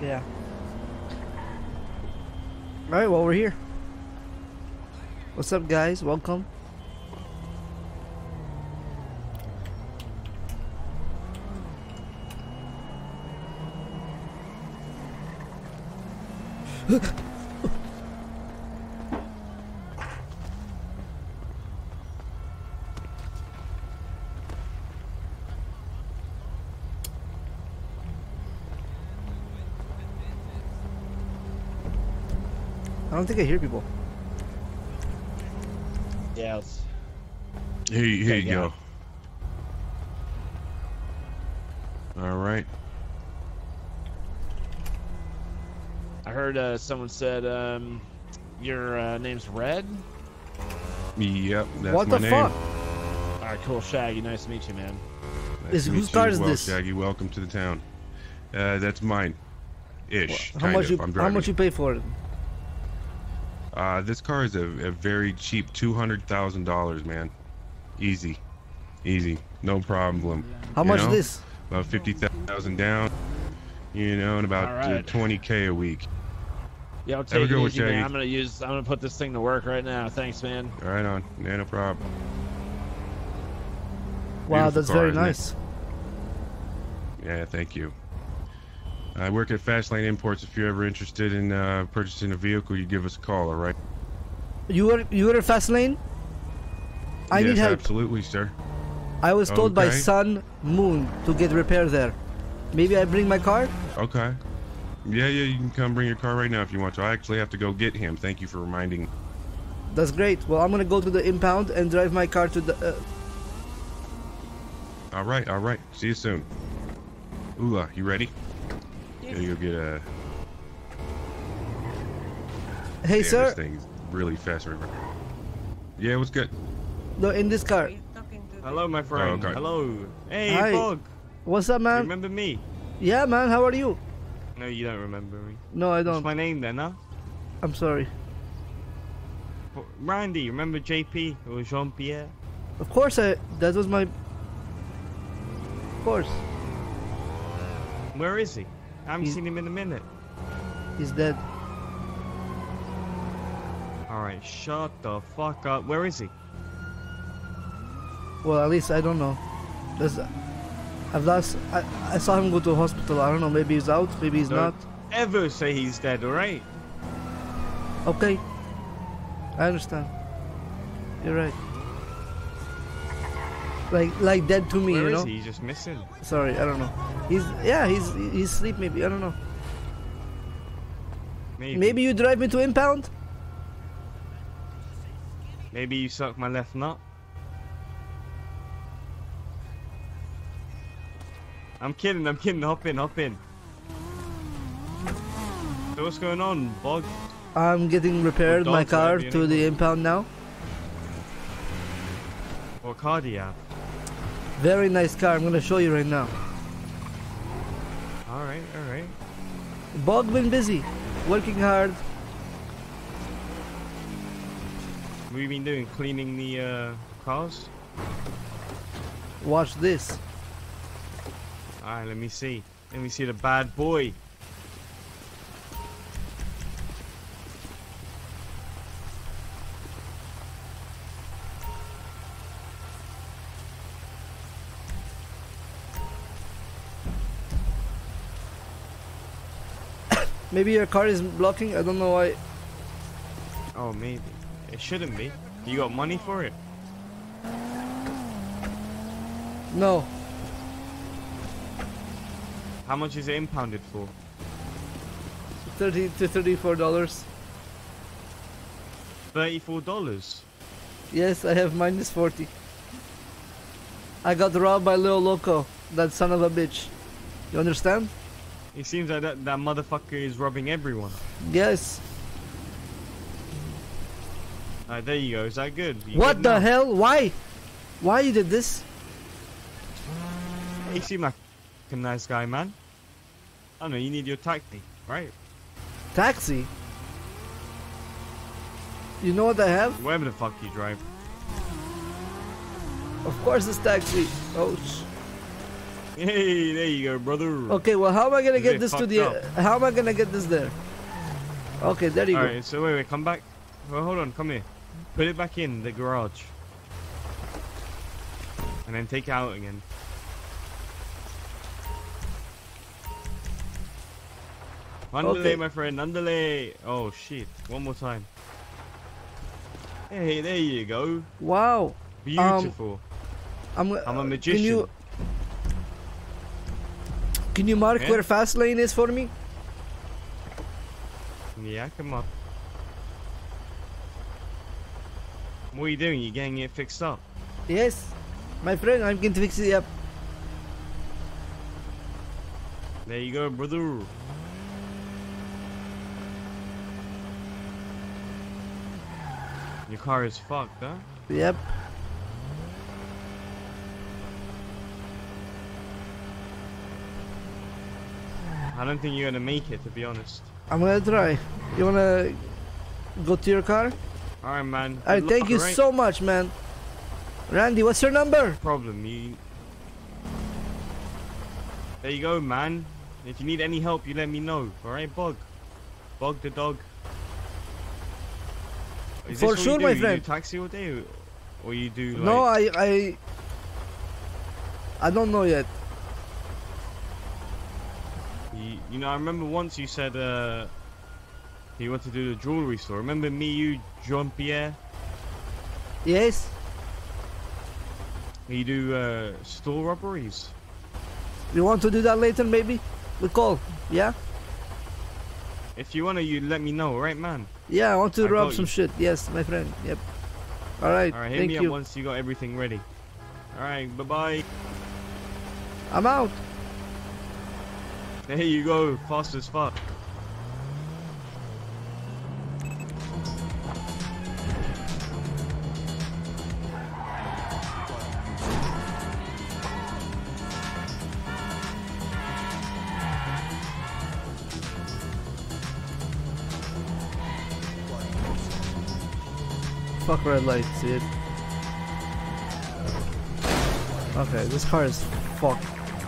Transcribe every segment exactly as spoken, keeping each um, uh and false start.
Yeah. Alright, well, we're here. What's up, guys? Welcome. I don't think I hear people. Yeah. Let's... Here, here Okay, you go. All right. I heard uh, someone said um, your uh, name's Red. Yep, that's What my the name. fuck? All right, cool, Shaggy. Nice to meet you, man. Nice Is- to whose meet car you as is well, this? Shaggy, welcome to the town. Uh, that's mine. Ish. How kind much of. you I'm how driving much you it. pay for it? Uh, this car is a, a very cheap two hundred thousand dollars, man. Easy, easy, no problem. How You much know? this? About fifty thousand down. You know, and about All uh, right. twenty k a week. Yeah, I'll Have a take good it one, easy, man. Shaggy. I'm gonna use. I'm gonna put this thing to work right now. Thanks, man. Right on. Yeah, no problem. Wow, Beautiful that's car, very isn't it? nice. Yeah, thank you. I work at Fastlane Imports. If you're ever interested in uh, purchasing a vehicle, you give us a call, all right? You were you were at Fastlane? I yes, need help. absolutely, sir. I was told by Okay. Sun Moon to get repaired there. Maybe I bring my car? Okay. Yeah, yeah, you can come bring your car right now if you want to. I actually have to go get him. Thank you for reminding. That's great. Well, I'm gonna go to the impound and drive my car to the. Uh, All right, all right. See you soon. Ula, you ready? Gotta go get a. hey, Damn, sir. This thing's really fast. Right? Yeah, what's good? No, in this car. Hello, my friend. Oh, okay. Hello. Hey, Hi. Bog. What's up, You man? remember me? Yeah, man. How are you? No, you don't remember me. No, I What's don't. my name then, huh? I'm sorry. F- Randy, remember J P or Jean Pierre? Of course, I. That was my. Of course, Where is he? I haven't He's- seen him in a minute. he's dead. Alright, shut the fuck up. Where is he? Well, at least I don't know. There's, I've lost. I, I saw him go to a hospital. I don't know. Maybe he's out. Maybe he's Don't not. ever say he's dead, alright? Okay. I understand. You're right. Like, like dead to me, Where you is know. he? He's just missing. Sorry, I don't know. He's yeah. He's he's asleep. Maybe I don't know. Maybe. Maybe you drive me to impound. Maybe you suck my left nut. I'm kidding, I'm kidding. Hop in, hop in. So what's going on, Bog? I'm getting repaired my dogs car whatever you to need. the impound now. What car do you have? Very nice car. I'm gonna show you right now. Alright, alright. Bog been busy, working hard. What have you been doing? Cleaning the uh, cars? Watch this. Alright, let me see. Let me see the bad boy. Maybe your car is blocking. I don't know why. Oh, maybe. It shouldn't be. You got money for it? No. How much is it impounded for? Thirty to thirty-four dollars. thirty-four dollars. Yes, I have minus forty. I got robbed by Lil Loco, that son of a bitch. You understand? It seems like that, that motherfucker is robbing everyone. Yes. Alright, there you go. Is that good? You What good the now? hell? Why? Why you did this? You seem like a nice guy, man. I don't know, you need your taxi, right? Taxi? You know what I have? Wherever the fuck you drive. Of course it's taxi. Oh, sh Hey, there you go, brother. Okay, well, how am I gonna It's a get bit this to fucked the? up. How am I gonna get this there? Okay, there you go. Alright, so wait, wait, come back. Well, hold on, come here. Put it back in the garage. And then take it out again. Underlay, Okay. my friend, underlay. Oh, shit. One more time. Hey, there you go. Wow. Beautiful. I'm. I'm a Can magician. you? Can you mark Yeah? where fast lane is for me? Yeah, come on. What are you doing? You getting it fixed up? Yes, my friend. I'm going to fix it up. There you go, brother. Your car is fucked, huh? Yep. I don't think you're gonna make it, to be honest. I'm gonna try. You wanna go to your car? Alright, man. Alright, Good thank luck, you alright? so much, man. Randy, what's your number? Problem, you. There you go, man. If you need any help, you let me know. Alright, Bog. Bog the dog. Is For this what sure, you do? my You friend. do taxi all day, or, or you do like? No, I, I, I don't know yet. You, you know, I remember once you said uh, you want to do the jewelry store. Remember me, you, Jean Pierre? Yes. You do uh, store robberies. You want to do that later, maybe? We call. Yeah. If you wanna, you let me know, right, man? Yeah, I want to I rob got some you. shit. Yes, my friend. Yep. All right. All right, hit Thank me you. up once you got everything ready. All right, bye bye. I'm out. There you go, fast as fuck. Fuck red lights, dude. Okay, this car is fucked.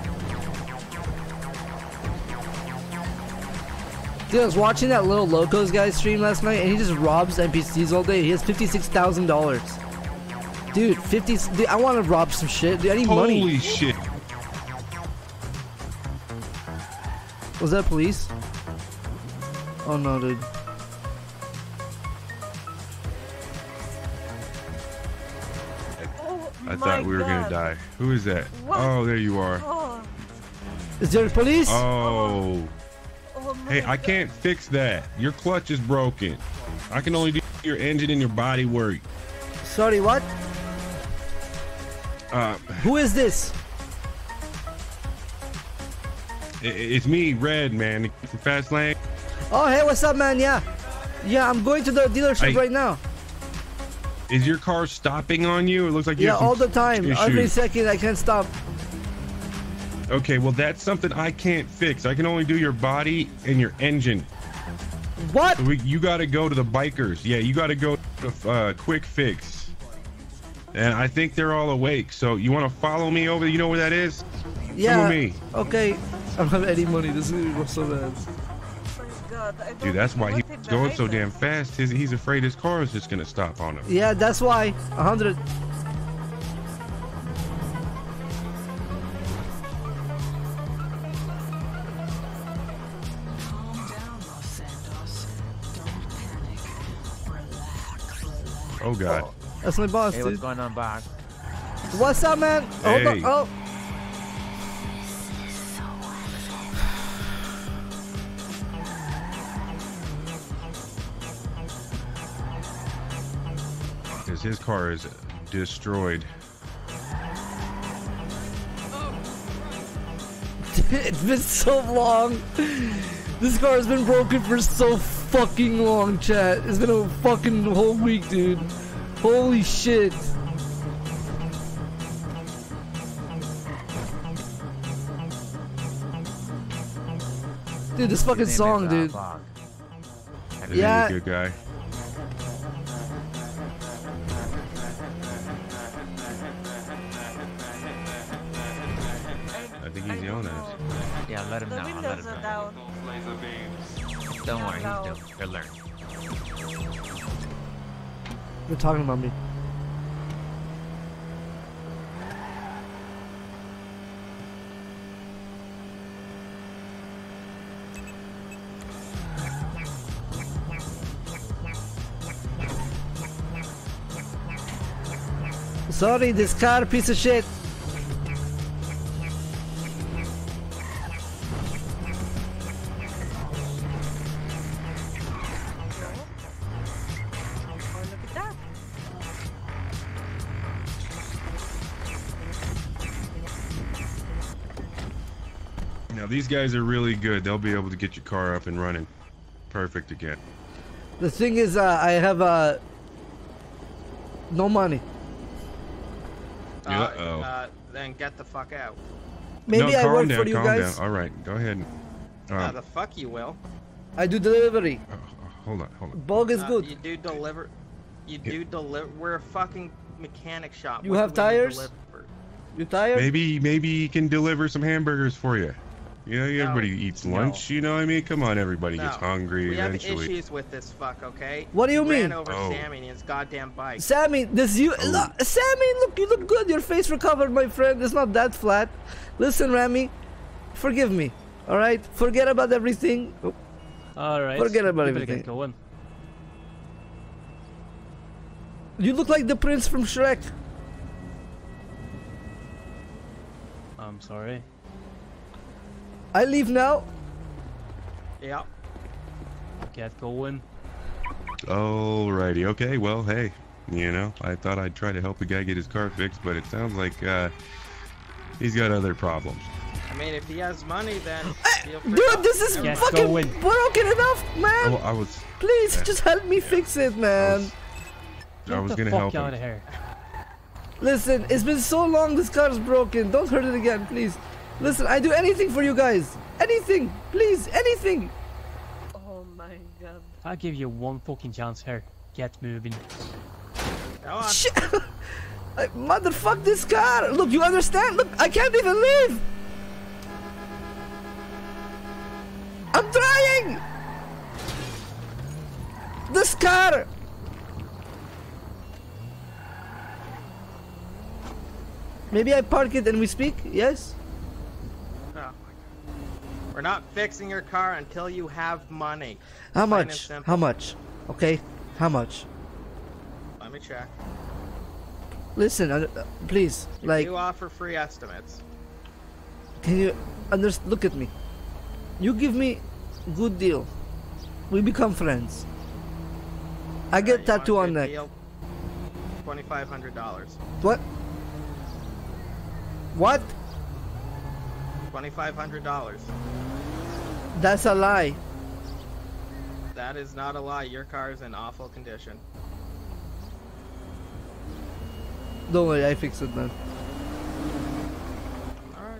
Dude, I was watching that little Locos guy stream last night, and he just robs N P Cs all day. He has fifty-six thousand dollars. Dude, fifty. Dude, I want to rob some shit. Dude, I need Holy money. shit. Was that police? Oh no, dude. I thought we were gonna die. Who is that? Oh, there you are. Oh, Is there police? Oh. oh my Hey, I God. can't fix that. Your clutch is broken. I can only do your engine and your body work. Sorry, what? Uh, Who is this? i- it's me, Red, man, from Fast Lane. Oh, hey, what's up, man? Yeah. Yeah, I'm going to the dealership Hey. right now. Is your car stopping on you? It looks like you Yeah, have some all the time. issues. Every second, I can't stop. Okay, well that's something I can't fix. I can only do your body and your engine. What? So we, you got to go to the bikers. Yeah, you got to go to uh, Quick Fix. And I think they're all awake. So you want to follow me over? You know where that is? Yeah. with me. Okay. I don't have any money. This is gonna go so bad. Oh my God, I don't Dude, that's why want he's it going behind so us. damn fast. His, he's afraid his car is just gonna stop on him. Yeah, that's why. A hundred. Oh God. That's my boss, Hey, what's dude. going on, Bog? What's up, man? Hold on. Hey. Oh. Because his car is destroyed. It's been so long. This car has been broken for so fucking long, chat. It's been a fucking whole week, dude. Holy shit. Dude, this fucking His name song, is, uh, dude. Bog. He's Yeah. a good guy. I think yelling at us. Yeah, let him The know. I'll let windows him are know. down. Don't worry, No. he's doing. He'll learn. They're talking about me. Sorry, this car piece of shit. Oh, look at that. Now these guys are really good. They'll be able to get your car up and running. Perfect again. The thing is, uh, I have uh, no money. Uh, Uh-oh. uh, then get the fuck out. Maybe no, I calm work down, for you calm guys. Down. All right, go ahead. Uh, Uh, the fuck you will. I do delivery. uh, hold on, hold on. Bog is Uh, good. You do deliver. You do deliver. We're a fucking mechanic shop. You What have do we tires? deliver? You tired? Maybe, maybe he can deliver some hamburgers for you. You know, No. everybody eats No. lunch. You know what I mean? Come on, everybody gets No. hungry We have eventually. issues with this fuck, okay? What do you he mean? Ran over Oh. Sammy and his goddamn bike. Sammy, this you Oh. look, Sammy, look, you look good. Your face recovered, my friend. It's not that flat. Listen, Rami, forgive me. All right, forget about everything. Oh, Alright. Forget about we better everything. get going. You look like the prince from Shrek. I'm sorry. I leave now. Yeah. Get going. Alrighty, okay, well, hey, you know, I thought I'd try to help a guy get his car fixed, but it sounds like, uh, he's got other problems. I mean, if he has money, then feel free. Dude, this is Get fucking going. broken enough, man. Oh, I was, Please, just help me fix it, I man. was, I Get was the gonna fuck help out him. of here. Listen, it's been so long. This car is broken. Don't hurt it again, please. Listen, I do anything for you guys. Anything, please, anything. Oh my god. I'll give you one fucking chance here. Get moving. Go on. Shit. I, motherfuck this car. Look, you understand? Look, I can't even leave. I'm trying. This car. Maybe I park it and we speak? Yes? Oh my God. We're not fixing your car until you have money. How Plain and much? simple. How much? Okay? How much? Let me check. Listen, uh, uh, please, like, you offer free estimates. can you under look at me? You give me good deal. We become friends. I get tattoo on neck. Twenty-five hundred dollars. What? What? Twenty-five hundred dollars. That's a lie. That is not a lie. Your car is in awful condition. Don't worry, I fix it, man. All right.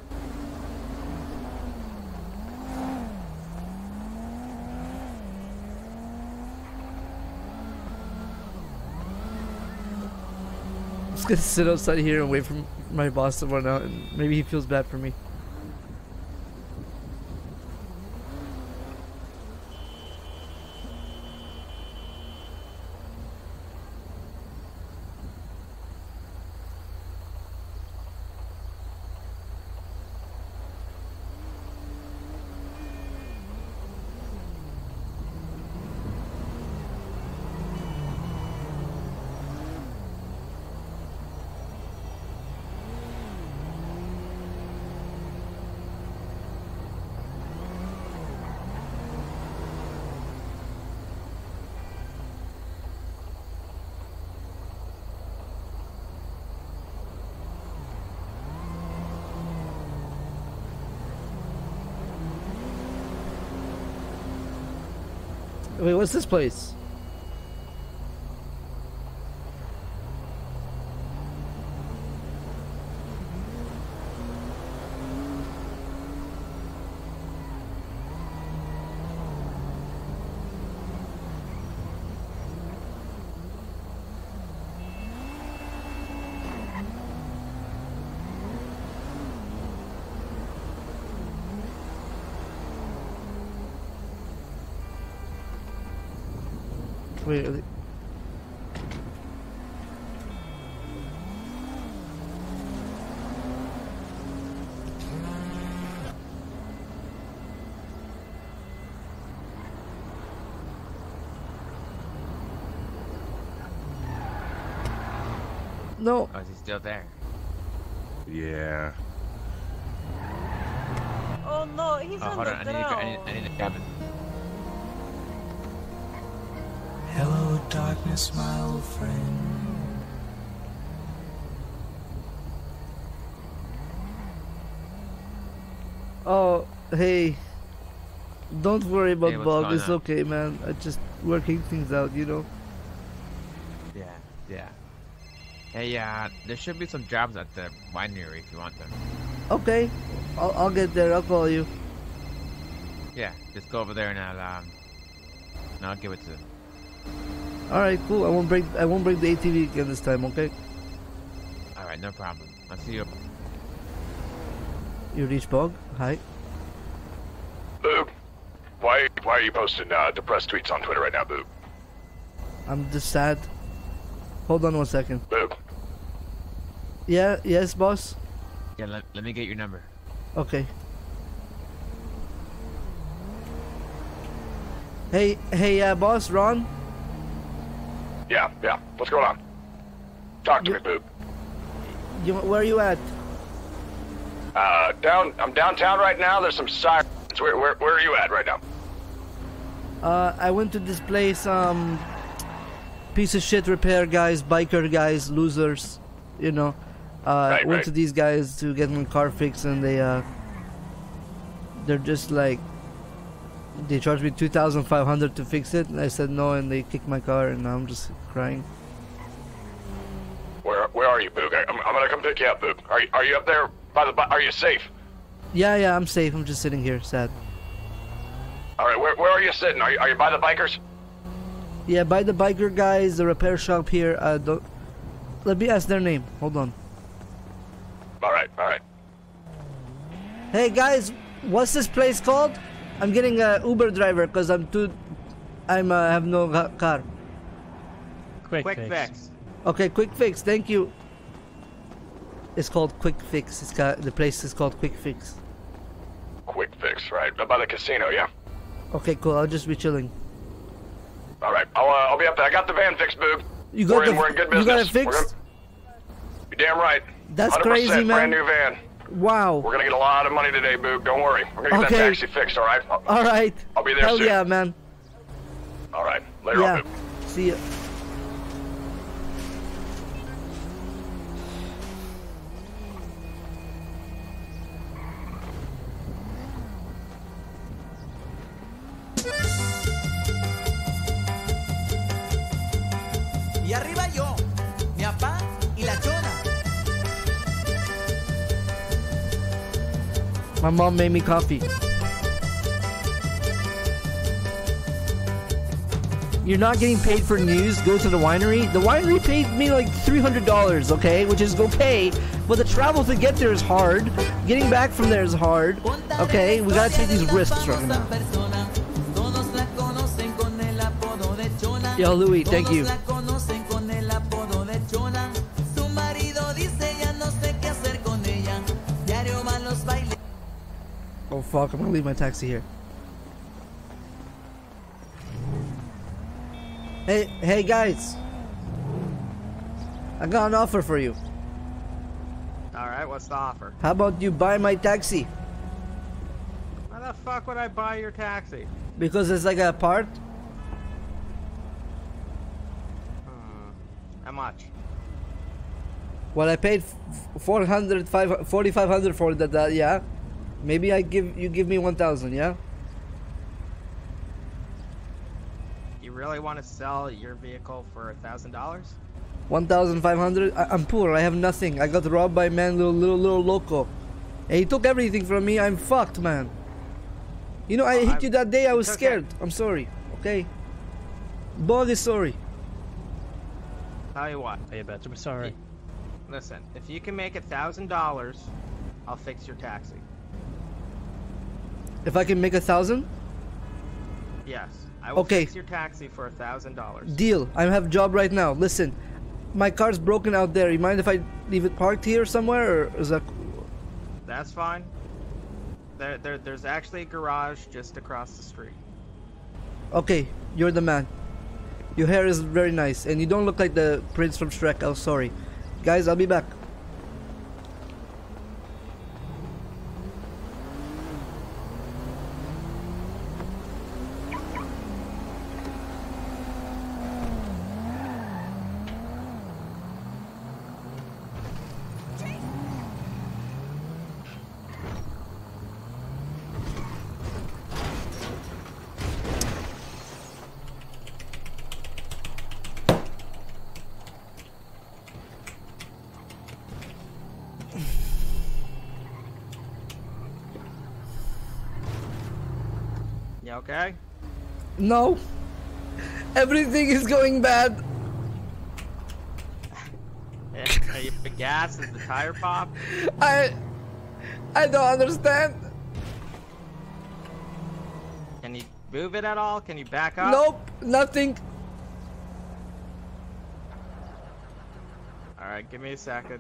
I'm just gonna sit outside here and wait for my boss to run out, and maybe he feels bad for me. Wait, what's this place? Wait. are they- No. Oh, is he still there? Yeah. Oh no, he's Oh, on hold the on. I need, to, I, need, ground. I need to grab it. Hello, darkness, my old friend. Oh, hey. Don't worry about Hey, what's Bug. going It's on? okay, man. I just working things out, you know. Yeah, yeah. Hey, uh, there should be some jobs at the winery if you want them. Okay. I'll, I'll get there. I'll call you. Yeah, just go over there and I'll, um, and I'll give it to them. All right, cool. I won't break. I won't break the A T V again this time. Okay. Alright, no problem. I'll see you. You reach Bug. Hi. Boog, why why are you posting uh, depressed tweets on Twitter right now, Boog? I'm just sad. Hold on one second. Boog, Yeah. Yes, boss. Yeah, let, let me get your number. Okay. Hey, hey, uh, boss, Ron. yeah, yeah. What's going on? Talk to You- me, Boog. You, where are you at? Uh, down. I'm downtown right now. There's some sirens. Where where where are you at right now? Uh, I went to this place. Um, piece of shit repair guys, biker guys, losers. You know. Uh, Right, went right. to these guys to get my car fixed, and they uh, they're just like, they charged me two thousand five hundred to fix it, and I said no, and they kicked my car, and now I'm just crying. Where where are you, Boog? I, I'm I'm gonna come pick you up, Boog. Are you are you up there by the? bi- Are you safe? Yeah, yeah, I'm safe. I'm just sitting here, sad. All right. Where where are you sitting? Are you are you by the bikers? Yeah, by the biker guys, the repair shop here. Uh, don't. Let me ask their name. Hold on. All right. All right. Hey guys, what's this place called? I'm getting a Uber driver because I'm too. I'm uh, have no ca- car. Quick, Quick fix. fix. Okay, Quick Fix. Thank you. It's called Quick Fix. It's got the place is called Quick Fix. Quick fix, right? By the casino, yeah. Okay, cool. I'll just be chilling. All right. I'll uh, I'll be up there. I got the van fixed, Boog. You got we're the in, we're in good you business. got it We're fixed? gonna- You're damn right. That's one hundred percent crazy, man. Brand new van. Wow. We're gonna get a lot of money today, Boog. Don't worry. We're gonna get Okay. that taxi fixed. All right. I'll, All right. I'll be there Hell soon. yeah, man. All right. Later Yeah. on, Boog. See ya. Y arriba yo, mi papá y la chona. My mom made me coffee. You're not getting paid for news. Go to the winery. The winery paid me like three hundred dollars, okay, which is okay. But the travel to get there is hard. Getting back from there is hard. Okay, we gotta take these risks right now. Yo, Louis, thank you. Oh fuck, I'm gonna leave my taxi here. Hey, hey guys. I got an offer for you. All right, what's the offer? How about you buy my taxi? Why the fuck would I buy your taxi? Because it's like a part. Hmm. How much? Well, I paid four hundred, forty-five hundred for that, that, yeah. Maybe I give you give me one thousand, yeah. You really want to sell your vehicle for a thousand dollars? One thousand five hundred. I'm poor. I have nothing. I got robbed by a man, little little little loco. And he took everything from me. I'm fucked, man. You know, I Oh, hit I- you that day. I was it's scared. okay. I'm sorry. Okay. Bug is sorry. Tell you what. I better be sorry. Listen, if you can make a thousand dollars, I'll fix your taxi. If I can make a thousand, Yes, I will Okay. fix your taxi for a thousand dollars. Deal. I have a job right now. Listen, my car's broken out there. You mind if I leave it parked here somewhere, or is that? That's fine. There, there, there's actually a garage just across the street. Okay, you're the man. Your hair is very nice, and you don't look like the prince from Shrek. Oh, sorry. Guys, I'll be back. You okay? No. Everything is going bad. Are you the gas? Is the tire pop? I... I don't understand. Can you move it at all? Can you back up? Nope, nothing. Alright, give me a second.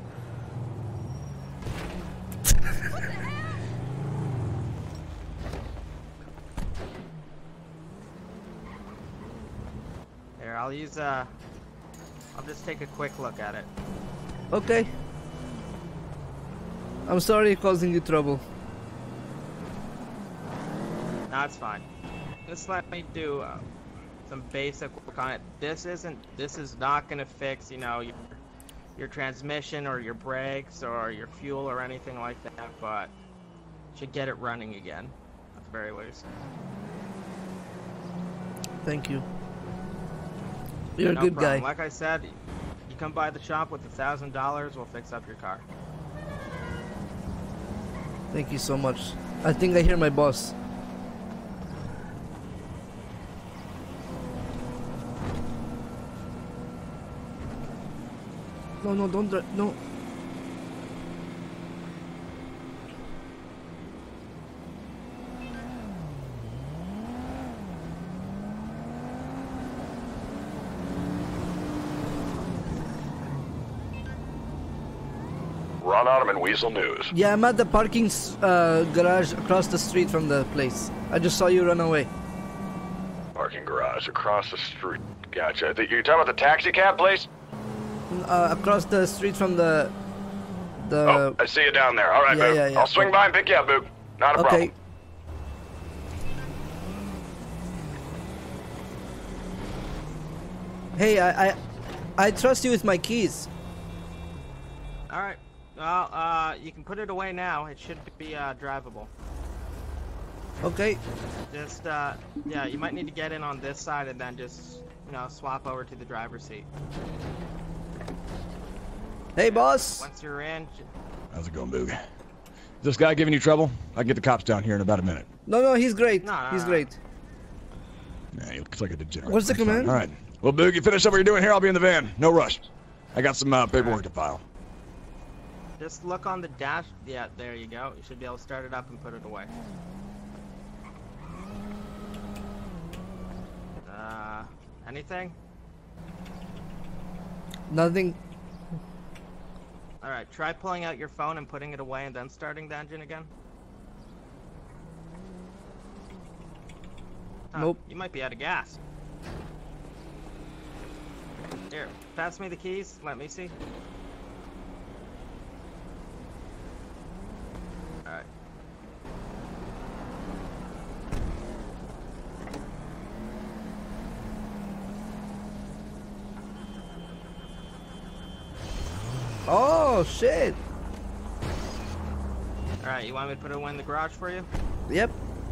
Here, I'll use, uh... I'll just take a quick look at it. Okay. I'm sorry causing you trouble. No, it's fine. Just let me do uh, some basic work on it. This isn't, this is not gonna fix, you know, your, your transmission or your brakes or your fuel or anything like that, but should get it running again, at the very least. Thank you. You're a No good problem. guy. Like I said, you come by the shop with a thousand dollars, we'll fix up your car. Thank you so much. I think I hear my boss. No, no, don't, dri- no. Ron Ottoman, Weasel News. Yeah, I'm at the parking s- uh, garage across the street from the place. I just saw you run away. Parking garage across the street. Gotcha. Th- You talking about the taxi cab place? Uh, across the street from the... The... Oh, I see you down there. All right, yeah, Boog. yeah, yeah. I'll swing by and pick you up, Boog. Not a okay. problem. Hey, I, I... I trust you with my keys. Alright. Well, uh, you can put it away now. It should be, uh, drivable. Okay. Just, uh, yeah, you might need to get in on this side and then just, you know, swap over to the driver's seat. Hey, boss. Once you're in, j- How's it going, Boog? Is this guy giving you trouble? I can get the cops down here in about a minute. No, no, he's great. No, no, he's no. great. Yeah, he looks like a degenerate. What's the That's fine. command? All right. Well, Boog, you finish up what you're doing here. I'll be in the van. No rush. I got some uh, paperwork to file. just look on the dash. Yeah, there you go. You should be able to start it up and put it away. Uh, anything? Nothing. Alright, try pulling out your phone and putting it away and then starting the engine again. Huh, Nope. You might be out of gas. Here, pass me the keys. Let me see. Alright. Oh, shit. Alright, you want me to put it away in the garage for you? Yep.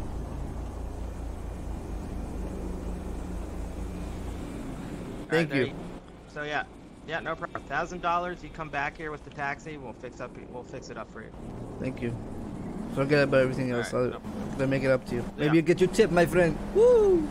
Thank Alright, there you. So yeah, yeah, no problem. Thousand dollars. You come back here with the taxi. We'll fix up. We'll fix it up for you. Thank you. Forget about everything else. Alright, I'll, I'll make it up to you. Maybe Yeah. you get your tip, my friend. Woo!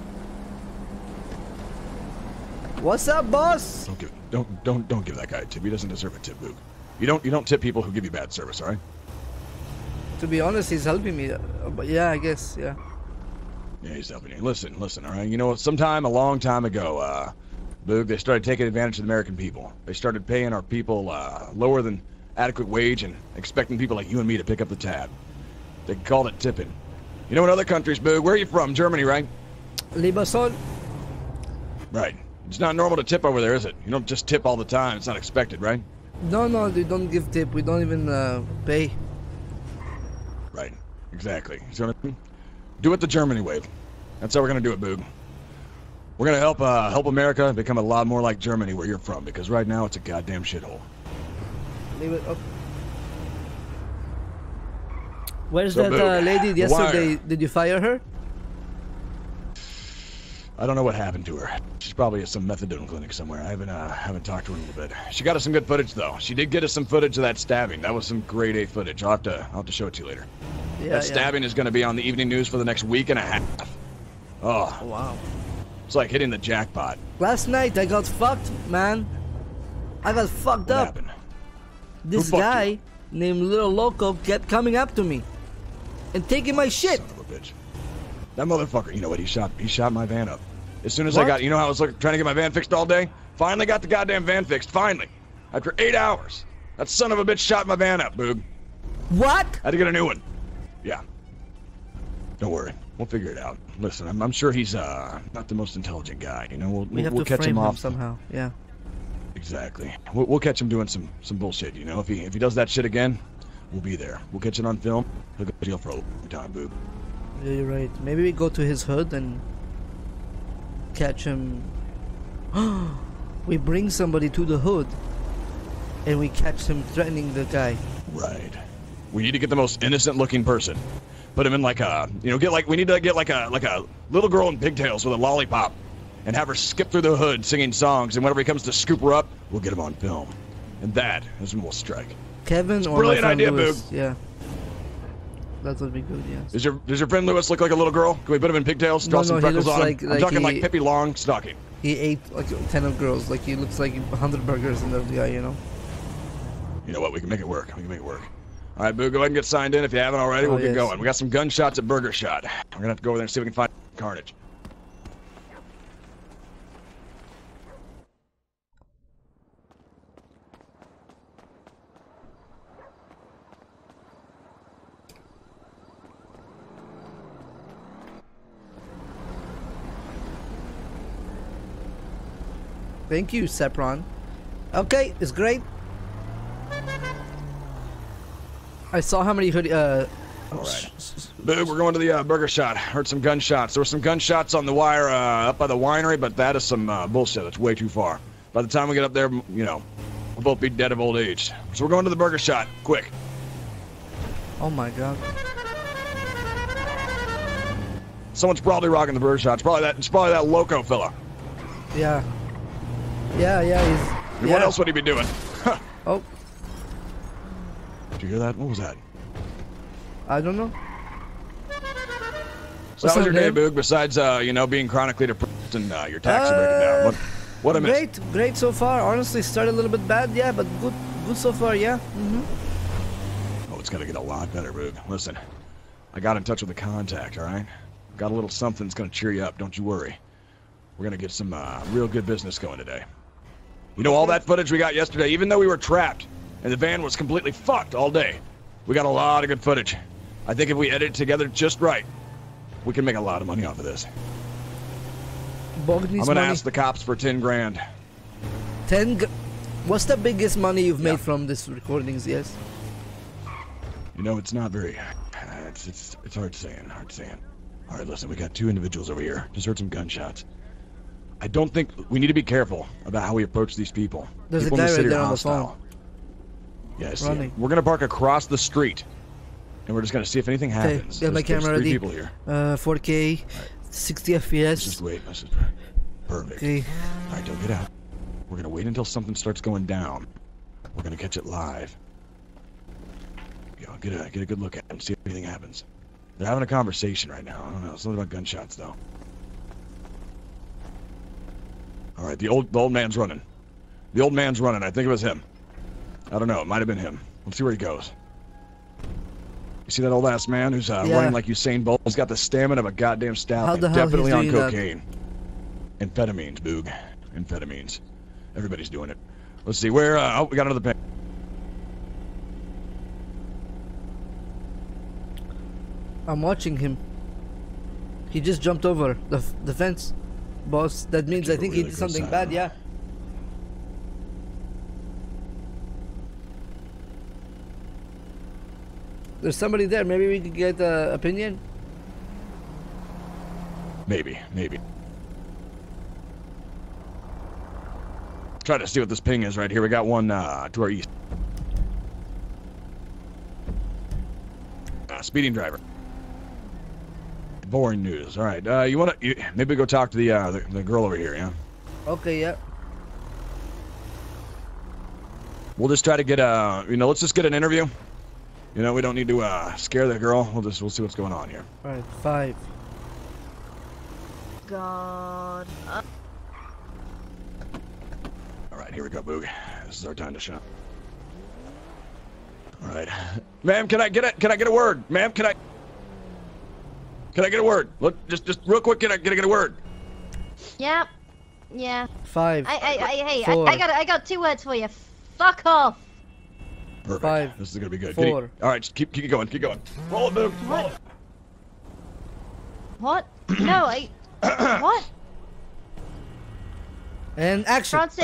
What's up, boss? Don't give don't don't don't give that guy a tip. He doesn't deserve a tip, Boog. You don't you don't tip people who give you bad service, all right? To be honest, he's helping me. Uh, but yeah, I guess, yeah. Yeah, he's helping you. Listen, listen, all right? You know, sometime a long time ago, uh, Boog, they started taking advantage of the American people. They started paying our people uh, lower than adequate wage and expecting people like you and me to pick up the tab. They called it tipping. You know, in other countries, Boog, where are you from? Germany, right? Limassol. Right. It's not normal to tip over there, is it? You don't just tip all the time. It's not expected, right? No, no, they don't give tip. We don't even uh, pay. Right. Exactly. So, do it the Germany way. That's how we're gonna do it, Boog. We're gonna help uh, help America become a lot more like Germany, where you're from, because right now it's a goddamn shithole. Leave it up. Where's So, that Boog, uh, lady the yesterday? wire. Did you fire her? I don't know what happened to her. She's probably at some methadone clinic somewhere. I haven't uh, haven't talked to her in a little bit. She got us some good footage though. She did get us some footage of that stabbing. That was some grade A footage. I'll have to I'll have to show it to you later. Yeah, that yeah. stabbing is going to be on the evening news for the next week and a half. Oh, wow. It's like hitting the jackpot. Last night I got fucked, man. I got fucked What up. happened? This Who fucked guy named Little Loco kept coming up to me and taking my shit. Son of a bitch. That motherfucker, you know what? He shot he shot my van up. As soon as I What? got, you know how I was looking, trying to get my van fixed all day? Finally got the goddamn van fixed. Finally. After eight hours. That son of a bitch shot my van up, Boog. What? I had to get a new one. Yeah. Don't worry. We'll figure it out. Listen, I'm, I'm sure he's uh not the most intelligent guy. You know, we'll, We we'll, have we'll to catch frame him him off. somehow. Yeah. Exactly. We'll, we'll catch him doing some some bullshit. You know, if he if he does that shit again, we'll be there. We'll catch it on film. He'll go to jail for a long time, Boog. Yeah, you're right. Maybe we go to his hood and catch him. We bring somebody to the hood and we catch him threatening the guy. Right. We need to get the most innocent-looking person. Put him in like a, you know, get like we need to get like a like a little girl in pigtails with a lollipop, and have her skip through the hood singing songs. And whenever he comes to scoop her up, we'll get him on film. And that is when we'll strike. Kevin It's a or brilliant my friend idea, Lewis. Boog. Yeah. That would be good, yes. Does your does your friend Lewis look like a little girl? Can we put him in pigtails, draw No, some no, he freckles looks on like- him? I'm like talking he- like Pippi Longstocking. He ate like ten of girls. Like he looks like a hundred burgers in the guy, you know. You know what? We can make it work. We can make it work. All right, Boo, go ahead and get signed in. If you haven't already, Oh, we'll get yes. going. We got some gunshots at Burger Shot. We're gonna have to go over there and see if we can find Carnage. Thank you, Sepron. Okay, it's great. I saw how many hoodie. Uh, All right. Boo, we're going to the uh, Burger Shot. Heard some gunshots. There were some gunshots on the wire uh, up by the winery, but that is some uh, bullshit. That's way too far. By the time we get up there, you know, we'll both be dead of old age. So we're going to the Burger Shot. Quick. oh my god. Someone's probably rocking the Burger Shot. It's probably that. It's probably that loco fella. Yeah. Yeah, yeah. He's. And yeah. What else would he be doing? Oh, Did you hear that? What was that? I don't know. So how was your What's day, up, man? Boog? Besides, uh, you know, being chronically depressed and uh, your taxi breaking down. What? What I missed? Great, great so far. Honestly, started a little bit bad, yeah, but good, good so far, yeah. Mm-hmm. Oh, it's gonna get a lot better, Boog. Listen, I got in touch with the contact. All right, got a little something that's gonna cheer you up. Don't you worry. We're gonna get some uh, real good business going today. You know, all that footage we got yesterday, even though we were trapped and the van was completely fucked all day, we got a lot of good footage. I think if we edit it together just right, we can make a lot of money off of this. Bog I'm needs gonna money. ask the cops for ten grand. Ten. G What's the biggest money you've Yeah. made from this recordings? Yes. You know, it's not very. It's it's it's hard saying. Hard saying. All right, listen. We got two individuals over here. Just heard some gunshots. I don't think we need to be careful about how we approach these people. There's a people in guy the city right there are on the hostile. phone. Yeah, I see Running. him. We're gonna park across the street, and we're just gonna see if anything Okay, happens. got my There's- there's camera three ready. people here. Uh, four K, sixty F P S. Let's just wait. Let's just perfect. Okay. All right, don't get out. We're gonna wait until something starts going down. We're gonna catch it live. Go get a get a good look at it and see if anything happens. They're having a conversation right now. I don't know. Something about gunshots though. All right, the old the old man's running. The old man's running. I think it was him. I don't know. It might have been him. Let's see where he goes. You see that old ass man who's uh, Yeah. running like Usain Bolt? He's got the stamina of a goddamn stallion. How the hell Definitely he's on doing that? cocaine. Amphetamines, Boog. Amphetamines. Everybody's doing it. Let's see, where, uh, oh, we got another pen. I'm watching him. He just jumped over the f- the fence, boss. That means I think he really did good something sign. bad. Yeah. There's somebody there. Maybe we could get an opinion. Maybe, maybe. Try to see what this ping is right here. We got one uh, to our east. Uh, speeding driver. Boring news. All right. Uh, you want to maybe go talk to the, uh, the the girl over here? Yeah. Okay. Yeah. We'll just try to get a. You know, let's just get an interview. You know, we don't need to uh, scare the girl. We'll just we'll see what's going on here. All right. Five. God. Uh, All right, here we go, Boog. This is our time to shine. All right, ma'am, can I get it? Can I get a word, ma'am? Can I? Can I get a word? Look, just just real quick. Can I can I get a word? Yep. Yeah. Five. I, I, I, hey, I, Four. I got, I got two words for you. Fuck off. Perfect. Five. This is gonna be good. Four. Can you- all right, just keep keep going. Keep going. Roll it, Boog. Roll it. What? No, I. What? And action. Francis?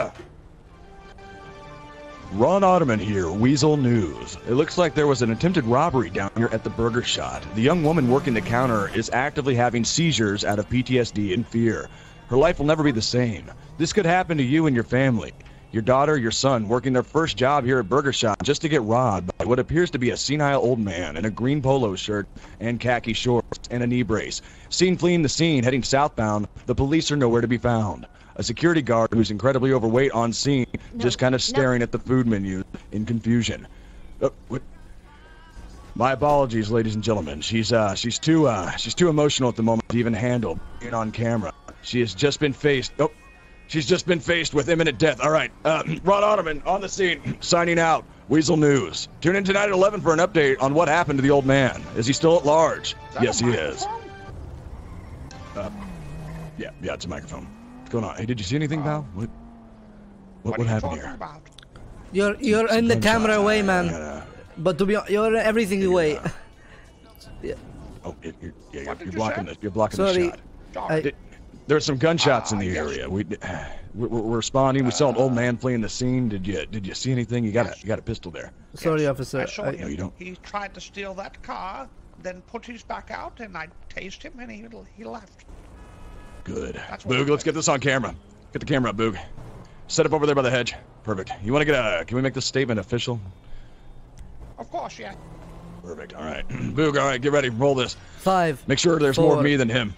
Ron Ottoman here, Weasel News. It looks like there was an attempted robbery down here at the Burger Shot. The young woman working the counter is actively having seizures out of P T S D and fear. Her life will never be the same. This could happen to you and your family. Your daughter, your son, working their first job here at Burger Shot just to get robbed by what appears to be a senile old man in a green polo shirt and khaki shorts and a knee brace. Seen fleeing the scene, heading southbound, the police are nowhere to be found. A security guard who's incredibly overweight on scene, No, just kind of no. staring at the food menu in confusion. Oh, what? My apologies, ladies and gentlemen. She's uh, she's too uh, she's too emotional at the moment to even handle being on camera. She has just been faced. Oh, she's just been faced with imminent death. All right, uh, Ron Ottoman on the scene, signing out. Weasel News. Tune in tonight at eleven for an update on what happened to the old man. Is he still at large? Yes, he is. Uh, yeah, yeah, it's a microphone. What's going on? Hey, did you see anything, pal? What? What, what happened here? You're you're in the camera way, man. But to be hon- you're in everything away. Yeah. Oh, it, you're, yeah, you're, you're blocking the you're blocking Sorry. the shot. I- Did- There's some gunshots in the area. We we're, we're responding. We saw an old man fleeing the scene. Did you did you see anything? You got a you got a pistol there. Sorry, officer. I saw I- him. No, you don't. He tried to steal that car, then put his back out, and I tased him, and he he left. Good. That's what Boog, let's get this on camera. Get the camera up, Boog. Set up over there by the hedge. Perfect. You want to get a? Can we make this statement official? Of course, yeah. Perfect. All right, Boog. All right, get ready. Roll this. Five. Make sure there's more of four, me than him.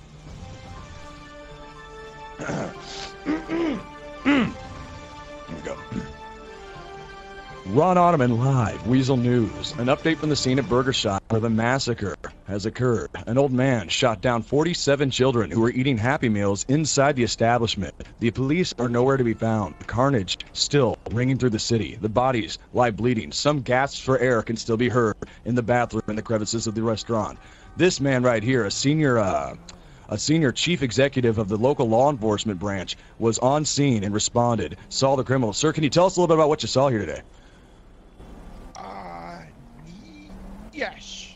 Here we go. Ron Ottoman live, Weasel News. An update from the scene at Burger Shot where the massacre has occurred. An old man shot down forty-seven children who were eating Happy Meals inside the establishment. The police are nowhere to be found. Carnage still ringing through the city. The bodies lie bleeding. Some gasps for air can still be heard in the bathroom in the crevices of the restaurant. This man right here, a senior uh, a senior chief executive of the local law enforcement branch, was on scene and responded, saw the criminal. Sir, can you tell us a little bit about what you saw here today? Uh, y- yes.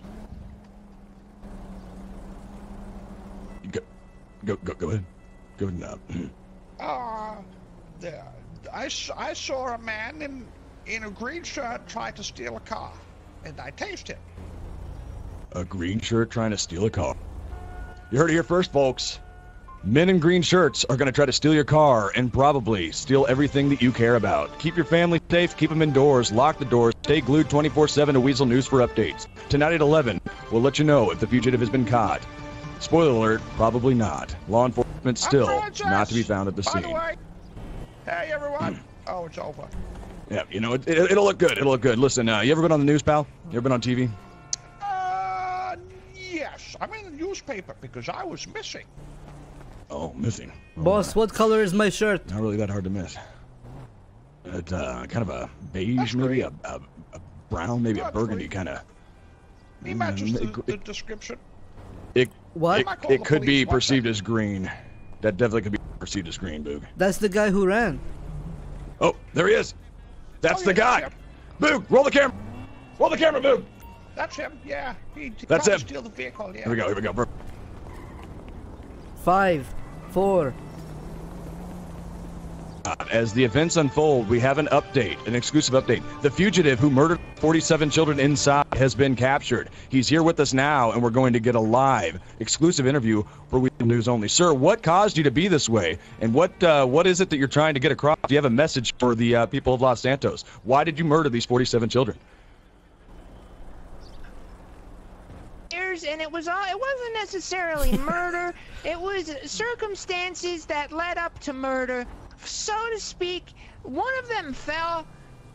Go, go, go, go ahead. Go ahead. Uh, Uh, the, I, s- I saw a man in, in a green shirt try to steal a car, and I tased him. a green shirt trying to steal a car. You heard it here first, folks. Men in green shirts are going to try to steal your car and probably steal everything that you care about. Keep your family safe, keep them indoors, lock the doors, stay glued twenty-four seven to Weasel News for updates. Tonight at eleven, we'll let you know if the fugitive has been caught. Spoiler alert, probably not. Law enforcement still Francis, not to be found at the by scene. the way. Hey, everyone. oh, it's over. Yeah, you know, it, it, it'll look good. It'll look good. Listen, uh, you ever been on the news, pal? You ever been on T V? Uh, yes. I'm in the newspaper because I was missing. Oh, missing. Oh, Boss, what color is my shirt? Not really that hard to miss. It's uh, kind of a beige, maybe a, a, a brown, maybe a burgundy kind of. He matches the, it, the description. It, What? It, it could be perceived as green. That definitely could be perceived as green, Boog. That's the guy who ran. Oh, there he is. That's Oh, the yeah, guy. yeah. Boog, roll the camera. Roll the camera, Boog. That's him. Yeah. He, he That's tried him. to steal the vehicle. Yeah. Here we go. Here we go. Five, four. Uh, as the events unfold, we have an update, an exclusive update. The fugitive who murdered forty-seven children inside has been captured. He's here with us now, and we're going to get a live, exclusive interview for Weasel News Only. Sir, what caused you to be this way, and what uh, what is it that you're trying to get across? Do you have a message for the uh, people of Los Santos? Why did you murder these forty-seven children? And it was all, it wasn't necessarily murder. It was circumstances that led up to murder, so to speak. One of them fell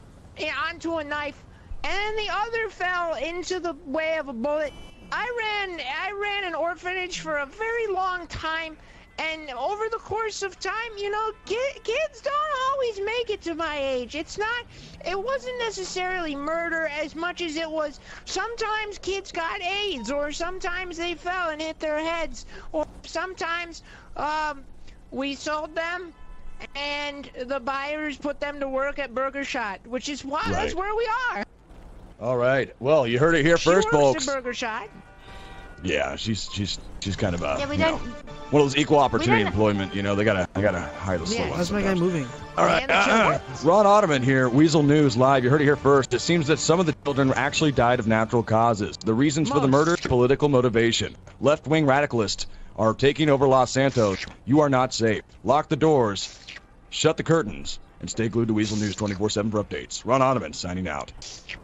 onto a knife, and then the other fell into the way of a bullet. I ran I ran an orphanage for a very long time, and over the course of time, you know, ki- kids don't always make it to my age. It's not, it wasn't necessarily murder as much as it was sometimes kids got AIDS, or sometimes they fell and hit their heads, or sometimes um, we sold them and the buyers put them to work at Burger Shot, which is why Right. that's where we are. All right. Well, you heard it here She first, works folks. at Burger Shot. Yeah, she's she's she's kind of a Yeah, we you know, don't- one of those equal opportunity don't- employment. You know, they gotta they gotta hire the slow Yeah, ones. how's my guy sometimes. moving? All right, uh, Ron Ottoman here, Weasel News Live. You heard it here first. It seems that some of the children actually died of natural causes. The reasons for the murder: political motivation. Left-wing radicalists are taking over Los Santos. You are not safe. Lock the doors, shut the curtains, and stay glued to Weasel News twenty-four seven for updates. Ron Ottoman signing out.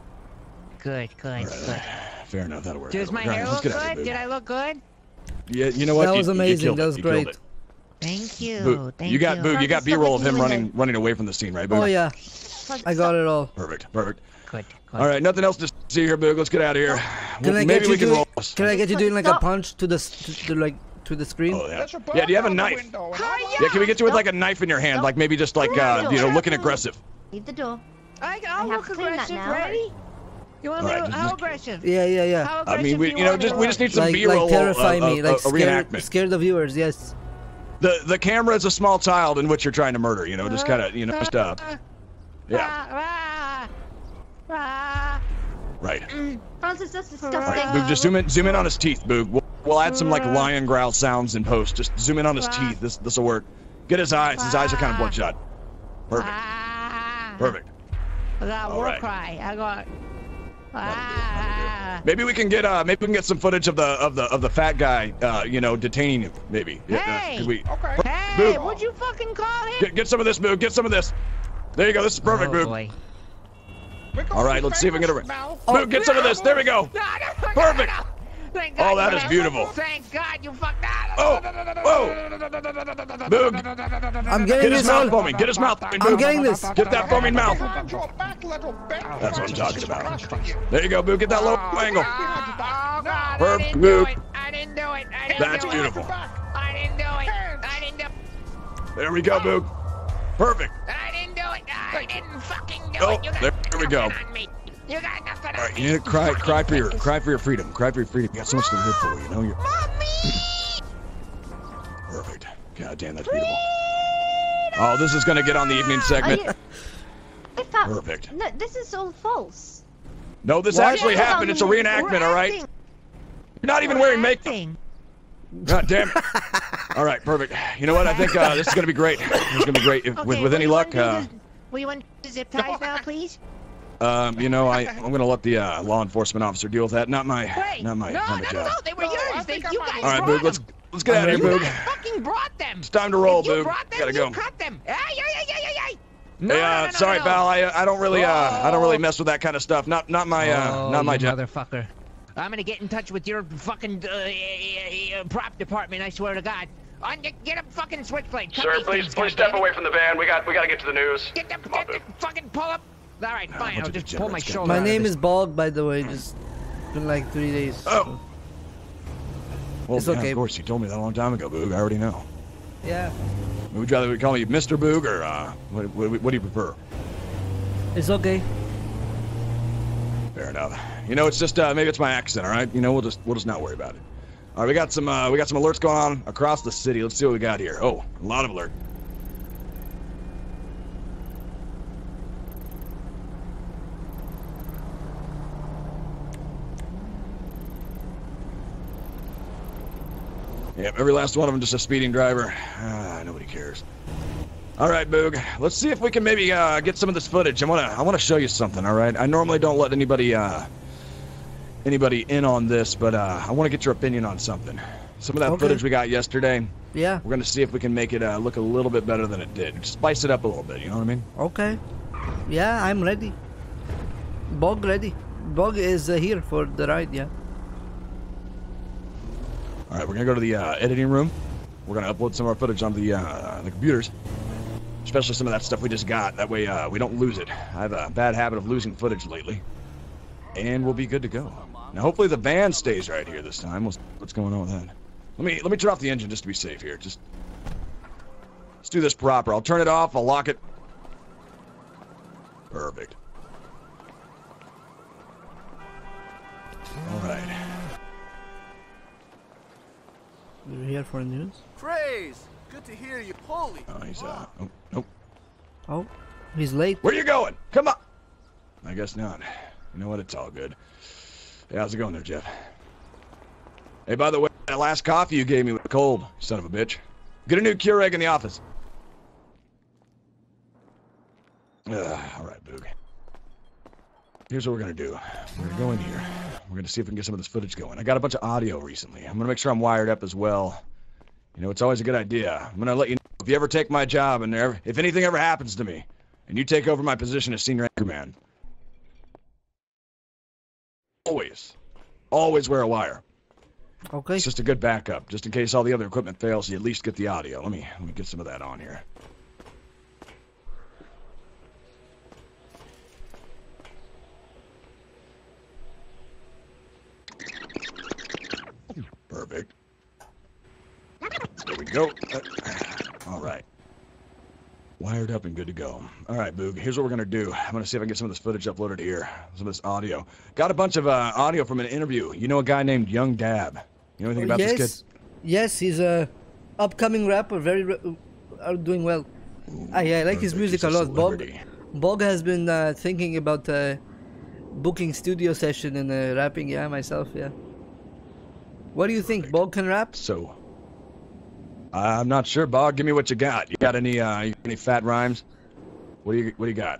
Good, good, good. Fair enough, that'll work. Does that'll my work. All right, hair let's look get out of good? here, Did I look good? Boog. Yeah, you know what? That You- was you amazing. killed That it. was You killed great. it. Thank you. Boog, Thank you got Boog. You got B-roll of him running running away from the scene, right, Boog? Oh yeah, I got it all. Perfect, perfect. Good, All right, nothing else to see here, Boog. Let's get out of here. Can Well, I maybe get you we can doing, roll this. Can I get you doing like a punch to the s- to, to like to the screen? Oh yeah. Yeah, do you have a knife? Yeah, can we get you with like a knife in your hand, like maybe just like uh, you know, looking aggressive? Leave the door. I, I'll I have look to clean that aggressive. now. Ready? You want All me right, to, just- how just- aggressive? Yeah, yeah, yeah. How I aggressive mean, we do you know want me just to we look? just need some like, B-roll, like terrify uh, me, uh, like a scare, reenactment. scare the viewers. Yes. The the camera is a small child in which you're trying to murder. You know, just kind of you know just uh, yeah, Ah, ah, right. Francis, that's All disgusting. right, Boog, just zoom in, zoom in on his teeth, Boog. We'll, we'll add some like lion growl sounds in post. Just zoom in on his teeth. This this will work. Get his eyes. His eyes are kind of bloodshot. Perfect. Perfect. I got All war right. cry. I got. Ah. Maybe we can get uh maybe we can get some footage of the of the of the fat guy uh you know detaining him maybe. Yeah, uh, Hey. could we? Hey, Boog. would you fucking call him? Get, get some of this, Boog. Get some of this. There you go. This is perfect, Oh, Boog. boy. All right, let's see if we can get it. Boog, get some of this. There we go. Perfect. Thank God Oh, that you is fucked- beautiful. Thank God you fucked that. Oh, whoa. Boog. I'm getting Get his this mouth all. foaming. Get his mouth foaming, I'm Boog. getting this. Get that foaming mouth. Behind your back, little bitch. That's what I'm talking about. There you go, Boog. Get that low angle. Oh, God, I Perfect, didn't do Boog. it. I didn't do it. I didn't That's do beautiful. it. I didn't do it. I didn't do it. There we go, Boog. Perfect. I didn't do it. I didn't fucking do Oh, it. You got there we go. nothing on me. You got nothing All on right, me. you need to cry, cry for your, cry for your freedom. Cry for your freedom. You got so much to live for. You know you're. Perfect. God damn, that's beautiful. Oh, this is gonna get on the evening segment. Are you- I found- Perfect. No, this is all false. No, this What? actually Yeah, happened. It's a we're reenactment, all right? acting. You're not even wearing makeup. God damn it. All right, perfect. You know what? I think uh, this is gonna be great. This is gonna be great. If, with Okay, with will any you luck, undo uh, the- Will you undo the zip ties now, please? um, you know, I I'm gonna let the uh, law enforcement officer deal with that. Not my, Wait. not my, no, not my no, no, job. no, they were yours. They, you guys All right, brought Boog. Let's them. let's get out of here, You Boog. guys fucking brought them. It's time to roll, If you Boog. brought them, Gotta you go. cut them. Ay, ay, ay, ay, ay, ay. No, Hey, no, uh, no, no, sorry, no. pal. I I don't really uh I don't really mess with that kind of stuff. Not not my uh Oh, not my you job. motherfucker. I'm gonna get in touch with your fucking uh, uh, uh, prop department. I swear to God. On, get, get a fucking switchblade. Cut Sir, these please things, please goddammit. step away from the van. We got we got to get to the news. Get the, Come on, get the Boog. fucking pull up. All right, fine. bunch I'll of just pull my degenerates, shoulder. My out of name this. is Bald, by the way. Just been like three days. Oh. Well, It's yeah, okay. of course. You told me that a long time ago, Boog. I already know. Yeah. Would you rather call me Mister Boog or uh what, what, what do you prefer? It's okay. Fair enough. You know, it's just uh, maybe it's my accent. All right. You know, we'll just we'll just not worry about it. All right, we got some uh, we got some alerts going on across the city. Let's see what we got here. Oh, a lot of alert. Yep, every last one of them just a speeding driver. Ah, nobody cares. All right, Boog. Let's see if we can maybe uh, get some of this footage. I wanna, I wanna show you something. All right. I normally don't let anybody, uh, anybody in on this, but uh, I want to get your opinion on something. Some of that Okay. footage we got yesterday. Yeah. We're gonna see if we can make it uh, look a little bit better than it did. Spice it up a little bit. You know what I mean? Okay. Yeah, I'm ready. Bog ready. Bog is uh, here for the ride. Yeah. All right, we're gonna go to the uh, editing room. We're gonna upload some of our footage onto the uh, the computers, especially some of that stuff we just got. That way, uh, we don't lose it. I have a bad habit of losing footage lately, and we'll be good to go. Now, hopefully, the van stays right here this time. What's, what's going on with that? Let me let me turn off the engine just to be safe here. Just let's do this proper. I'll turn it off. I'll lock it. Perfect. All right. You're here for news? Praise! Good to hear you. Holy. Oh, he's uh. Oh, nope. Oh, he's late. Where you going? Come on. I guess not. You know what? It's all good. Hey, how's it going there, Jeff? Hey, by the way, that last coffee you gave me was cold, son of a bitch. Get a new Keurig in the office. Uh, all right, Boog. Here's what we're gonna do. We're gonna go in here. We're gonna see if we can get some of this footage going. I got a bunch of audio recently. I'm gonna make sure I'm wired up as well. You know, it's always a good idea. I'm gonna let you know if you ever take my job and there, if anything ever happens to me, and you take over my position as senior anchorman. Always, always wear a wire. Okay. It's just a good backup, just in case all the other equipment fails. You at least get the audio. Let me let me get some of that on here. Perfect. There we go. Uh, all right. Wired up and good to go. All right, Boog. Here's what we're gonna do. I'm gonna see if I can get some of this footage uploaded here. Some of this audio. Got a bunch of uh, audio from an interview. You know a guy named Young Dab. You know anything about yes. this kid? Yes, he's a upcoming rapper. Very ra- uh, doing well. I, I like his music a lot. Bog, Bog has been uh, thinking about uh, booking studio session and uh, rapping. Yeah, myself. Yeah. What do you think? Bog can rap? So, I'm not sure, Bog. Give me what you got. You got any uh, you got any fat rhymes? What do you What do you got?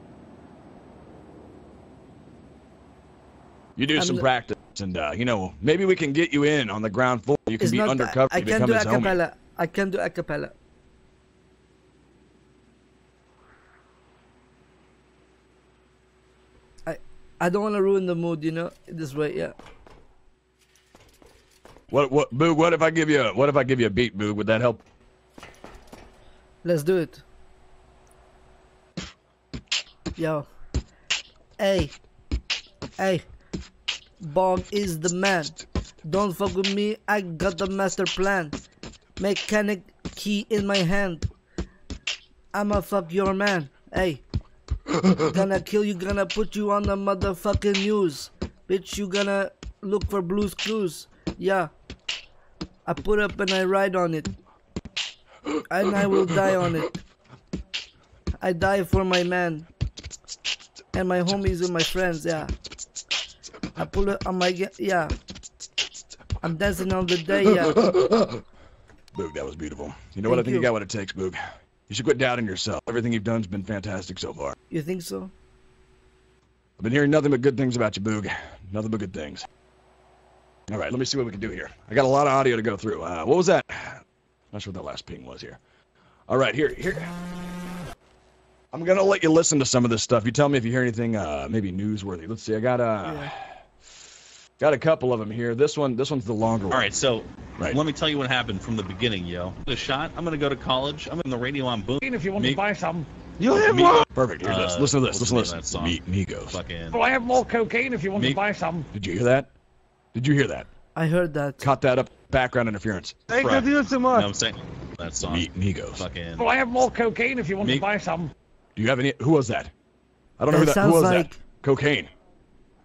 You do I'm some the- practice, and uh, you know, maybe we can get you in on the ground floor. You can It's be not- undercover. I You can become do his a homie. cappella. I can do a cappella. I I don't want to ruin the mood, you know. This way, yeah. What what Boog? What if I give you a, What if I give you a beat, Boog? Would that help? Let's do it. Yo. Hey. Hey. Bog is the man. Don't fuck with me, I got the master plan. Mechanic key in my hand. I'ma fuck your man. Hey. Gonna kill you, gonna put you on the motherfucking news. Bitch, you gonna look for Blue's Clues. Yeah. I put up and I ride on it. And I will die on it. I die for my man. And my homies and my friends, yeah. I pull it on my, ge- yeah. I'm dancing on the day, yeah. Boog, that was beautiful. You know what? I Thank think you you. got what it takes, Boog. You should quit doubting yourself. Everything you've done's been fantastic so far. You think so? I've been hearing nothing but good things about you, Boog. Nothing but good things. All right, let me see what we can do here. I got a lot of audio to go through. Uh, what was that? Not sure what that last ping was here. All right, here, here. I'm gonna let you listen to some of this stuff. You tell me if you hear anything, uh, maybe newsworthy. Let's see. I got uh, Yeah. got a couple of them here. This one, this one's the longer one. All right, so Right. let me tell you what happened from the beginning, yo. The shot. I'm gonna go to college. I'm in the radio on boom. If you want Me- to buy some. You have more. Perfect. Here's this. Uh, Listen to this. what's Listen the to name this. of that song? Me, Migos. Fucking. Well, I have more cocaine if you want Me- to buy some. Did you hear that? Did you hear that? I heard that. Caught that up. Background interference. Right. Thank you so No, much. I'm saying that song. Me, Migos. Fucking. Well, I have more cocaine if you want Me- to buy some. Do you have any? Who was that? I don't know who That that. Who sounds was like- that? Cocaine.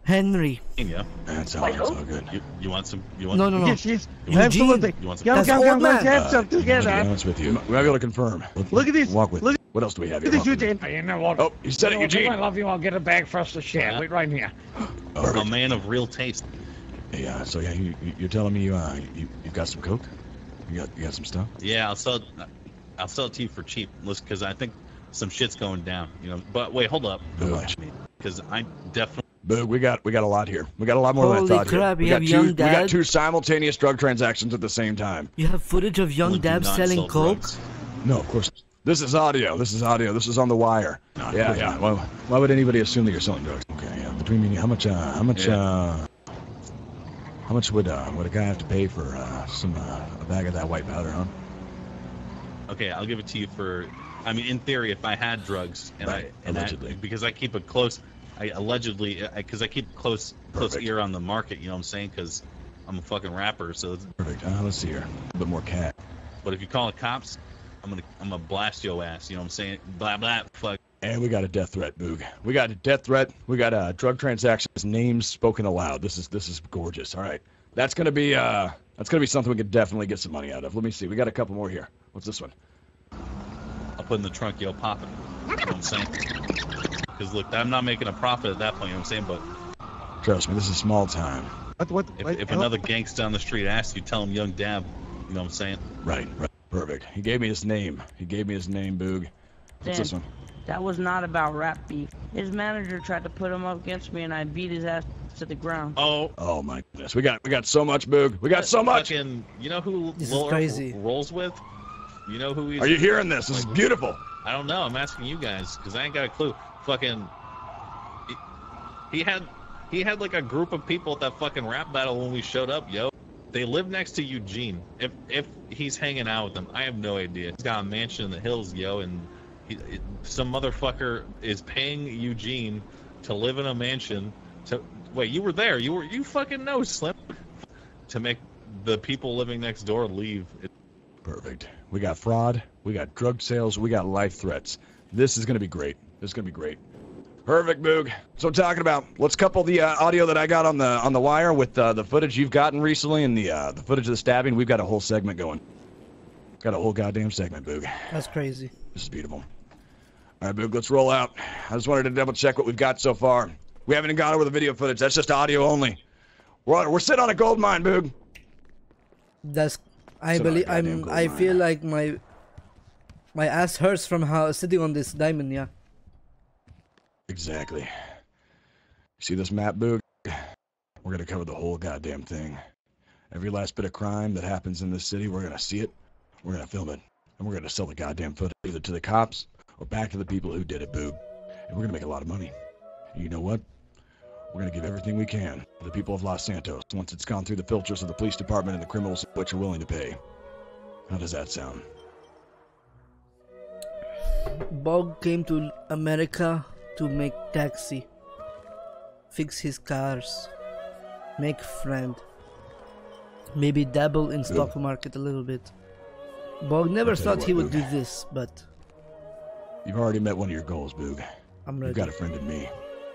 Henry. Yeah. That's all, that's all good. You, you want some? You want? No, no, no. Yes, yes. You want Eugene. You want some? Go, That's go, go, old let's man. have some together. To be honest with you, we might be able to confirm. Look, Look at this. Walk with. Look me. What else do we have Look here? at this, Eugene. You know what? Oh, you said You it, know what? Eugene. I love you. I'll get a bag for us to share. Yeah. Wait right here. I'm a man of real taste. Yeah. So yeah, you, you- you're telling me you uh you you got some coke? You got you got some stuff? Yeah, I'll sell. It, I'll sell it to you for cheap. Listen, because I think some shit's going down. You know. But wait, hold up. Because I definitely. Boog, we got we got a lot here. We got a lot more than I Holy thought crap, here. We you got have two young we got dad? two simultaneous drug transactions at the same time. You have footage of young Would you Dab not selling sell coke? drugs? No, of course. This is audio. This is audio. This is on the wire. Yeah, yeah. Well, why would anybody assume that you're selling drugs? Okay, yeah. Between me and you, how much uh how much Yeah. uh how much would uh would a guy have to pay for uh some uh, a bag of that white powder, huh? Okay, I'll give it to you for. I mean, in theory, if I had drugs, and Right, I and allegedly. I, because I keep a close, I allegedly, because I, keep close close Perfect. ear on the market. You know what I'm saying? Because I'm a fucking rapper. So, it's, Perfect. Uh, let's see here. A little bit more cat. but if you call the cops, I'm gonna I'm gonna blast your ass. You know what I'm saying? Blah blah. Fuck. And we got a death threat, Boog. We got a death threat. We got a drug transactions, names spoken aloud. This is this is gorgeous. All right, that's gonna be uh that's gonna be something we could definitely get some money out of. Let me see. We got a couple more here. What's this one? I'll put in the trunk. Yo, pop it. You know what I'm saying? Because look, I'm not making a profit at that point. You know what I'm saying? But Trust me, this is small time. What? What? if, what- if what- another gangster on the street asks you, tell him Young Dab. You know what I'm saying? Right, right. Perfect. He gave me his name. He gave me his name, Boog. What's this one? That was not about rap beef. His manager tried to put him up against me, and I beat his ass to the ground. Oh. Oh my goodness. We got we got so much, Boog. We got so much. Fucking, you know who This is Lil Earl crazy. rolls with? You know who he's. Are you hearing this? This is beautiful. I don't know. I'm asking you guys because I ain't got a clue. Fucking. He, he had, he had like a group of people at that fucking rap battle when we showed up, yo. They live next to Eugene. If if he's hanging out with them, I have no idea. He's got a mansion in the hills, yo, and he, it, some motherfucker is paying Eugene to live in a mansion. To wait, you were there. You were you fucking know, Slim. To make the people living next door leave. It, Perfect. We got fraud. We got drug sales. We got life threats. This is gonna be great. This is gonna be great. Perfect, Boog. So I'm talking about. Let's couple the uh, audio that I got on the on the wire with uh, the footage you've gotten recently and the uh, the footage of the stabbing. We've got a whole segment going. Got a whole goddamn segment, Boog. That's crazy. This is beautiful. All right, Boog, let's roll out. I just wanted to double check what we've got so far. We haven't even gone over the video footage. That's just audio only. We're on, we're sitting on a gold mine, Boog. That's. I Sit on a believe. goddamn I'm. gold I mine. feel like my. My ass hurts from how sitting on this diamond. Yeah. Exactly. See this map, Boog? We're gonna cover the whole goddamn thing. Every last bit of crime that happens in this city, we're gonna see it, we're gonna film it, and we're gonna sell the goddamn footage either to the cops or back to the people who did it, Boog. And we're gonna make a lot of money. And you know what? We're gonna give everything we can to the people of Los Santos once it's gone through the filters of the police department and the criminals which are willing to pay. How does that sound? Bog came to America to make taxi, fix his cars, make friend, maybe dabble in stock market a little bit. Bog never I'll tell you thought what, he would Boog. do this, but You've already met one of your goals, Boog. I'm You've ready. got a friend in me.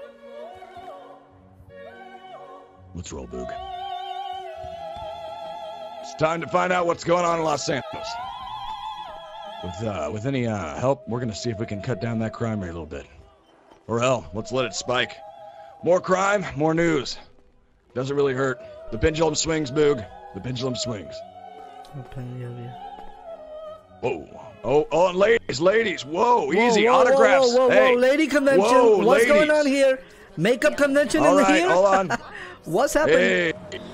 Let's roll, Boog. It's time to find out what's going on in Los Santos. With uh, with any uh, help, we're gonna see if we can cut down that crime rate a little bit. Or hell, let's let it spike. More crime, more news. Doesn't really hurt. The pendulum swings, Boog. The pendulum swings. Open, yeah, yeah. Whoa. Oh, oh, and ladies, ladies, whoa, Whoa, easy, whoa, autographs. Whoa, whoa, whoa, hey. lady convention. Whoa, What's going ladies. on here? Makeup convention All in right, here? hold on. What's happening? Hey.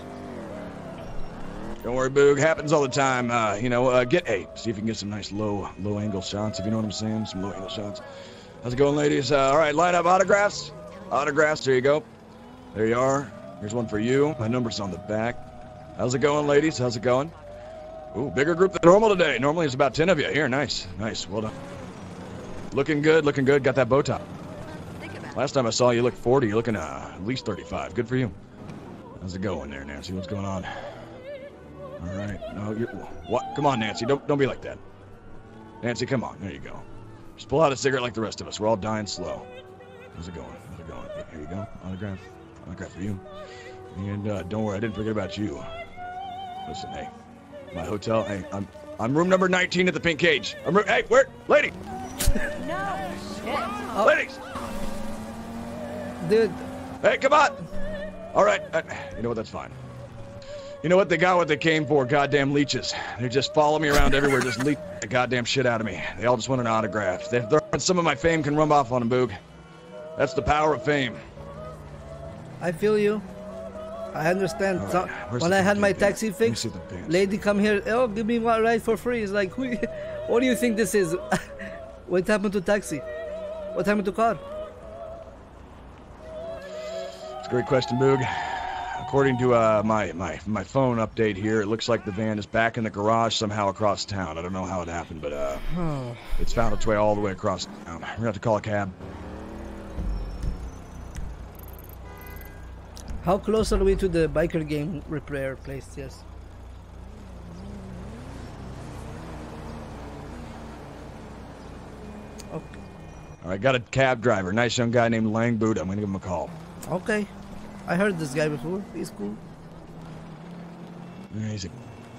Don't worry, Boog. Happens all the time. Uh, you know, uh, get hey, see if you can get some nice low, low angle shots. If you know what I'm saying, some low angle shots. How's it going, ladies? Uh, all right, line up autographs. Autographs. There you go. There you are. Here's one for you. My number's on the back. How's it going, ladies? How's it going? Ooh, bigger group than normal today. Normally it's about ten of you. Here, nice, nice. Well done. Looking good. Looking good. Got that bow tie. Last time I saw you look forty. You're looking uh, at least thirty-five. Good for you. How's it going there, Nancy? What's going on? All right. No, you what? Come on, Nancy. Don't don't be like that. Nancy, come on. There you go. Just pull out a cigarette like the rest of us. We're all dying slow. How's it going? How's it going? Here you go. Autograph. Okay, for you. And uh, don't worry, I didn't forget about you. Listen, hey, my hotel. Hey, I'm I'm room number nineteen at the Pink Cage. I'm room, hey, where, lady? No. Oh. Ladies. Dude. Hey, come on. All right. Uh, you know what? That's fine. You know what? They got what they came for. Goddamn leeches. They just follow me around everywhere, just leech the goddamn shit out of me. They all just want an autograph. They, they're, some of my fame can rub off on them, Boog. That's the power of fame. I feel you. I understand. Right. So, when I had my taxi fixed, lady come here, oh, give me one ride for free. It's like, who, what do you think this is? What happened to taxi? What happened to car? It's a great question, Boog. According to uh, my, my, my phone update here, it looks like the van is back in the garage somehow across town. I don't know how it happened, but uh, Oh. it's found its way all the way across town. We're going to have to call a cab. How close are we to the biker game repair place? Yes. Okay. All right, got a cab driver, nice young guy named Lang Buddha. I'm going to give him a call. Okay. I heard this guy before. He's cool. Yeah, he's a...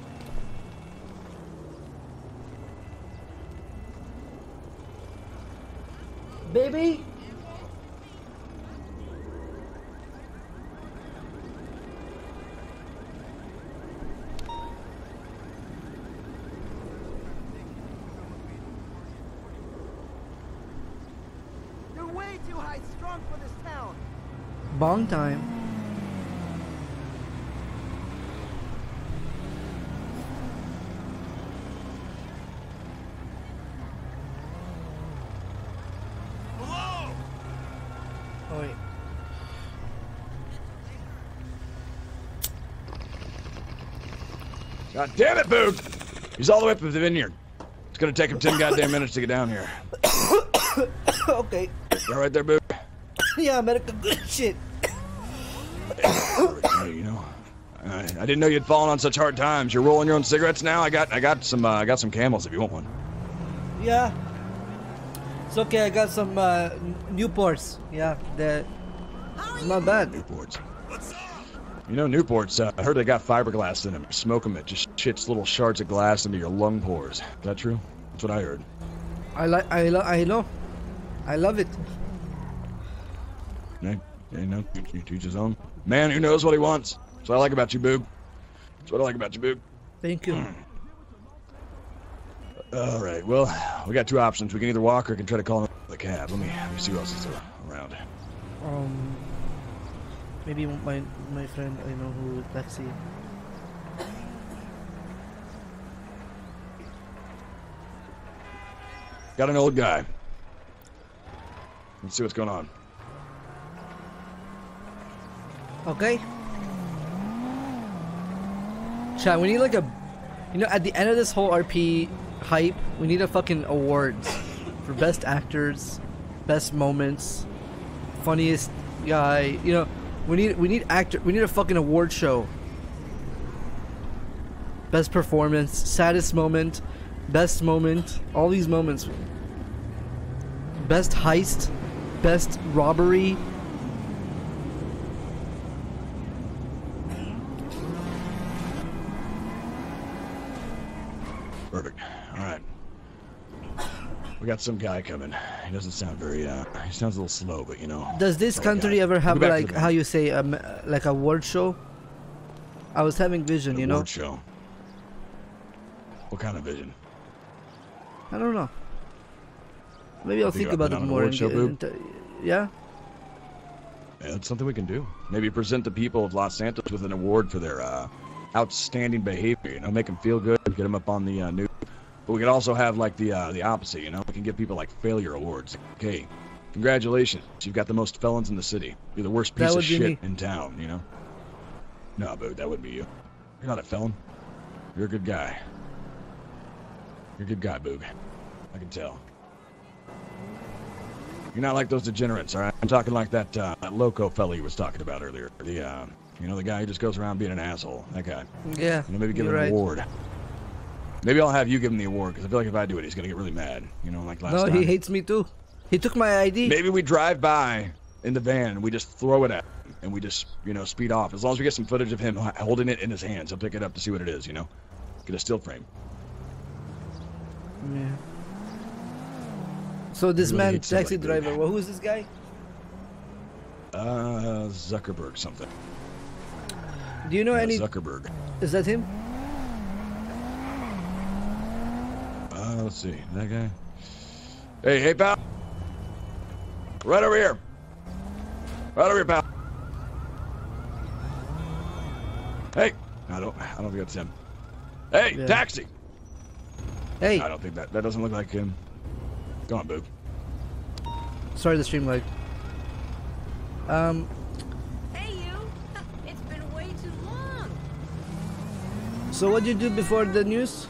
Baby? You're way too high strung for this town. Bong time. Hello. Oh wait. God damn it, Boog! He's all the way up at the vineyard. It's going to take him ten goddamn minutes to get down here. Okay. You all right there, Boog? Yeah, medical good shit. Hey, you know, I, I didn't know you'd fallen on such hard times. You're rolling your own cigarettes now. I got, I got some, uh, I got some Camels if you want one. Yeah. It's okay. I got some uh, Newports. Yeah, the it's not bad. Newports. You know, Newports. Uh, I heard they got fiberglass in them. You smoke them, it just shits little shards of glass into your lung pores. Is that true? That's what I heard. I like. I lo I know. I love it. Yeah, you know, you teach his own. Man who knows what he wants. That's what I like about you, Boog. That's what I like about you, Boog. Thank you. All right, well, we got two options. We can either walk or we can try to call the cab. Let me, let me see who else is around. Um, maybe my my friend I know who taxi. Got an old guy. Let's see what's going on. Okay. Chat, we need like a, you know, at the end of this whole R P hype, we need a fucking awards for best actors, best moments, funniest guy. You know, we need we need actor. We need a fucking award show. Best performance, saddest moment, best moment, all these moments. Best heist, best robbery. Perfect. All right. We got some guy coming. He doesn't sound very, uh, he sounds a little slow, but you know. Does this Old country guy. ever have Go back to like the how you say um, like a award show? I was having vision, you know. Award show. What kind of vision? I don't know. Maybe I'll Think think about about it putting on an more. award And show, get Boob? into, yeah. Yeah, that's something we can do. Maybe present the people of Los Santos with an award for their uh, outstanding behavior. You know, make them feel good, get them up on the uh, news. But we could also have like the uh, the opposite. You know, we can give people like failure awards. Okay, congratulations, you've got the most felons in the city. You're the worst That piece would of be shit me. in town. You know. No, but that wouldn't be you. You're not a felon. You're a good guy. You're a good guy, Boog. I can tell. You're not like those degenerates, all right? I'm talking like that, uh, that loco fella you was talking about earlier. The, uh, you know, the guy who just goes around being an asshole. That guy. Yeah. You know, maybe give you're him an right. award. Maybe I'll have you give him the award, because I feel like if I do it, he's going to get really mad. You know, like last No, time. he hates me too. He took my I D. Maybe we drive by in the van and we just throw it at him. and we just, you know, speed off. As long as we get some footage of him holding it in his hands, he'll pick it up to see what it is, you know? Get a still frame. Yeah. So this Really man, hate somebody, taxi dude. driver, well, who is this guy? Uh, Zuckerberg something. Do you know Yeah, any? Zuckerberg. Is that him? Uh, let's see. That guy? Hey, hey, pal. Right over here. Right over here, pal. Hey. I don't, I don't think that's him. Hey, Yeah. taxi. Hey. I don't think that, that doesn't look like him. Go on, Boo. Sorry, the stream lag. Um. Hey, you. It's been way too long. So what did you do before the news?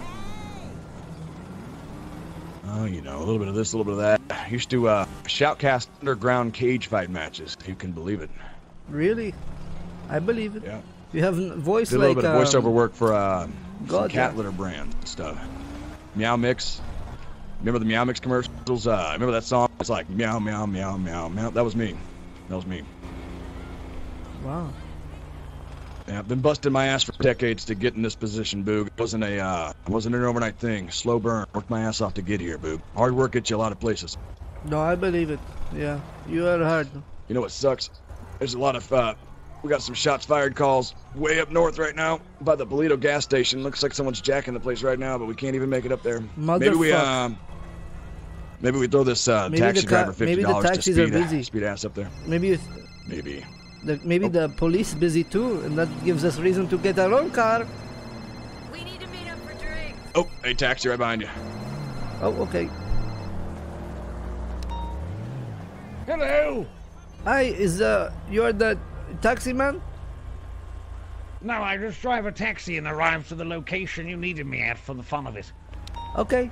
Oh, you know, a little bit of this, a little bit of that. I used to uh, shoutcast underground cage fight matches, if you can believe it. Really? I believe it. Yeah. You have a voice Did a like little bit of voiceover um, work for uh, some God, cat yeah. litter brand stuff. Meow Mix. Remember the Meow Mix commercials? Uh, remember that song? It's like meow, meow, meow, meow, meow. That was me. That was me. Wow. Yeah, I've been busting my ass for decades to get in this position, Boog. It wasn't a, uh, it wasn't an overnight thing. Slow burn. Worked my ass off to get here, Boog. Hard work gets you a lot of places. No, I believe it. Yeah, you are hard. You know what sucks? There's a lot of, uh, we got some shots fired calls way up north right now by the Bolito gas station. Looks like someone's jacking the place right now, but we can't even make it up there. Maybe we, Motherfuck. um, maybe we throw this uh, Maybe taxi the ca- driver maybe fifty the dollars to taxis are speed, busy. speed ass up there. Maybe you Maybe. the, maybe the police busy too, and that gives us reason to get our own car. We need to meet up for drinks. Oh, hey, taxi right behind you. Oh, okay. Hello. Hi, is uh, you're the taxi man? No, I just drive a taxi and arrive to the location you needed me at for the fun of it. Okay.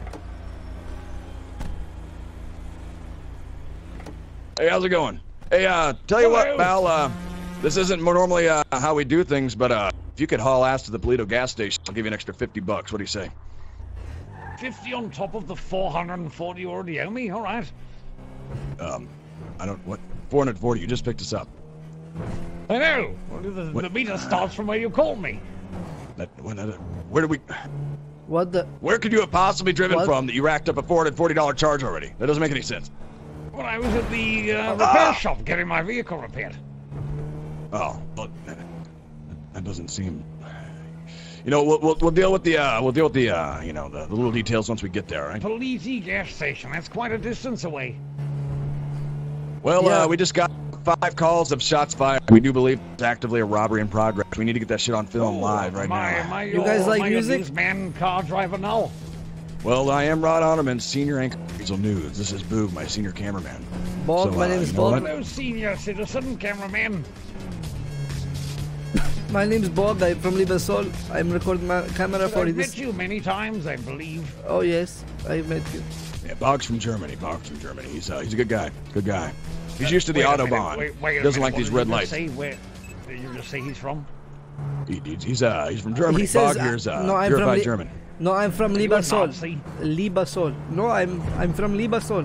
Hey, how's it going? Hey, uh, tell you Hello. what, pal, uh, this isn't more normally uh, how we do things, but uh, if you could haul ass to the Bolito gas station, I'll give you an extra fifty bucks. What do you say? fifty on top of the four hundred forty you already owe me? All right. Um, I don't, what? four hundred forty, you just picked us up. I know. Well, the, What? the meter starts from where you called me. That, when, uh, where did we, What the? where could you have possibly driven What? from that you racked up a four hundred forty dollar charge already? That doesn't make any sense. Well, I was at the uh, repair Ah! shop getting my vehicle repaired. Oh, well, that doesn't seem. You know, we'll, we'll, we'll deal with the uh, we'll deal with the uh, you know, the, the little details once we get there, all right? Politi gas station. That's quite a distance away. Well, Yeah. uh, we just got five calls of shots fired. We do believe it's actively a robbery in progress. We need to get that shit on film Oh, live right am I, now. Am I You your, guys like am I your music? newsman car driver now? Well, I am Rod Otterman, senior anchor of Weasel News. This is Boog, my senior cameraman. Bob, So, my uh, name is you know Bob. what? Hello, senior citizen cameraman. My name is Bob. I'm from Limassol. I'm recording my camera for I've this. met you many times, I believe. Oh yes, I met you. Yeah, Bog's from Germany. Bog's from Germany. He's uh, he's a good guy. Good guy. He's used to the Wait a minute, Autobahn. wait- wait a He doesn't minute, like what these did red you lights. just Say where? Did you just say he's from? He, he's he's uh he's from Germany. He says, Bog here's uh, no, I'm from purified Li- German. No, I'm from You a Limassol. Nazi? Limassol. No, I'm I'm from Limassol.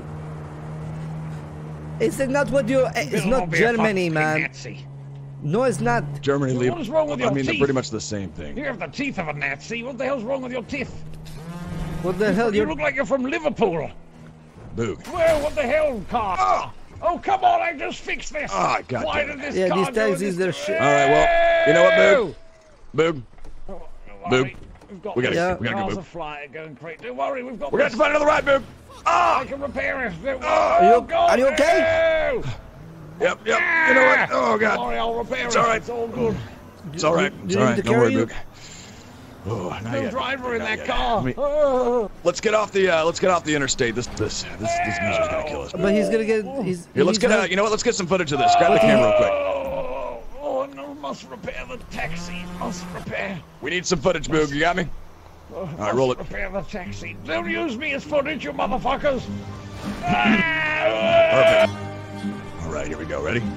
It's not what you. It's Better not be a Germany, fucking man. Nazi. No, it's not. Germany, So leave. what is wrong with I your mean, they're teeth? pretty much the same thing. You have the teeth of a Nazi. What the hell's wrong with your teeth? What the hell? You You're look like you're from Liverpool. Boog. Well, what the hell, car? Oh, come on! I just fixed this. Ah, God Why damn did it. this Yeah, car these go taxis, this they're direction? shit. All right, well, you know what, Boog? Boog. Don't Boog. worry, We've got We gotta, Yeah. we gotta cars go, are Boog. flying, going crazy. Don't worry, we've got. We're gonna have this. to find another ride, Boog. I can repair it. Don't worry. Ah! Are you- Oh, God, are you okay? no! Yep, yep. You know what? Oh, Don't God. worry, I'll repair It's it. all right. It's all good. It's all right. Do It's you all need right. to Don't worry, carry Boog. Oh, not No yet. driver in Not that yet. car. Let me- Oh. Let's get off the uh, let's get off the interstate. This this this this music's gonna kill us. But he's gonna get. He's. Here, let's he's get uh, gonna- you know what? Let's get some footage of this. Grab the camera real quick. Oh, oh, no, must repair the taxi. Must repair. We need some footage, Boog. You got me? Oh, All right, must roll it. Repair the taxi. Don't use me as footage, you motherfuckers. Perfect. All right, here we go. Ready?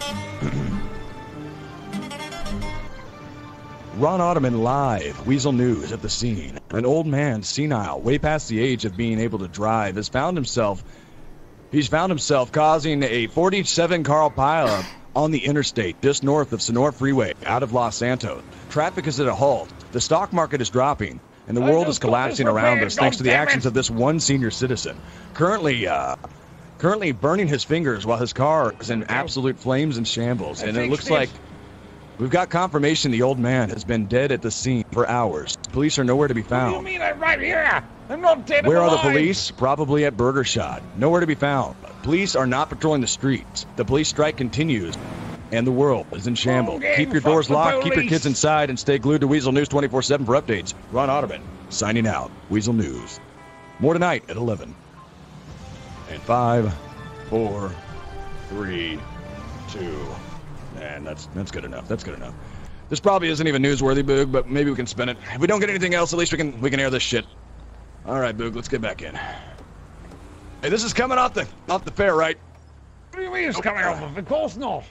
Ron Otterman live, Weasel News at the scene. An old man, senile, way past the age of being able to drive, has found himself. He's found himself causing a forty-seven car pileup on the interstate just north of Sonora Freeway out of Los Santos. Traffic is at a halt. The stock market is dropping, and the world is collapsing around us thanks to the actions of this one senior citizen. Currently, uh, currently burning his fingers while his car is in absolute flames and shambles. And it looks like we've got confirmation the old man has been dead at the scene for hours. Police are nowhere to be What do you found. mean I'm right here? I'm not dead. Where I'm are the alive. police? Probably at Burger Shot. Nowhere to be found. Police are not patrolling the streets. The police strike continues, and the world is in shambles. Okay, Keep your fuck doors the locked, keep your police. kids inside, and stay glued to Weasel News twenty-four seven for updates. Ron Otterman, signing out. Weasel News. More tonight at eleven. And five, four, three, two, and that's that's good enough. That's good enough. This probably isn't even newsworthy, Boog, but maybe we can spin it. If we don't get anything else, at least we can we can air this shit. All right, Boog, let's get back in. Hey, this is coming off the off the fair, right? What do you mean it's coming off of? Of course not.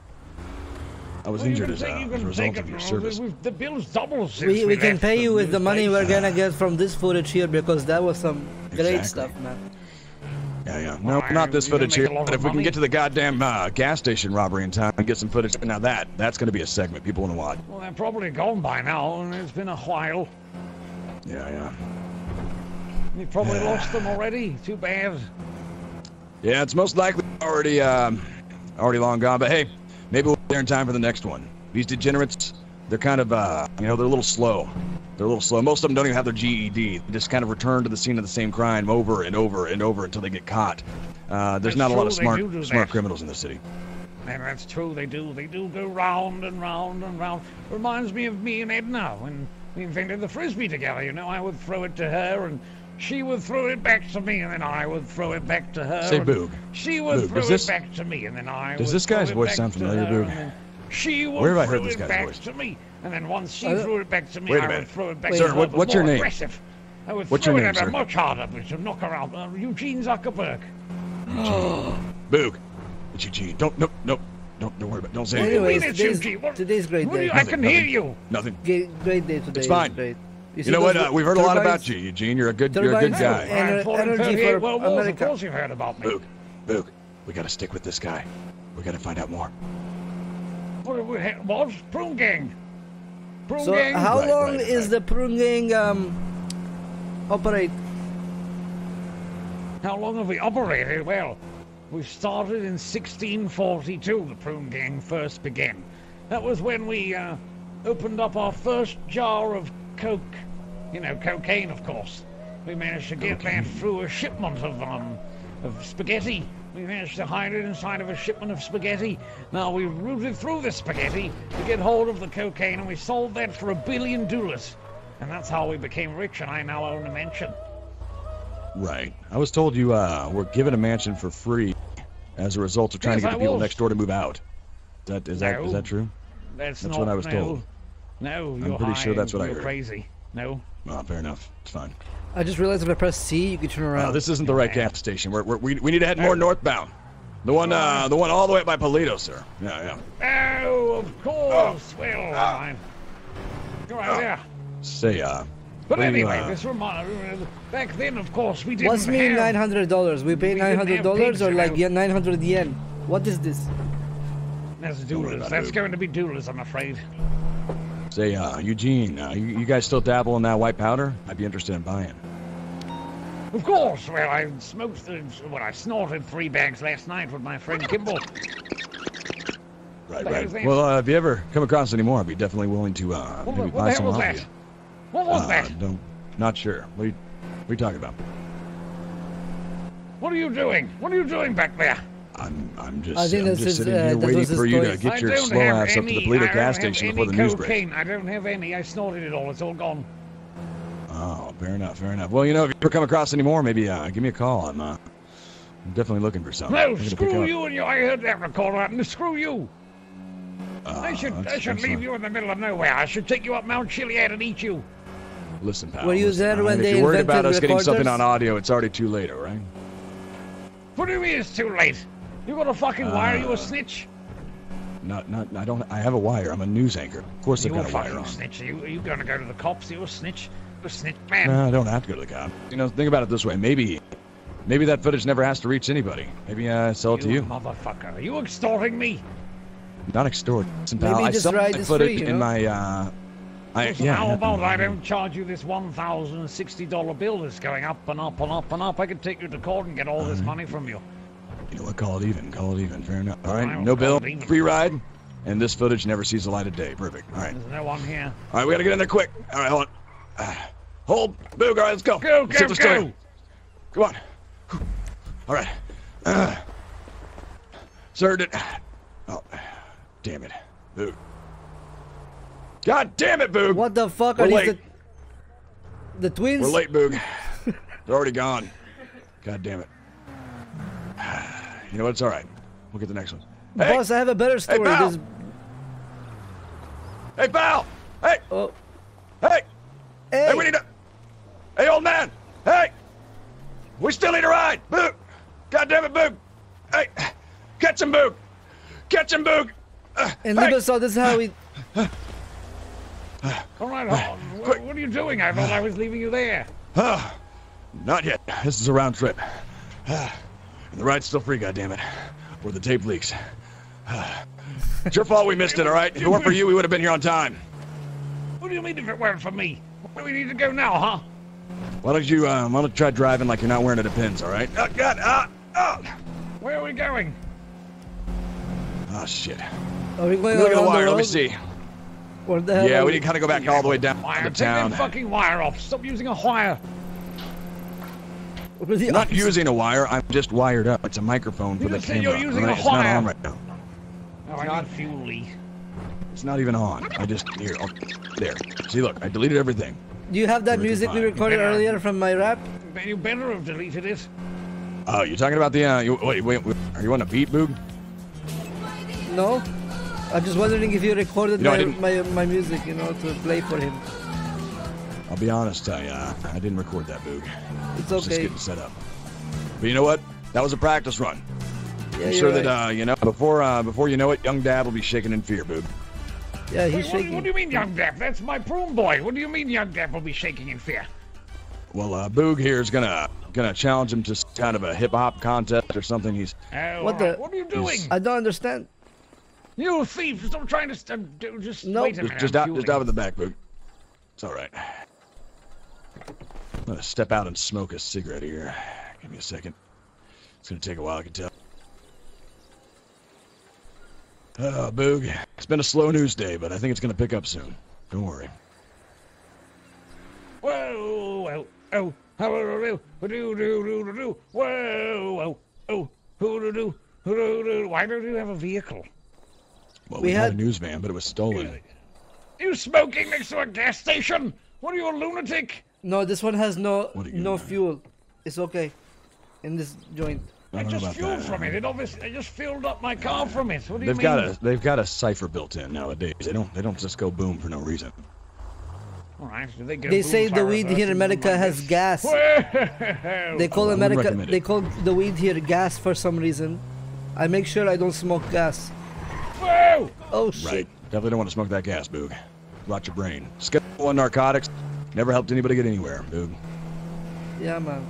I was Well, you injured can as, uh, take- you as a can result take of it your now. service. We've- The bill's doubled since We, we can left pay the you with news the money we're station. gonna get from this footage here because that was some great Exactly. stuff, man. Yeah, yeah. No, not this you're gonna footage make here. a lot But of if we can money. get to the goddamn uh, gas station robbery in time and get some footage, now that that's going to be a segment people want to watch. Well, they're probably gone by now, and it's been a while. Yeah, yeah. You've probably lost them already. Too bad. Yeah, it's most likely already um, already long gone. But hey, maybe we'll be there in time for the next one. These degenerates, they're kind of uh, you know, they're a little slow. They're a little slow. Most of them don't even have their G E D. They just kind of return to the scene of the same crime over and over and over until they get caught. Uh, there's That's not a lot true, of they smart do do smart that. criminals in this city. And that's true, they do. They do go round and round and round. Reminds me of me and Edna when we invented the frisbee together. You know, I would throw it to her, and she would throw it back to me, and then I would throw it back to her. Say and Boog. She would Boog, throw does it this- back to me, and then I does would this throw guy's it voice back sound to familiar, her, Boog? and then She would Where have I throw heard this it guy's back voice? to me, and then once she Uh, threw it back to me, wait a I minute. would throw it back Wait, to Sir, her. what- but what's your more name? Aggressive. I would What's throw your it name, at her sir? much harder, but to knock her out. Uh, Eugene Zuckerberg. Boog. It's Eugene. Don't, no, no, don't, don't worry about it. Don't say What do you anything. Anyways, mean it's today's, Eugene? What- today's great What do day. you, I can hear you. Nothing. Ge- Great day today. It's fine. Great. You, see know what? those Uh, we've heard a lot about turbines? you, Eugene. You're a good, you're a good Turbines guy. and I fought in energy thirty-eight for World Wars. Of America. course you've heard about me. Boog, Boog, we gotta stick with this guy. We gotta find out more. What, what, what? Prune Gang. Prune So Gang. how Right, long right, is right. the prune gang um operate? How long have we operated? Well, we started in sixteen forty-two, the Prune Gang first began. That was when we uh, opened up our first jar of coke. You know, cocaine, of course. We managed to get that through a shipment of, um, of spaghetti. We managed to hide it inside of a shipment of spaghetti. Now, we routed through the spaghetti to get hold of the cocaine, and we sold that for a billion dollars. And that's how we became rich, and I now own a mansion. Right. I was told you uh, were given a mansion for free as a result of trying Yes, to get I the people was. next door to move out. Is that is that is No. that true? That's, That's not, what I was no. told. No, I'm you're pretty high, sure that's what I you're heard. crazy. No. Well, fair enough. It's fine. I just realized if I press C, you can turn around. Uh, this isn't the right gas station. We're, we're, we we need to head more northbound. The one uh the one all the way up by Polito, sir. Yeah, yeah. Oh, of course. Well, fine. Go right there. Say uh. But what do you, anyway, uh, this reminds back then, of course, we didn't What's me have... nine hundred dollars? We pay we nine didn't hundred have dollars pigs, or you like know. yeah, nine hundred yen? What is this? That's Don't worry doulas. about That's it. going to be doulas, I'm afraid. Say uh Eugene, uh, you, you guys still dabble in that white powder? I'd be interested in buying. Of course. Well, I smoked, uh, well, I snorted three bags last night with my friend Kimball. Right, What right. was that? Well, uh, if you ever come across any more, I'd be definitely willing to uh What, maybe what buy the some hell was off that? you. What was Uh, that? Don't, not sure. What are you, what are you talking about? What are you doing? What are you doing back there? I'm I'm just I think I'm that's just his, sitting uh, here that waiting was his for you to voice. get I your don't slow have ass up to the any- Polito I gas don't have station any before the news breaks. cocaine. I don't have any. I snorted it all. It's all gone. Oh, fair enough, fair enough. Well, you know, if you ever come across any more, maybe uh, give me a call. I'm uh, I'm definitely looking for something. No, I'm gonna pick screw up. you and your. I heard that recorder out, and screw you. Uh, I should, I that's- should that's leave fine. you in the middle of nowhere. I should take you up Mount Chiliad and eat you. Listen, pal. Were you listen, there all when right? they If you're worried about invented us getting something on recorders? audio, it's already too late, all right? What do you mean it's too late? You got a fucking wire? You Uh, a snitch? Not, not. I don't. I have a wire. I'm a news anchor. Of course, I've You a got a wire fucking on. snitch? Are you, are you gonna go to the cops? You a snitch? You a snitch man? No, I don't have to go to the cop. You know, think about it this way. Maybe, maybe that footage never has to reach anybody. Maybe uh, sell it to you. Motherfucker! Are you extorting me? Not extortion, pal. Maybe I just saw ride my this footage free, you in know? my, uh... I, Listen, yeah. how about I don't charge you this one thousand sixty dollar bill that's going up and up and up and up? I could take you to court and get all this money from you. You know what? Call it even. Call it even. Fair enough. All right. I'll No call bill. it even. Free ride. And this footage never sees the light of day. Perfect. All right. There's no one here. All right. We gotta get in there quick. All right. Hold on. Uh, hold. Boog. All right. Let's go. Go, Let's see go, if they're still go. here. Come on. All right. Uh, sir, did... Oh, damn it. Boog. God damn it, Boog. What the fuck We're are late. these? The, the twins? We're late, Boog. They're already gone. God damn it. You know what? It's all right. We'll get the next one. Hey, Boss, I have a better story. Hey, pal. This- Hey, pal. Hey. Oh. Hey. Hey. Hey, we need to... Hey, old man. Hey. We still need a ride. Boog. God damn it, Boog. Hey. Catch him, Boog. Catch him, Boog. Uh, And hey. Liba saw this is how we... All right, hold on. What, what are you doing? I thought I was leaving you there. Uh, not yet. This is a round trip. Uh, and the ride's still free, goddammit. Or the tape leaks. Uh, it's your fault we missed it, all right? If it weren't for you, we would have been here on time. What do you mean if it weren't for me? Where do we need to go now, huh? Why don't you, uh, why don't you try driving like you're not wearing a depends, all right? Oh, God, ah, oh. Where are we going? Oh, shit. Are we going Look at the around wire, the let me road? see. Where the hell Yeah, are we need to kind of go back all the way down Wire. to Take town. that fucking wire off. Stop using a wire. What I'm not using a wire, I'm just wired up. It's a microphone for You the just said camera. you're using all a right? It's not wire. on right now. Oh, I need fuel leak. It's not even on. I just, here, I'll, there. See, look, I deleted everything. Do you have that music we recorded Better. earlier from my rap? You better have deleted it. Oh, you're talking about the, uh, you, wait, wait, wait, are you on a beat, Boog? No? I'm just wondering if you recorded You know, I my, didn't- my my music, you know, to play for him. I'll be honest, I, uh, I didn't record that, Boog. It's I was just okay. getting set up. But you know what? That was a practice run. Yeah, I'm you're sure right. that, uh, you know, before, uh, before you know it, young Dad will be shaking in fear, Boog. Yeah, he's Wait, what, shaking. what do you mean, young Depp? That's my prune boy. What do you mean, young Depp will be shaking in fear? Well, uh, Boog here is gonna, gonna challenge him to s- kind of a hip-hop contest or something. He's, Oh, What all the- right. What are you doing? I don't understand. You thief! Stop trying to st- do, just Nope. wait a just, minute. just I'm out, fueling. just out of the back, Boog. It's all right. I'm gonna step out and smoke a cigarette here. Give me a second. It's gonna take a while, I can tell. Oh, Boog. It's been a slow news day, but I think it's gonna pick up soon. Don't worry. Whoa, whoa, oh, how do do do do do do do? Whoa, whoa, oh, who do do do do? Why don't you have a vehicle? Well, We we, had, had- a news van, but it was stolen. You smoking next to a gas station? What are you, a lunatic? No, this one has no What are you no doing? fuel. It's okay. In this joint. I I don't know just about fueled that. from it. It obviously, I just filled up my car from it. What do you They've mean? got a they've got a cipher built in nowadays. They don't they don't just go boom for no reason. All right, so they, get They a boom say the fire weed reverse here in and America like has this. gas. Whoa. They call I wouldn't America. recommend it. They call the weed here gas for some reason. I make sure I don't smoke gas. Whoa! Oh shit! Right. Definitely don't want to smoke that gas, Boog. Rot your brain. Schedule one narcotics. Never helped anybody get anywhere, Boog. Yeah, man.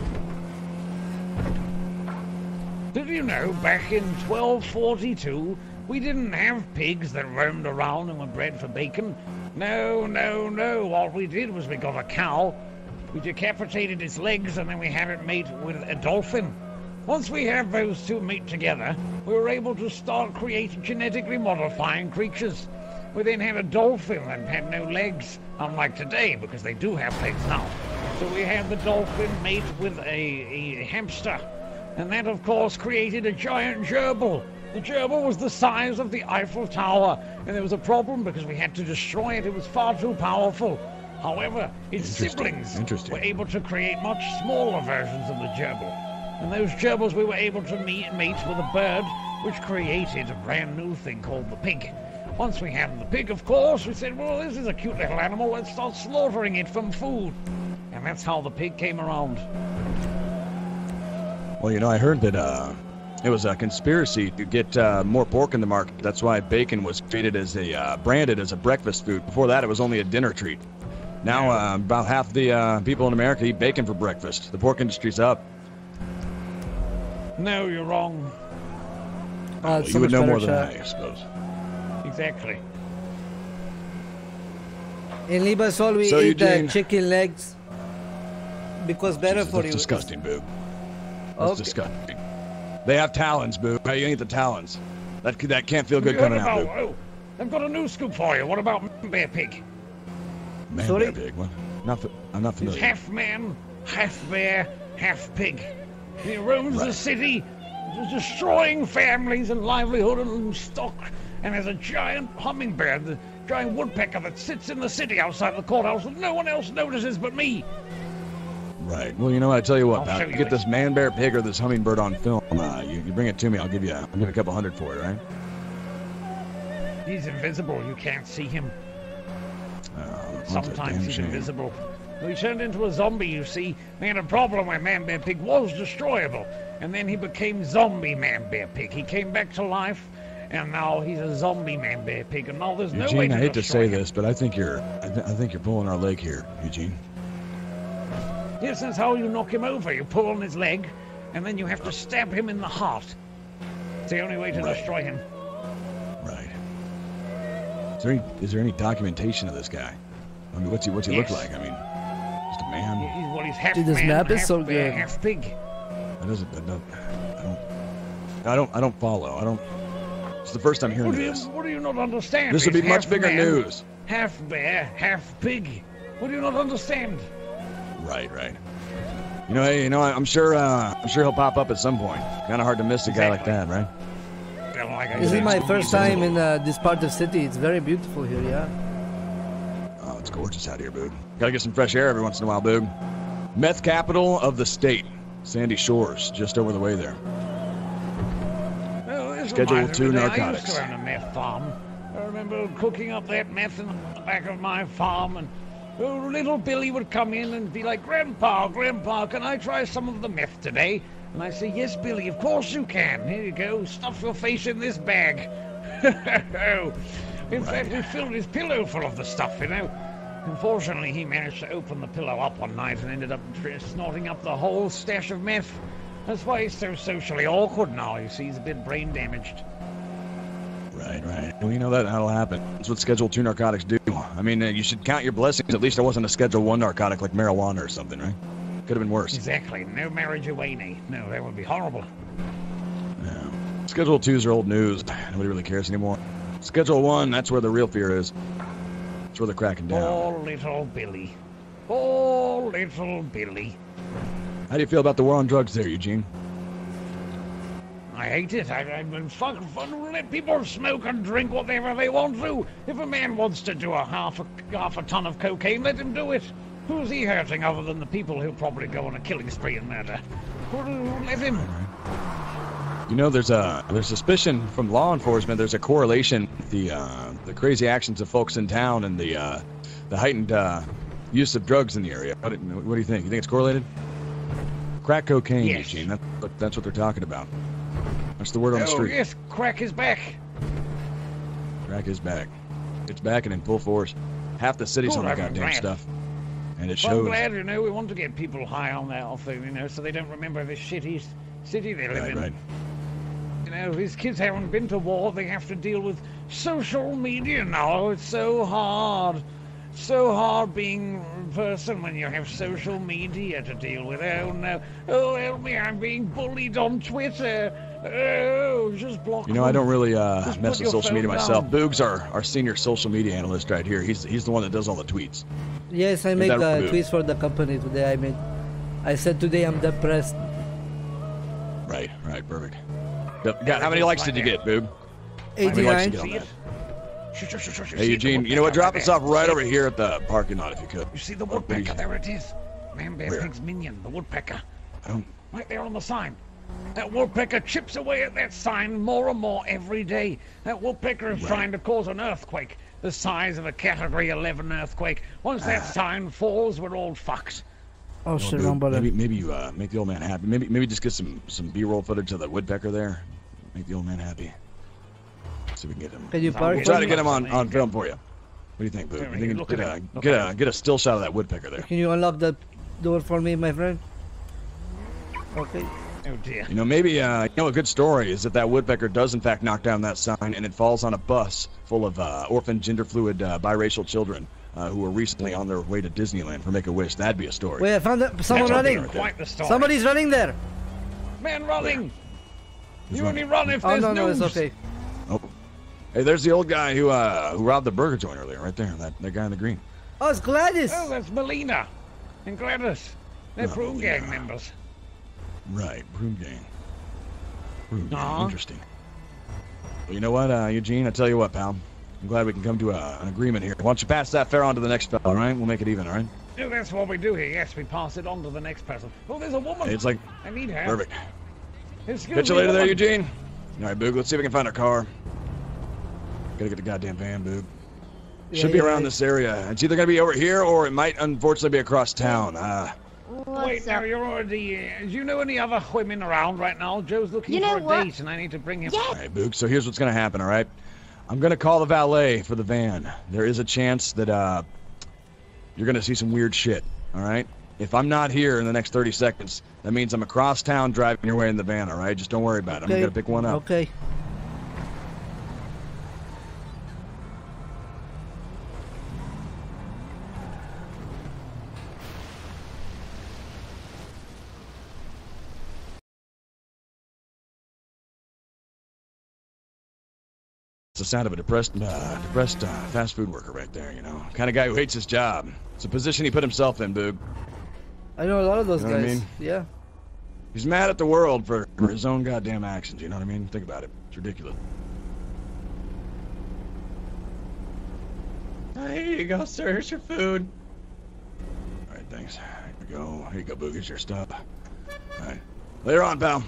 Did you know back in twelve forty-two we didn't have pigs that roamed around and were bred for bacon? No, no, no. All we did was we got a cow, we decapitated its legs, and then we had it mate with a dolphin. Once we have those two mate together, we were able to start creating genetically modifying creatures. We then had a dolphin that had no legs, unlike today, because they do have legs now. So we had the dolphin mate with a, a hamster. And that, of course, created a giant gerbil. The gerbil was the size of the Eiffel Tower, and there was a problem because we had to destroy it. It was far too powerful. However, its Interesting. siblings Interesting. were able to create much smaller versions of the gerbil. And those gerbils we were able to meet, mate with a bird, which created a brand new thing called the pig. Once we had the pig, of course, we said, well, this is a cute little animal. Let's start slaughtering it from food. And that's how the pig came around. Well, you know, I heard that uh, it was a conspiracy to get uh, more pork in the market. That's why bacon was treated as a uh, branded as a breakfast food. Before that, it was only a dinner treat. Now, uh, about half the uh, people in America eat bacon for breakfast. The pork industry's up. No, you're wrong. Uh, Well, so you would much know more better than shot. I, I suppose. Exactly. In Limassol, we So, eat the Eugene- chicken legs because better Jesus, for that's you. disgusting, Boob. That's Okay. disgusting. They have talons, Boob. How you eat the talons? That that can't feel good You heard coming out, about- Boob. oh, I've got a new scoop for you. What about Bear Pig? Man, Sorry? bear pig. What? Not, fa- I'm not He's familiar. half man, half bear, half pig. He roams the city, just destroying families and livelihood and stock, and has a giant hummingbird, the giant woodpecker that sits in the city outside the courthouse that no one else notices but me. Right. Well, you know what? I tell you what. I'll Pal, show you get this. this man bear pig or this hummingbird on film. Uh, you, you bring it to me. I'll give you. I'll give you a couple hundred for it. Right? He's invisible, you can't see him. Uh, that's a Sometimes damn he's shame. invisible. He turned into a zombie, you see. We had a problem where Man Bear Pig was destroyable. And then he became zombie Man Bear Pig. He came back to life, and now he's a zombie Man Bear Pig. And now there's no way Eugene, to I hate to destroy say him. this, but I think you're. I, th- I think you're pulling our leg here, Eugene. Yes, that's how you knock him over. You pull on his leg, and then you have to stab him in the heart. It's the only way to Right. destroy him. Right. Is there any, is there any documentation of this guy? I mean, what's he what's he Yes. look like? I mean, just a man. He's, well, he's half Dude, this man, map is half so bear, good. half pig. That doesn't. That don't, I don't. I don't. I don't follow. I don't. It's the first time hearing What do, you, this. what do you not understand? This would be He's much half bigger man, news. Half bear, half pig. What do you not understand? Right. Right. You know. Hey. You know. I'm sure. Uh, I'm sure he'll pop up at some point. Kind of hard to miss a guy like that, right? Well, like I This is said, my he's first invisible. time in uh, this part of city. It's very beautiful here, yeah. Oh, it's gorgeous out here, Boog. Gotta get some fresh air every once in a while, Boog. Meth capital of the state, Sandy Shores, just over the way there. Well, this Schedule reminds two me that I narcotics. used to own a meth farm. I remember cooking up that meth in the back of my farm, and oh, little Billy would come in and be like, "Grandpa, Grandpa, can I try some of the meth today?" And I say, "Yes, Billy, of course you can. Here you go. Stuff your face in this bag." In fact, we filled his pillow full of the stuff, you know. Unfortunately, he managed to open the pillow up one night and ended up tr- snorting up the whole stash of meth. That's why he's so socially awkward now. You see, he's a bit brain damaged. Right, right. Well, you know that that'll happen. That's what Schedule Two narcotics do. I mean, uh, you should count your blessings. At least there wasn't a Schedule One narcotic like marijuana or something, right? Could have been worse. Exactly. No marijuana. No, that would be horrible. Yeah. Schedule Twos are old news. Nobody really cares anymore. Schedule One, that's where the real fear is. That's where they're cracking down. Poor little Billy. Poor little Billy. How do you feel about the war on drugs there, Eugene? I hate it. I, I mean, fuck, fuck, let people smoke and drink whatever they want to. If a man wants to do a half a half a ton of cocaine, let him do it. Who's he hurting other than the people who'll probably go on a killing spree and murder? Let him. You know, there's a there's suspicion from law enforcement. There's a correlation with the uh, the crazy actions of folks in town and the uh, the heightened uh, use of drugs in the area. What, do- what do you think? You think it's correlated? Crack cocaine, Yes. Eugene. That's what that's what they're talking about. That's the word on the Oh, street. yes, crack is back. Crack is back. It's back and in full force. Half the city's Good, on the I'm goddamn glad. stuff, and it Well, I'm shows. glad, you know, we want to get people high on that thing, you know, so they don't remember this shitty city they live Right, in. right. You know, these kids haven't been to war. They have to deal with social media now. It's so hard. So hard being a person when you have social media to deal with. Oh, no. Oh, help me. I'm being bullied on Twitter. Oh, just block You know, I them. don't really uh, Just mess put with your social media phone myself. down. Boogs, our, our senior social media analyst right here. He's he's the one that does all the tweets. Yes, I Is make that the rude? tweets for the company today. I made. I said today I'm depressed. Right, right, perfect. Yep, got- How many likes did you get, Boog? How many likes did you eighty-nine. get on that? Hey, Eugene, you know what? Drop us off right over here at the parking lot if you could. You see the What do you- woodpecker? There it is. Man Bear Where? Pig's minion, the woodpecker. I don't. Right there on the sign. That woodpecker chips away at that sign more and more every day. That woodpecker is Right. trying to cause an earthquake the size of a Category eleven earthquake. Once that sign falls, we're all fucked. Oh Well, shit, Boog, wrong button. Maybe maybe you uh, make the old man happy. Maybe maybe just get some some B-roll footage of the woodpecker there. Make the old man happy. See if we can get him. Can you park We'll try for to me? get him on, on film for you. What do you think, Boog? Here, You think look get at a him. Look get at a him. get a still shot of that woodpecker there? Can you unlock the door for me, my friend? Okay. Oh dear. You know, maybe, uh, you know, a good story is that that woodpecker does in fact knock down that sign and it falls on a bus full of uh, orphan, gender-fluid, uh, biracial children uh, who were recently on their way to Disneyland for Make-A-Wish. That'd be a story. Wait, I found that, someone That's running. right there. Quite the story. Somebody's running there. Man running. Who's You running? only run if Oh there's no, no, it's news. okay. Oh. Hey, there's the old guy who uh, who robbed the burger joint earlier, right there. That, that guy in the green. Oh, it's Gladys. Oh, that's Melina and Gladys. They're Oh, Prune yeah. Gang members. Right, Broom Gang. Broom Gang, Aw. interesting. Well, you know what, uh, Eugene? I tell you what, pal. I'm glad we can come to a, an agreement here. Why don't you pass that fare on to the next fellow, all right? We'll make it even, all right? Oh, that's what we do here. Yes, we pass it on to the next person. Oh, there's a woman. Hey, it's like I need her. perfect. Excuse Catch you me, later there, woman. Eugene. All right, Boog. Let's see if we can find our car. Gotta get the goddamn van, Boog. Yeah, Should be yeah, around yeah. this area. It's either gonna be over here or it might unfortunately be across town. Uh, What's Wait, now up? you're already. Uh, do you know any other women around right now? Joe's looking You know for a what? date, and I need to bring him. Yes. all right, Boog. So here's what's gonna happen. All right, I'm gonna call the valet for the van. There is a chance that uh, you're gonna see some weird shit. All right. If I'm not here in the next thirty seconds, that means I'm across town driving your way in the van. All right. Just don't worry about it. I'm Okay. gonna pick one up. Okay. It's the sound of a depressed, uh, depressed uh, fast food worker right there. You know, kind of guy who hates his job. It's a position he put himself in, Boog. I know a lot of those You know what I guys. mean? Yeah. He's mad at the world for, for his own goddamn actions. You know what I mean? Think about it. It's ridiculous. Here you go, sir. Here's your food. All right, thanks. Here we go. Here you go, Boog. Here's your stuff. All right. Later on, pal.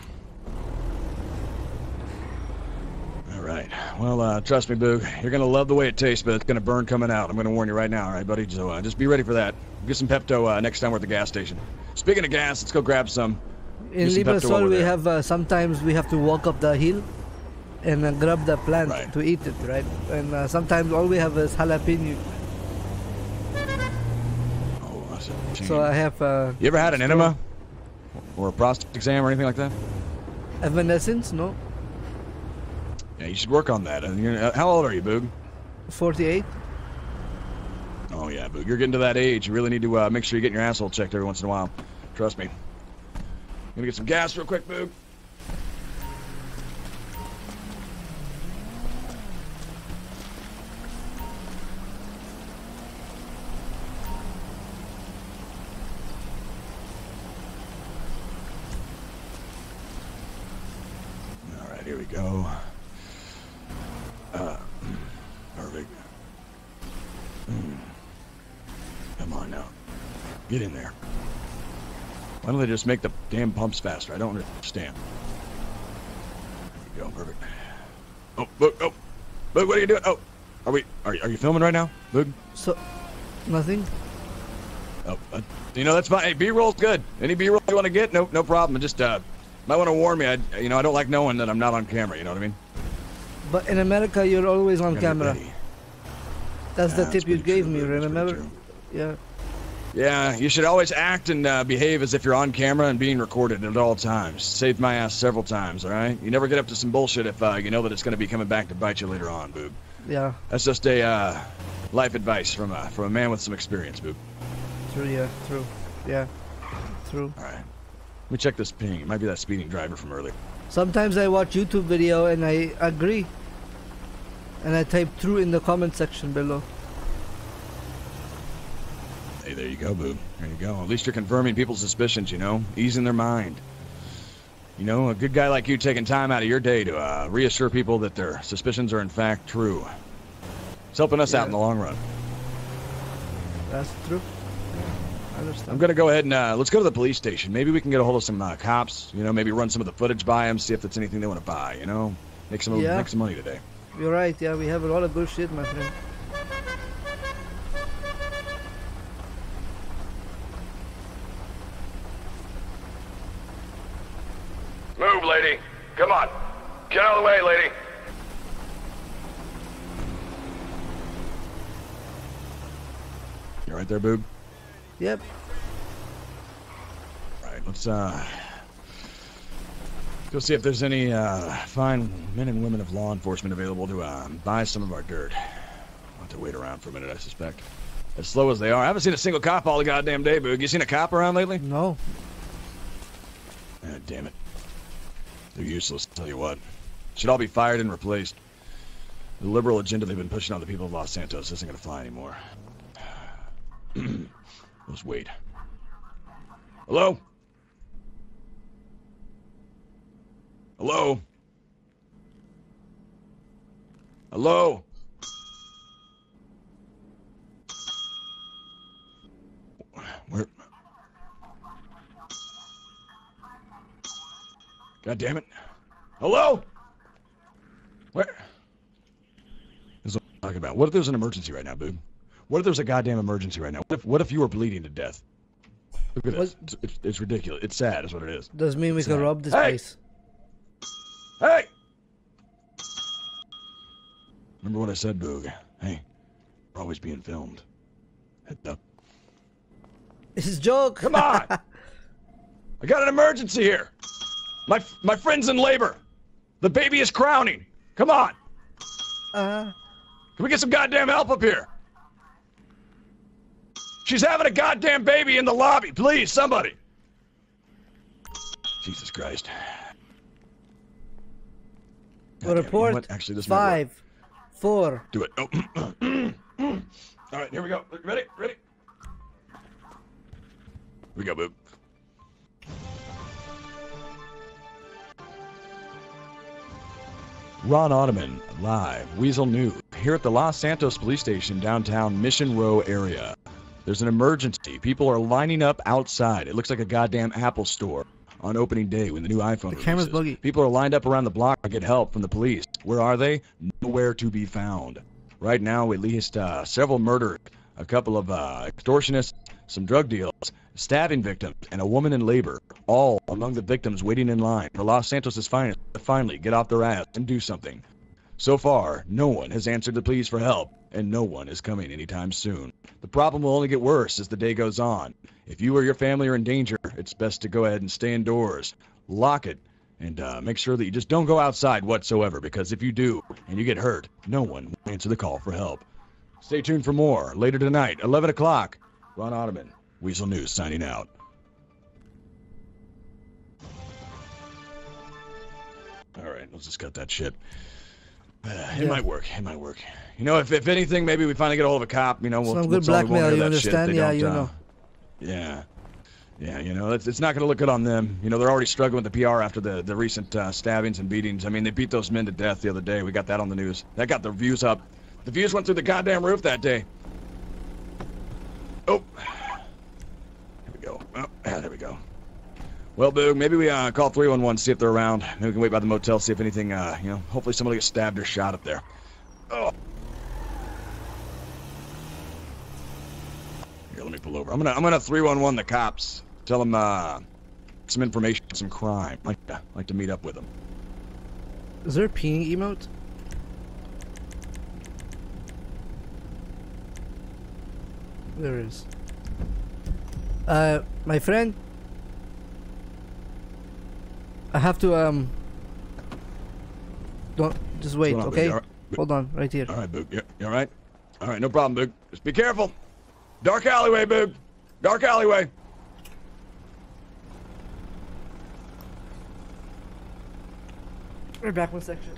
All right. Well, uh, trust me, Boog. You're gonna love the way it tastes, but it's gonna burn coming out. I'm gonna warn you right now, all right, buddy? So uh, just be ready for that. Get some Pepto uh, next time we're at the gas station. Speaking of gas, let's go grab some. In Get some Pepto Librasol, over we there. have uh, sometimes we have to walk up the hill and uh, grab the plant Right. to eat it, right? And uh, sometimes all we have is jalapeno. Oh, that's a shame. So I have. Uh, You ever had an enema? Or a prostate exam or anything like that? Evanescence? No. Yeah, you should work on that. And you're, uh, how old are you, Boog? forty-eight. Oh, yeah, Boog. You're getting to that age. You really need to uh, make sure you get your asshole checked every once in a while. Trust me. I'm gonna get some gas real quick, Boog. All right, here we go. Uh, perfect. Mm. Come on now. Get in there. Why don't they just make the damn pumps faster? I don't understand. There you go, perfect. Oh, Boog, oh, Boog, what are you doing? Oh, are we, are, you- are you filming right now, Boog? So, nothing. Oh, uh, you know, that's fine. Hey, B-roll's good. Any B-roll you want to get? No, no problem. Just, uh, might want to warn me. I, you know, I don't like knowing that I'm not on camera, you know what I mean? But in America, you're always on Gotta get camera. ready. That's the Yeah, tip that's you pretty gave true, me, Boog. That's pretty remember? true. Yeah. Yeah, you should always act and uh, behave as if you're on camera and being recorded at all times. Saved my ass several times, all right? You never get up to some bullshit if uh, you know that it's going to be coming back to bite you later on, Boog. Yeah. That's just a uh, life advice from a, from a man with some experience, Boog. True, yeah. True. Yeah. True. All right. Let me check this ping. It might be that speeding driver from earlier. Sometimes I watch YouTube video and I agree. And I type true in the comment section below. Hey, there you go, Boog. There you go. At least you're confirming people's suspicions, you know? Easing their mind. You know, a good guy like you taking time out of your day to uh, reassure people that their suspicions are in fact true. It's helping us out in the long run. That's true. I understand. I'm gonna go ahead and uh, let's go to the police station. Maybe we can get a hold of some uh, cops. You know, maybe run some of the footage by them, see if it's anything they want to buy. You know, make some Yeah. make some money today. You're right, yeah, we have a lot of good shit, my friend. Move, lady. Come on. Get out of the way, lady. You right there, Boog? Yep. All right, let's uh, Go see if there's any uh, fine men and women of law enforcement available to uh, buy some of our dirt. I'll have to wait around for a minute, I suspect. As slow as they are. I haven't seen a single cop all the goddamn day, Boog. You seen a cop around lately? No. Ah, damn it. They're useless, I'll tell you what. Should all be fired and replaced. The liberal agenda they've been pushing on the people of Los Santos isn't going to fly anymore. Let's wait. Hello? Hello? Hello? Where? God damn it. Hello? Where? This is what I'm talking about. What if there's an emergency right now, Boob? What if there's a goddamn emergency right now? What if, what if you were bleeding to death? Look at this. It's, it's, it's ridiculous. It's sad is what it is. Does mean we It's can sad. rob this Hey! place. Hey! Remember what I said, Boog. Hey, we're always being filmed. Heads up. This is a joke. Come on! I got an emergency here. My my friend's in labor. The baby is crowning. Come on. Uh. Can we get some goddamn help up here? She's having a goddamn baby in the lobby. Please, somebody. Jesus Christ. We'll Goddamn, you know report what? Actually, this might work. five, four. Do it. Oh. All right, here we go. Ready? Ready? Here we go, Boop. Ron Ottoman, live, Weasel News, here at the Los Santos Police Station, downtown Mission Row area. There's an emergency. People are lining up outside. It looks like a goddamn Apple store on opening day when the new iPhone The camera's releases. buggy. People are lined up around the block to get help from the police. Where are they? Nowhere to be found. Right now, at least uh, several murders, a couple of uh, extortionists, some drug deals, stabbing victims, and a woman in labor, all among the victims waiting in line for Los Santos' finest to finally get off their ass and do something. So far, no one has answered the pleas for help, and no one is coming anytime soon. The problem will only get worse as the day goes on. If you or your family are in danger, it's best to go ahead and stay indoors. Lock it, and uh, make sure that you just don't go outside whatsoever, because if you do, and you get hurt, no one will answer the call for help. Stay tuned for more later tonight, eleven o'clock. Ron Ottoman, Weasel News, signing out. All right, let's just cut that shit. Uh, it Yeah. might work. It might work. You know, if if anything, maybe we finally get a hold of a cop. You know, we'll, Some we'll good tell them we won't blackmail, hear you that shit. understand? They Yeah, don't, you uh, know. Yeah. Yeah, you know, it's, it's not going to look good on them. You know, they're already struggling with the P R after the, the recent uh, stabbings and beatings. I mean, they beat those men to death the other day. We got that on the news. That got the views up. The views went through the goddamn roof that day. Oh. Here we go. Oh, ah, there we go. Well, Boog, maybe we uh, call three one one, see if they're around. Maybe we can wait by the motel, see if anything, uh, you know, hopefully somebody gets stabbed or shot up there. Oh. Here, let me pull over. I'm gonna, I'm gonna three one one the cops. Tell them, uh, some information, some crime. Like to, like to meet up with them. Is there a peeing emote? There is. Uh, my friend. I have to, um... Don't, just wait, What's going on, okay? Boog? You all right? Hold on, right here. All right, Boog. You, you all right? All right, no problem, Boog. Just be careful. Dark alleyway, Boog. Dark alleyway. We're back one section.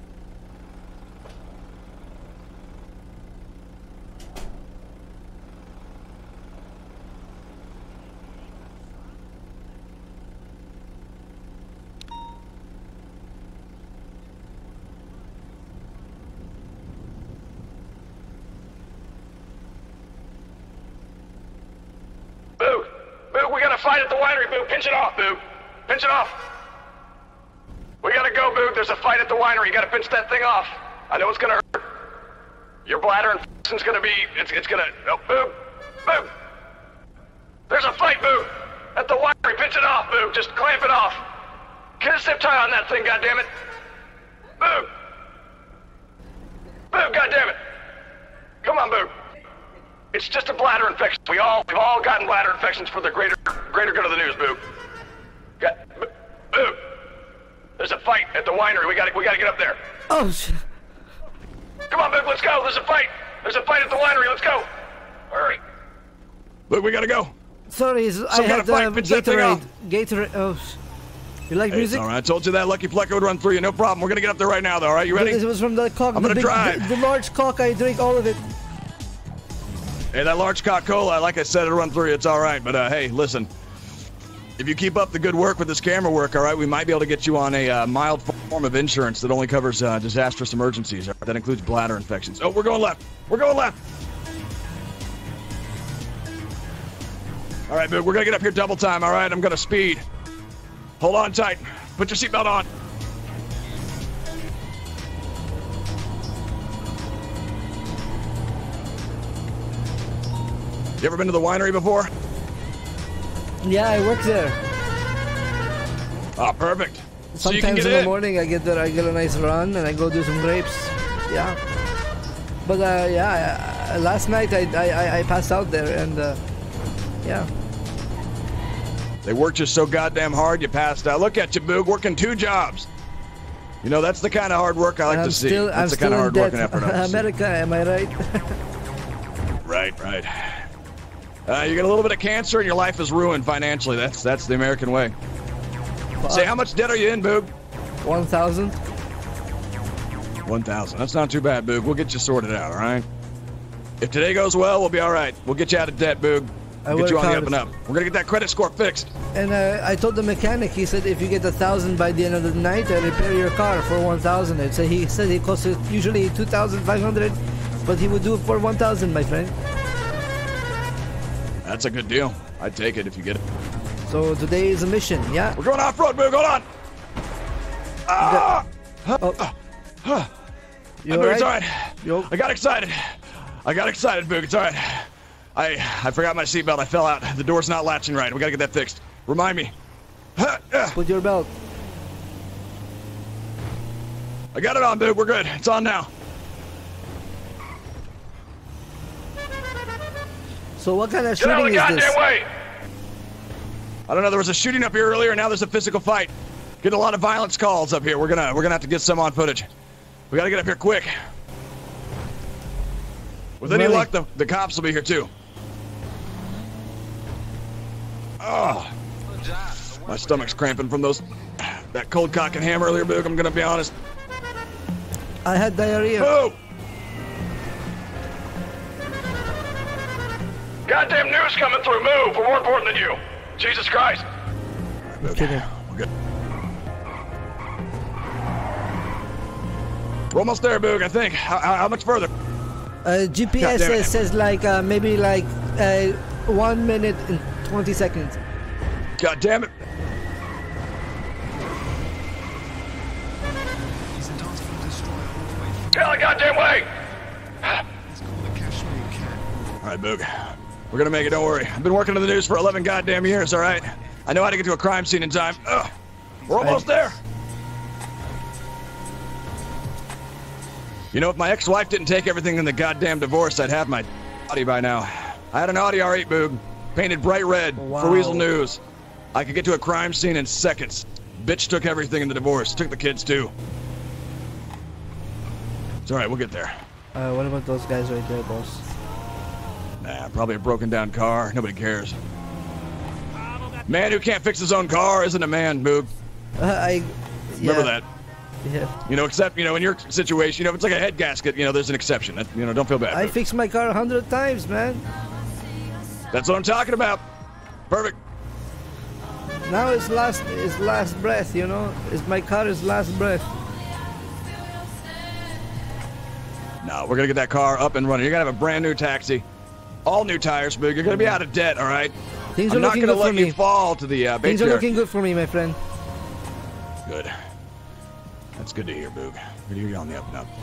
Boog! Boog, we got a fight at the winery, Boog. Pinch it off, Boog. Pinch it off. We gotta go, Boog. There's a fight at the winery. You gotta pinch that thing off. I know it's gonna hurt. Your bladder infection's gonna be... It's, it's gonna... Oh, Boog. Boog. There's a fight, Boog. At the winery. Pinch it off, Boog. Just clamp it off. Get a zip tie on that thing, goddammit. Boog. Boog, goddammit. Come on, Boog. It's just a bladder infection. We all, we've all gotten bladder infections for the greater, greater good of the news, Boog. Got, Boog. There's a fight at the winery. We gotta, we gotta get up there. Oh shit. Come on, Boog, let's go. There's a fight. There's a fight at the winery. Let's go. Hurry. Look, we gotta go. Sorry, I Some kind had of fight, um, pitch that thing Gatorade. off. Gatorade. Oh, sh- you like Hey, music? it's all right. I told you that Lucky Fleck would run through you. No problem. We're gonna get up there right now, though. All right, you ready? It was from the cock. I'm the gonna big, drive. The, the large cock. I drink all of it. Hey, that large Coca-Cola, like I said, it'll run through you. It's all right. But uh, hey, listen. If you keep up the good work with this camera work, all right, we might be able to get you on a uh, mild form of insurance that only covers uh, disastrous emergencies. Right? That includes bladder infections. Oh, we're going left. We're going left. All right, Boog, we're gonna get up here double time. All right, I'm gonna speed. Hold on tight. Put your seatbelt on. You ever been to the winery before? Yeah, I work there. Oh, perfect. So you can Sometimes get in the in. morning I get there, I get a nice run, and I go do some grapes. Yeah. But uh, yeah, uh, last night I, I I passed out there, and uh, yeah. They worked you so goddamn hard you passed out. Look at you, Boog, working two jobs. You know, that's the kind of hard work I like I'm to see. still, That's I'm the still kind of in hard debt. work and effort I like to see. America, am I right? Right, right. Uh, you get a little bit of cancer and your life is ruined financially. That's that's the American way. Say, how much debt are you in, Boog? One thousand. One thousand. That's not too bad, Boog. We'll get you sorted out, all right? If today goes well, we'll be all right. We'll get you out of debt, Boog. I We'll get you work on the hard. up and up. We're gonna get that credit score fixed. And uh, I told the mechanic, he said if you get a thousand by the end of the night, I repair your car for one thousand. So he said it costs usually two thousand five hundred, but he would do it for one thousand, my friend. That's a good deal. I'd take it if you get it. So today is a mission, yeah. We're going off road, Boog. Hold on. Ah! Oh. You Boog, all it's all right? right. I got excited. I got excited, Boog. It's all right. I I forgot my seatbelt. I fell out. The door's not latching right. We gotta get that fixed. Remind me. Put your belt. I got it on, Boog. We're good. It's on now. So what kind of Get out of shooting the is this? goddamn way! I don't know. There was a shooting up here earlier. Now there's a physical fight. Getting a lot of violence calls up here. We're gonna we're gonna have to get some on footage. We gotta get up here quick. With any Really? luck, the, the cops will be here too. Oh, my stomach's cramping from those that cold cock and ham earlier, Boog. I'm gonna be honest. I had diarrhea. Move! Goddamn news coming through. Move. We're more important than you. Jesus Christ. Kidding. We're good. We're almost there, Boog. I think. How, how, how much further? Uh, G P S God damn it. says, says like uh, maybe like uh, one minute and twenty seconds. God damn it! Get out of the goddamn way! All right, Boog. We're gonna make it. Don't worry. I've been working in the news for eleven goddamn years. All right. I know how to get to a crime scene in time. Ugh. We're almost there. You know, if my ex-wife didn't take everything in the goddamn divorce, I'd have my Audi by now. I had an Audi R eight, Boog, painted bright red Wow. for Weasel News. I could get to a crime scene in seconds. Bitch took everything in the divorce. Took the kids too. It's all right. We'll get there. Uh, what about those guys right there, boss? Nah, probably a broken down car. Nobody cares. Man who can't fix his own car isn't a man, Boog. Uh, I Remember yeah. that. Yeah. You know, except, you know, in your situation, you know, if it's like a head gasket, you know, there's an exception. That, you know, don't feel bad. I Boog. fixed my car a hundred times, man. That's what I'm talking about. Perfect. Now it's last, it's last breath, you know. It's my car is last breath. No, we're gonna get that car up and running. You're gonna have a brand new taxi, all new tires, Boog. You're gonna be out of debt, all right? Things I'm are not looking gonna good let for you me. fall to the uh, Things are patriarchy. looking good for me, my friend. Good. That's good to hear, Boog. Good to hear you on the up and up.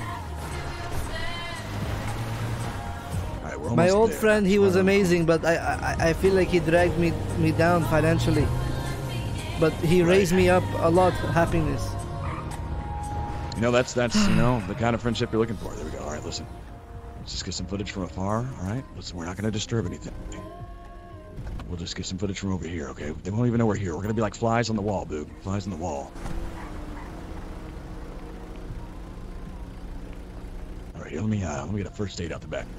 All right, we're almost My old there. friend, he was amazing, but I, I I feel like he dragged me me down financially. But he raised me up a lot. Happiness. You know, that's that's you know the kind of friendship you're looking for. There we go. All right, listen. Let's just get some footage from afar. All right. Listen, we're not gonna disturb anything. We'll just get some footage from over here, okay? They won't even know we're here. We're gonna be like flies on the wall, Boog. Flies on the wall. here, let me uh, let me get a first aid out the back.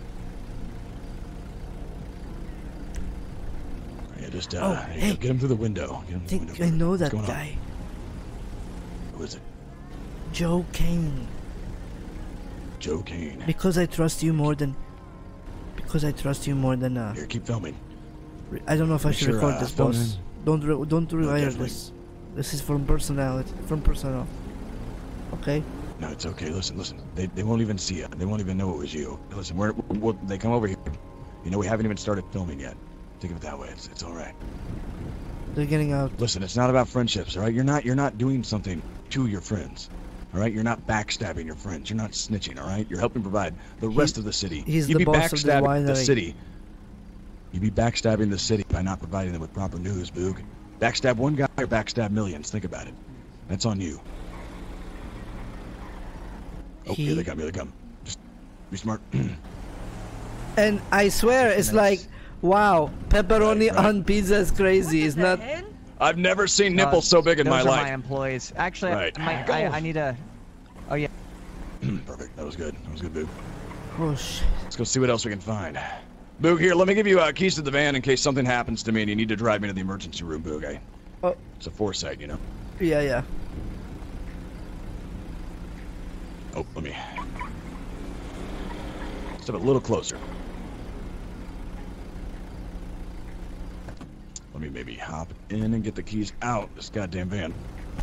Yeah, just uh, Oh, there you hey. go. Get him through the window. Get him I through the think window. I know What's that going on? guy. Who is it? Joe Kane. Joe Kane. Because I trust you more than. Because I trust you more than. Uh, Here, keep filming. I don't know if I Make should sure, record uh, this, phone boss. in. Don't re don't rewire definitely. this. This is from personality, from personnel. Okay. No, it's okay. Listen, listen. They, they won't even see it. They won't even know it was you. Listen, we're, we'll, they come over here. You know, we haven't even started filming yet. Think of it that way. It's, it's all right. They're getting out. Listen, it's not about friendships, all right? You're not you're not doing something to your friends, all right? You're not backstabbing your friends. You're not snitching, all right? You're helping provide the rest of the city. he's You'd the be boss of the backstabbing the winery. city. You'd be backstabbing the city by not providing them with proper news, Boog. Backstab one guy or backstab millions. Think about it. That's on you. Oh, He- here they come. Here they come. Just be smart. And I swear, it's like, wow, pepperoni Right, right. on pizza is crazy. It's not. I've never seen nipples so big in those my are life. my employees. Actually, Right. my, I, I need a. Oh yeah. Perfect. That was good. That was good, Boog. Oh shit. Let's go see what else we can find. Boog, here, let me give you uh, keys to the van in case something happens to me and you need to drive me to the emergency room, Boog. I, Oh. It's a foresight, you know. Yeah, yeah. Oh, let me step a little closer. Let me maybe hop in and get the keys out of this goddamn van.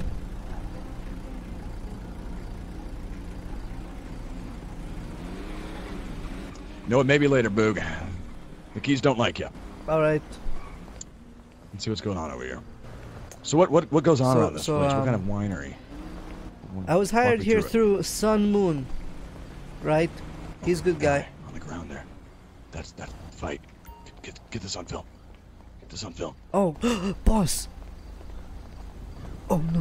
You know what? Maybe later, Boog. The keys don't like you. All right. Let's see what's going on over here. So what what what goes on So- around this so, place? What kind um, of winery? I was Walk hired me here through through Sun Moon, right? He's a good guy. it. On the ground there. That's that fight. Get, get get this on film. Get this on film. Oh, boss. Oh no,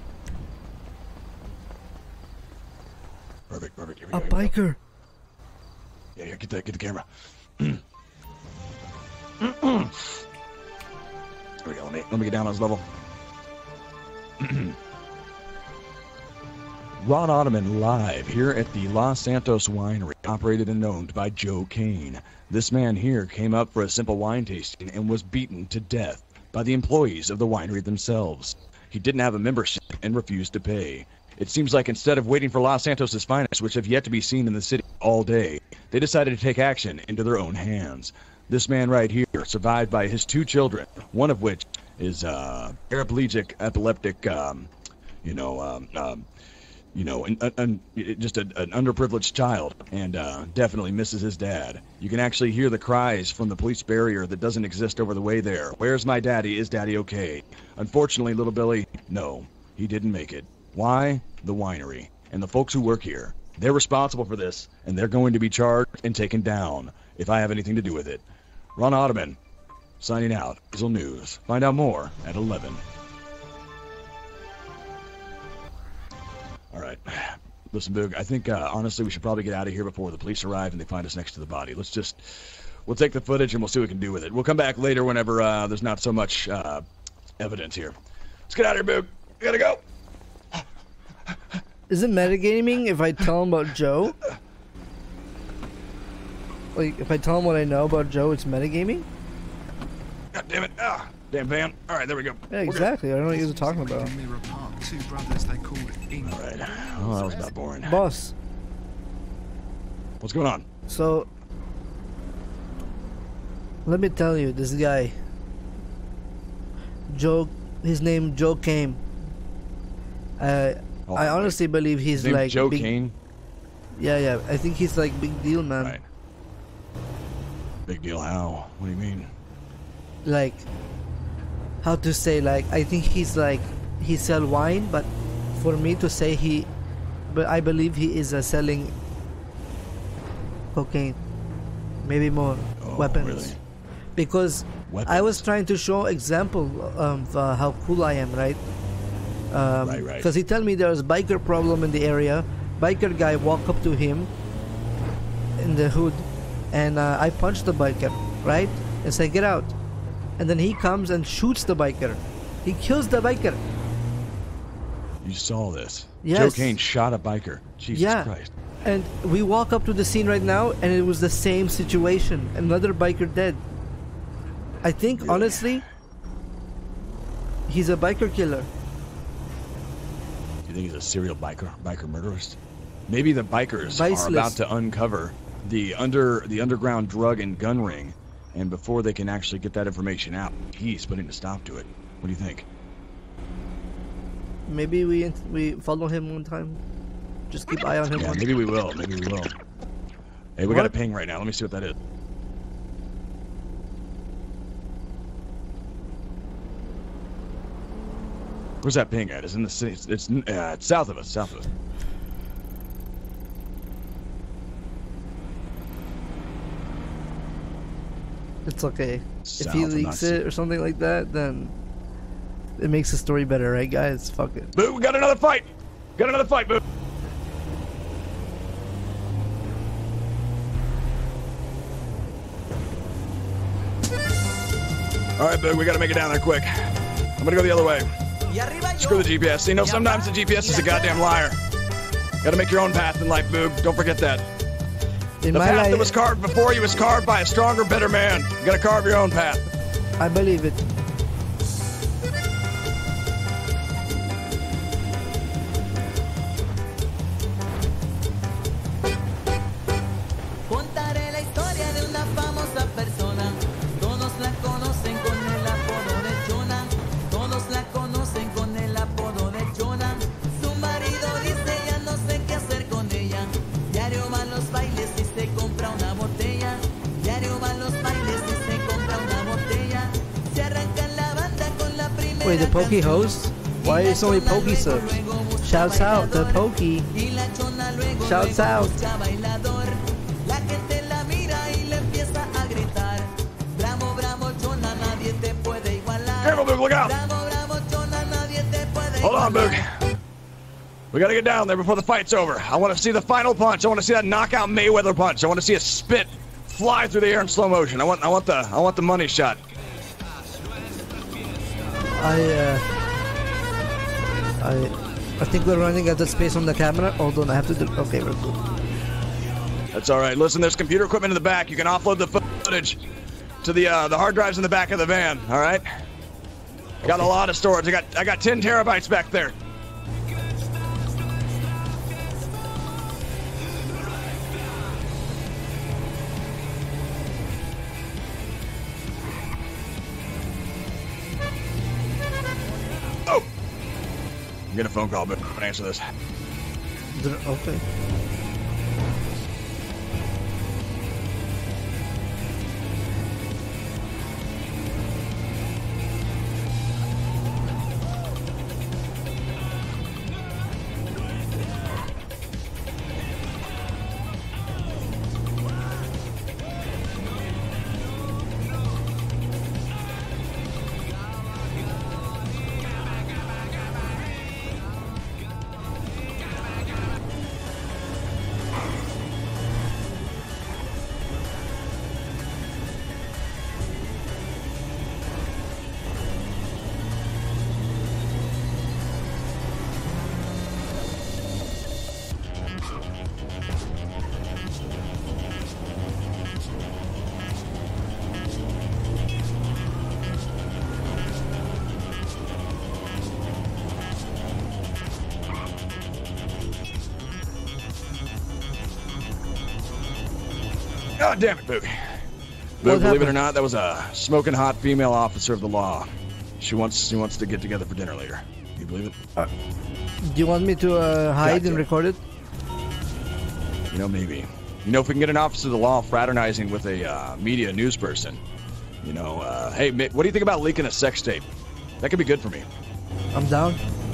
Perfect, perfect. Here we a go. Here we go. biker. Yeah, yeah. Get the get the camera. There we go. Let me let me get down on his level. Ron Ottoman live here at the Los Santos Winery, operated and owned by Joe Kane. This man here came up for a simple wine tasting and was beaten to death by the employees of the winery themselves. He didn't have a membership and refused to pay. It seems like instead of waiting for Los Santos' finest, which have yet to be seen in the city all day, they decided to take action into their own hands. This man right here survived by his two children, one of which is uh, paraplegic, epileptic, um, you know, um, um, you know, an, an, just a, an underprivileged child, and uh, definitely misses his dad. You can actually hear the cries from the police barrier that doesn't exist over the way there. Where's my daddy? Is daddy okay? Unfortunately, little Billy, no, he didn't make it. Why? The winery and the folks who work here. They're responsible for this, and they're going to be charged and taken down if I have anything to do with it. Ron Ottoman, signing out. Diesel News. Find out more at eleven. All right. Listen, Boog, I think, uh, honestly, we should probably get out of here before the police arrive and they find us next to the body. Let's just, we'll take the footage and we'll see what we can do with it. We'll come back later whenever uh, there's not so much uh, evidence here. Let's get out of here, Boog. We gotta go. Is it metagaming if I tell him about Joe? Like, if I tell him what I know about Joe, it's metagaming? God damn it. Ah, damn van. All right, there we go. Yeah, exactly. I don't know what you're talking about. Mirror Park, two brothers they called Ink. All right. Oh, that was about boring. Boss. What's going on? So, let me tell you, this guy, Joe, his name Joe Kane. Uh, Oh, I honestly believe he's His name's like Joe big, Kane? Yeah, yeah. I think he's like big deal, man. Right. Big deal how? What do you mean? Like, how to say? Like, I think he's like he sell wine, but for me to say he, but I believe he is uh, selling cocaine, maybe more weapons. really? Because I was trying to show example of uh, how cool I am, right? Um, Right, right. Because he tell me there's biker problem in the area. Biker guy walk up to him in the hood, and uh, I punch the biker, right? And say get out, and then he comes and shoots the biker. He kills the biker. You saw this. Yes. Joe Kane shot a biker. Jesus yeah. Christ. And we walk up to the scene right now, and it was the same situation. Another biker dead. I think, Really? honestly, he's a biker killer. Do you think he's a serial biker, biker murderist? Maybe the bikers Vice are about list. to uncover the under the underground drug and gun ring, and before they can actually get that information out, he's putting a stop to it. What do you think? Maybe we we follow him one time. Just keep eye on him. Yeah, one maybe we will. Maybe we will. Hey, we got a What? ping right now. Let me see what that is. Where's that ping at? It's in the city. It's, it's, uh, it's south of us. South of us. It's okay. South, if he I'm not leaks seeing- it or something like that, then it makes the story better, right, guys? Fuck it. Boo, we got another fight. Got another fight, Boo. All right, Boo, we gotta make it down there quick. I'm gonna go the other way. Screw the G P S. You know, sometimes the G P S is a goddamn liar. Gotta make your own path in life, Boog. Don't forget that. In the my path life, that was carved before you was carved by a stronger, better man. You gotta carve your own path. I believe it. Contaré la historia de una famosa persona. Todos la conocen con el apodo de Jonah. Todos la conocen con el apodo de Jonah. Su marido dice ya no sé qué hacer con ella. Diario va a los bailes y se compra una botella. Diario va a los bailes y se compra una botella. Se arranca la banda con la primera. Wait, the Pokey host? Why is only Pokey subs? Shouts out to Pokey. Shouts out. La gente la mira y le empieza a gritar. Bravo, bravo, Jonah, nadie te puede igualar. Careful, Boog, look out. Bravo, bravo, Jonah, nadie te puede Hold on, igualar. Boog. We gotta get down there before the fight's over. I want to see the final punch. I want to see that knockout Mayweather punch. I want to see a spit fly through the air in slow motion. I want, I want the, I want the money shot. I, uh... I... I think we're running out of space on the camera. Hold on, I have to do... Okay, we're good. That's all right. Listen, there's computer equipment in the back. You can offload the footage to the uh, the hard drives in the back of the van. All right. Got a lot of storage. I got I got ten terabytes back there. Oh, I'm getting a phone call, but I'm gonna answer this. Okay. God damn it, Boog. Boog, What believe it happened? or not, that was a smoking hot female officer of the law. She wants she wants to get together for dinner later. You believe it? Uh, do you want me to uh, hide Gotcha. and record it? You know, maybe. You know, if we can get an officer of the law fraternizing with a uh, media news person, you know, uh, hey, ma- what do you think about leaking a sex tape? That could be good for me. I'm down.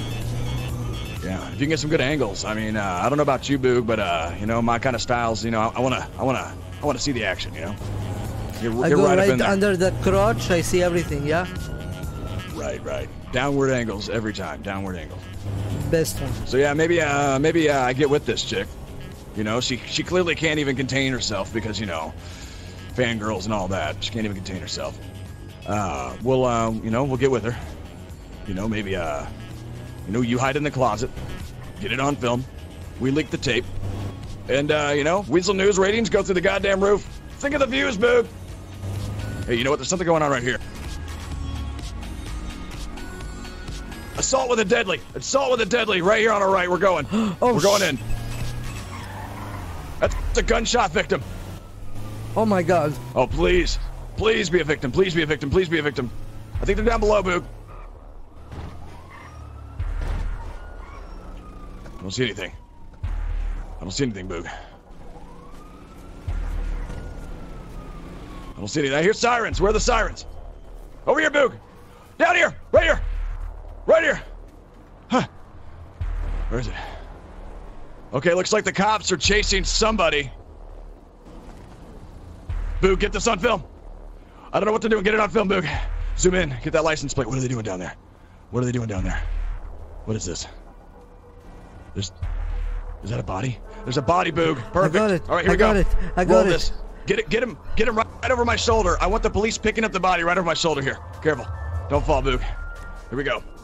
Yeah, if you can get some good angles. I mean, uh, I don't know about you, Boog, but uh, you know, my kind of styles. You know, I wanna, I wanna, I wanna see the action. You know, you're, I you're go right, right, up in there. under that crotch, I see everything, yeah? Right, right. Downward angles every time. Downward angles. Best one. So yeah, maybe, uh, maybe uh, I get with this chick. You know, she she clearly can't even contain herself because you know, fangirls and all that. She can't even contain herself. Uh, we'll, um, you know, we'll get with her. You know, maybe, uh, you know, you hide in the closet, get it on film. We leak the tape. And, uh, you know, Weasel News ratings go through the goddamn roof. Think of the views, Boog. Hey, you know what? There's something going on right here. Assault with a deadly. Assault with a deadly. Right here on our right. We're going. Oh, We're going in. That's a gunshot victim. Oh my god. Oh, please. Please be a victim. Please be a victim. Please be a victim. I think they're down below, Boog. I don't see anything. I don't see anything, Boog. I don't see anything. I hear sirens. Where are the sirens? Over here, Boog. Down here. Right here. Right here. Huh. Where is it? Okay, looks like the cops are chasing somebody. Boog, get this on film. I don't know what to do. Get it on film, Boog. Zoom in. Get that license plate. What are they doing down there? What are they doing down there? What is this? There's... Is that a body? There's a body, Boog. Perfect. I got it. All right, here I we go. got it. I got Roll it. this. Get it. Get him. Get him right, right over my shoulder. I want the police picking up the body right over my shoulder here. Careful. Don't fall, Boog. Here we go.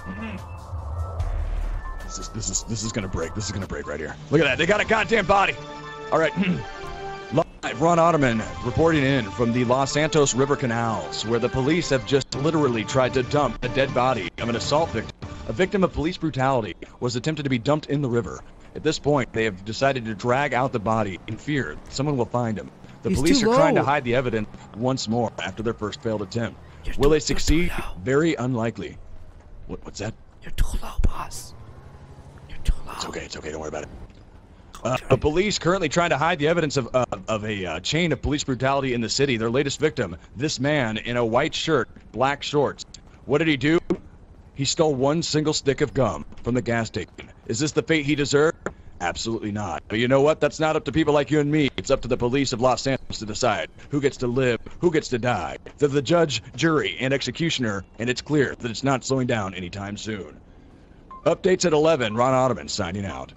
This is this is this is gonna break. This is gonna break right here. Look at that. They got a goddamn body. All right. Live, Ron Otterman reporting in from the Los Santos River canals, where the police have just literally tried to dump a dead body of an assault victim. A victim of police brutality was attempted to be dumped in the river. At this point, they have decided to drag out the body in fear someone will find him. The He's police too are trying to low. hide the evidence once more after their first failed attempt. Will they succeed? Very unlikely. What, what's that? You're too low, boss. You're too low. It's okay. It's okay. Don't worry about it. Uh, the police currently trying to hide the evidence of uh, of a uh, chain of police brutality in the city. Their latest victim, this man in a white shirt, black shorts. What did he do? He stole one single stick of gum from the gas station. Is this the fate he deserved? Absolutely not. But you know what? That's not up to people like you and me. It's up to the police of Los Santos to decide who gets to live, who gets to die. They're the judge, jury, and executioner, and it's clear that it's not slowing down anytime soon. Updates at eleven. Ron Otterman signing out.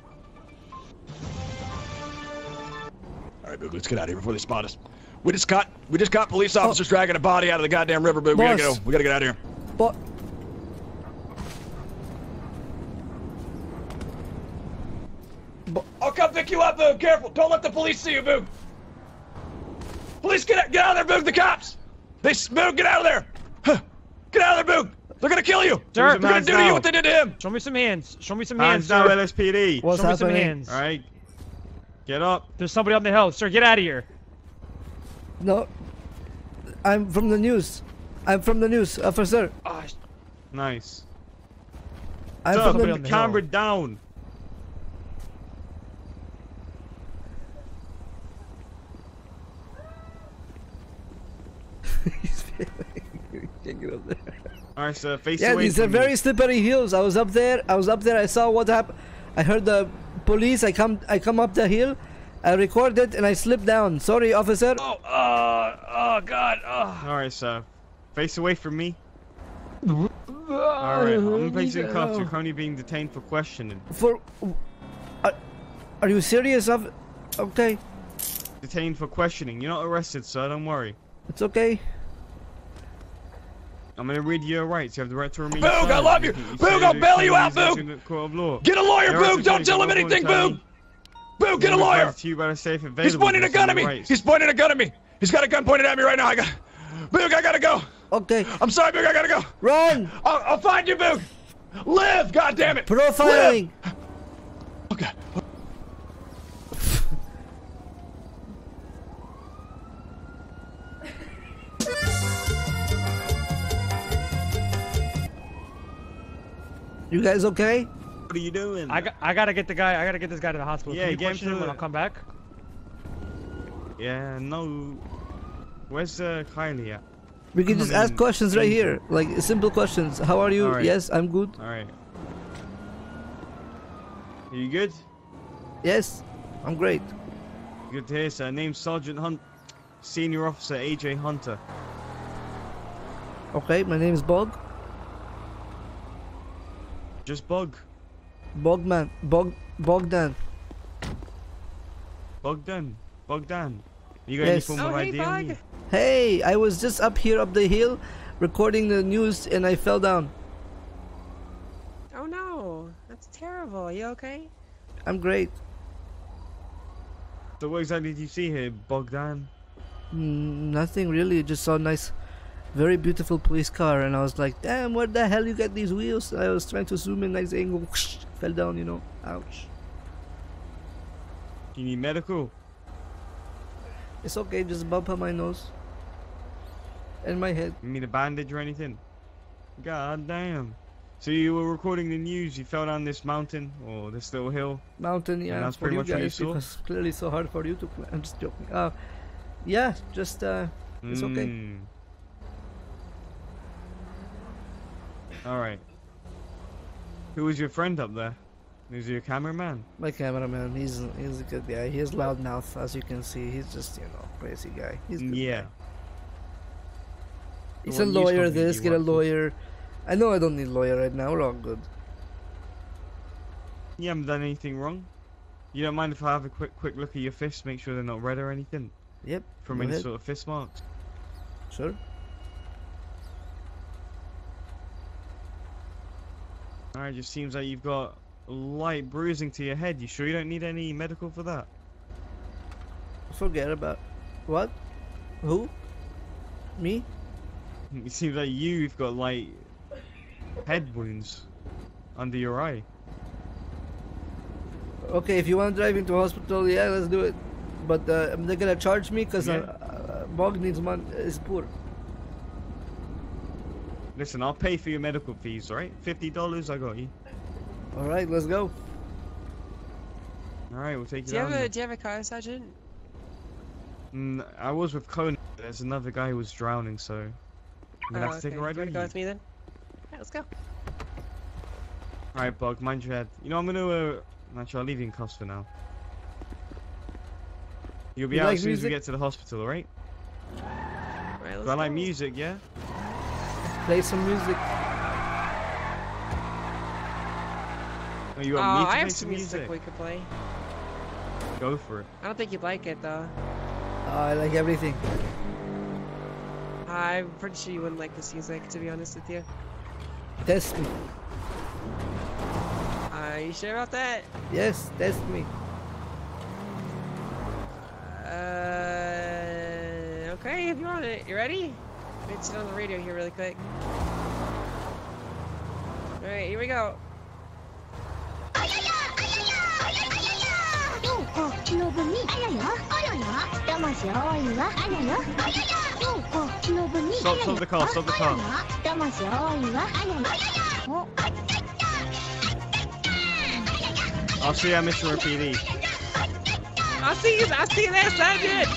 All right, Boog, let's get out of here before they spot us. We just caught we just caught police officers dragging a body out of the goddamn river, Boog. We gotta go. Boss. We gotta get out of here. But I'll come pick you up, Boog. Careful. Don't let the police see you, Boog. Police, get out, get out of there, Boog. The cops. They, Boog, get out of there. Huh. Get out of there, Boog. They're gonna kill you. Sir, They're gonna do to you what they did to him. Show me some hands. Show me some Hands hands, down, sir. L S P D. What's Show me some happening? hands. All right. Get up. There's somebody on the hill. Sir, get out of here. no, I'm from the news. I'm from the news, officer. Oh, nice. I'm Sir, from put the, the camera down. Can't get up there. All right, sir. Face Yeah, away these are from me. very slippery hills. I was up there. I was up there. I saw what happened. I heard the police. I come. I come up the hill. I recorded and I slipped down. Sorry, officer. Oh, uh, oh, God. Oh. All right, sir. Face away from me. All right, I'm gonna place you in cuffs. You're currently being detained for questioning. For. Are, are you serious? Of? Okay. Detained for questioning. You're not arrested, sir. Don't worry. It's okay. I'm gonna read your rights. You have the right to remain Boog, I silent. love you. can- Boog, say I'll that bail you out, criminals Boog. in the court of law. Get a lawyer, Your Boog. rights Don't are tell him taken anything, over Boog. Boog, get a You'll be lawyer. brought to you by the safe and He's available pointing a to gun at defend me. your rights. He's pointing a gun at me. He's got a gun pointed at me right now. I got. Boog, I gotta go. Okay. I'm sorry, Boog. I gotta go. Run. I'll, I'll find you, Boog. Live, goddammit. Profiling. Live. Okay. You guys okay? What are you doing? I, got, I gotta get the guy. I gotta get this guy to the hospital. Yeah, Can you get him question to him when the- I'll come back? Yeah, no. Where's uh, Kylie at? We can I just mean, ask questions right Angel. here, like simple questions. How are you? All right. Yes, I'm good. All right. Are you good? Yes, I'm great. Good to hear, sir. Name's Sergeant Hunt, Senior Officer A J Hunter. Okay, my name is Bog. Just Bug. Bogman. Bog. Bogdan. Bogdan. Bogdan. You got Yes. any form of Oh, hey, idea on me? Hey, I was just up here up the hill, recording the news, and I fell down. Oh no, that's terrible. You okay? I'm great. So what exactly did you see here, Bogdan? Mm, nothing really. Just saw a nice, very beautiful police car, and I was like, damn, where the hell you get these wheels? I was trying to zoom in, nice angle, whoosh, fell down, you know. Ouch. Do you need medical? It's okay, just bump on my nose. And my head. You need a bandage or anything? God damn. So you were recording the news, you fell down this mountain, or this little hill? Mountain, yeah, And that's for pretty you much what you guys, saw? because clearly so hard for you to climb. I'm just joking. Uh, yeah, just, uh, it's okay. Mm. Alright. Who was your friend up there? Was your cameraman? My cameraman, he's he's a good guy. He has loud mouth, as you can see. He's just, you know, crazy guy. He's a good Yeah. guy. He's What a news lawyer, company do this, you get a work for? lawyer. I know I don't need a lawyer right now, we're all good. You haven't done anything wrong? You don't mind if I have a quick quick look at your fists, make sure they're not red or anything? Yep. From go any ahead. sort of fist marks? Sure. Alright, just seems like you've got light bruising to your head. You sure you don't need any medical for that? Forget about... What? Who? Me? It seems like you've got light head wounds under your eye. Okay, if you want to drive into hospital, yeah, let's do it. But uh, they're gonna charge me because Yeah. uh, uh, Bog needs money, is poor. Listen, I'll pay for your medical fees, alright? fifty dollars, I got you. Alright, let's go. Alright, we'll take you Do you down have a there. Do you have a car, Sergeant? Mm, I was with Conan. There's another guy who was drowning, so I'm gonna Oh, have to take okay. a ride You wanna with go you. with me then? Yeah, let's go. Alright, Bug, mind your head. You know, I'm gonna. Uh, actually, I'll leave you in cuffs for now. You'll be You out like as soon as we music? get to the hospital, alright? Alright, Do let's I like go. music, yeah? Play some music. Oh, you Oh, want me to I play have some some music? music we could play. Go for it. I don't think you'd like it though. Oh, I like everything. I'm pretty sure you wouldn't like this music, to be honest with you. Test me. Are you sure about that? Yes, test me. Uh, okay, if you want it. You ready? Let me turn on the radio here really quick. Alright, here we go. ようこ忍にあらよあらよ騙し多いわあらよようこ忍に Stop, stop the car, stop the car. 騙し多いわあらよ I'll see you at Mister P D. I'll see you. I'll see you there, Sergeant.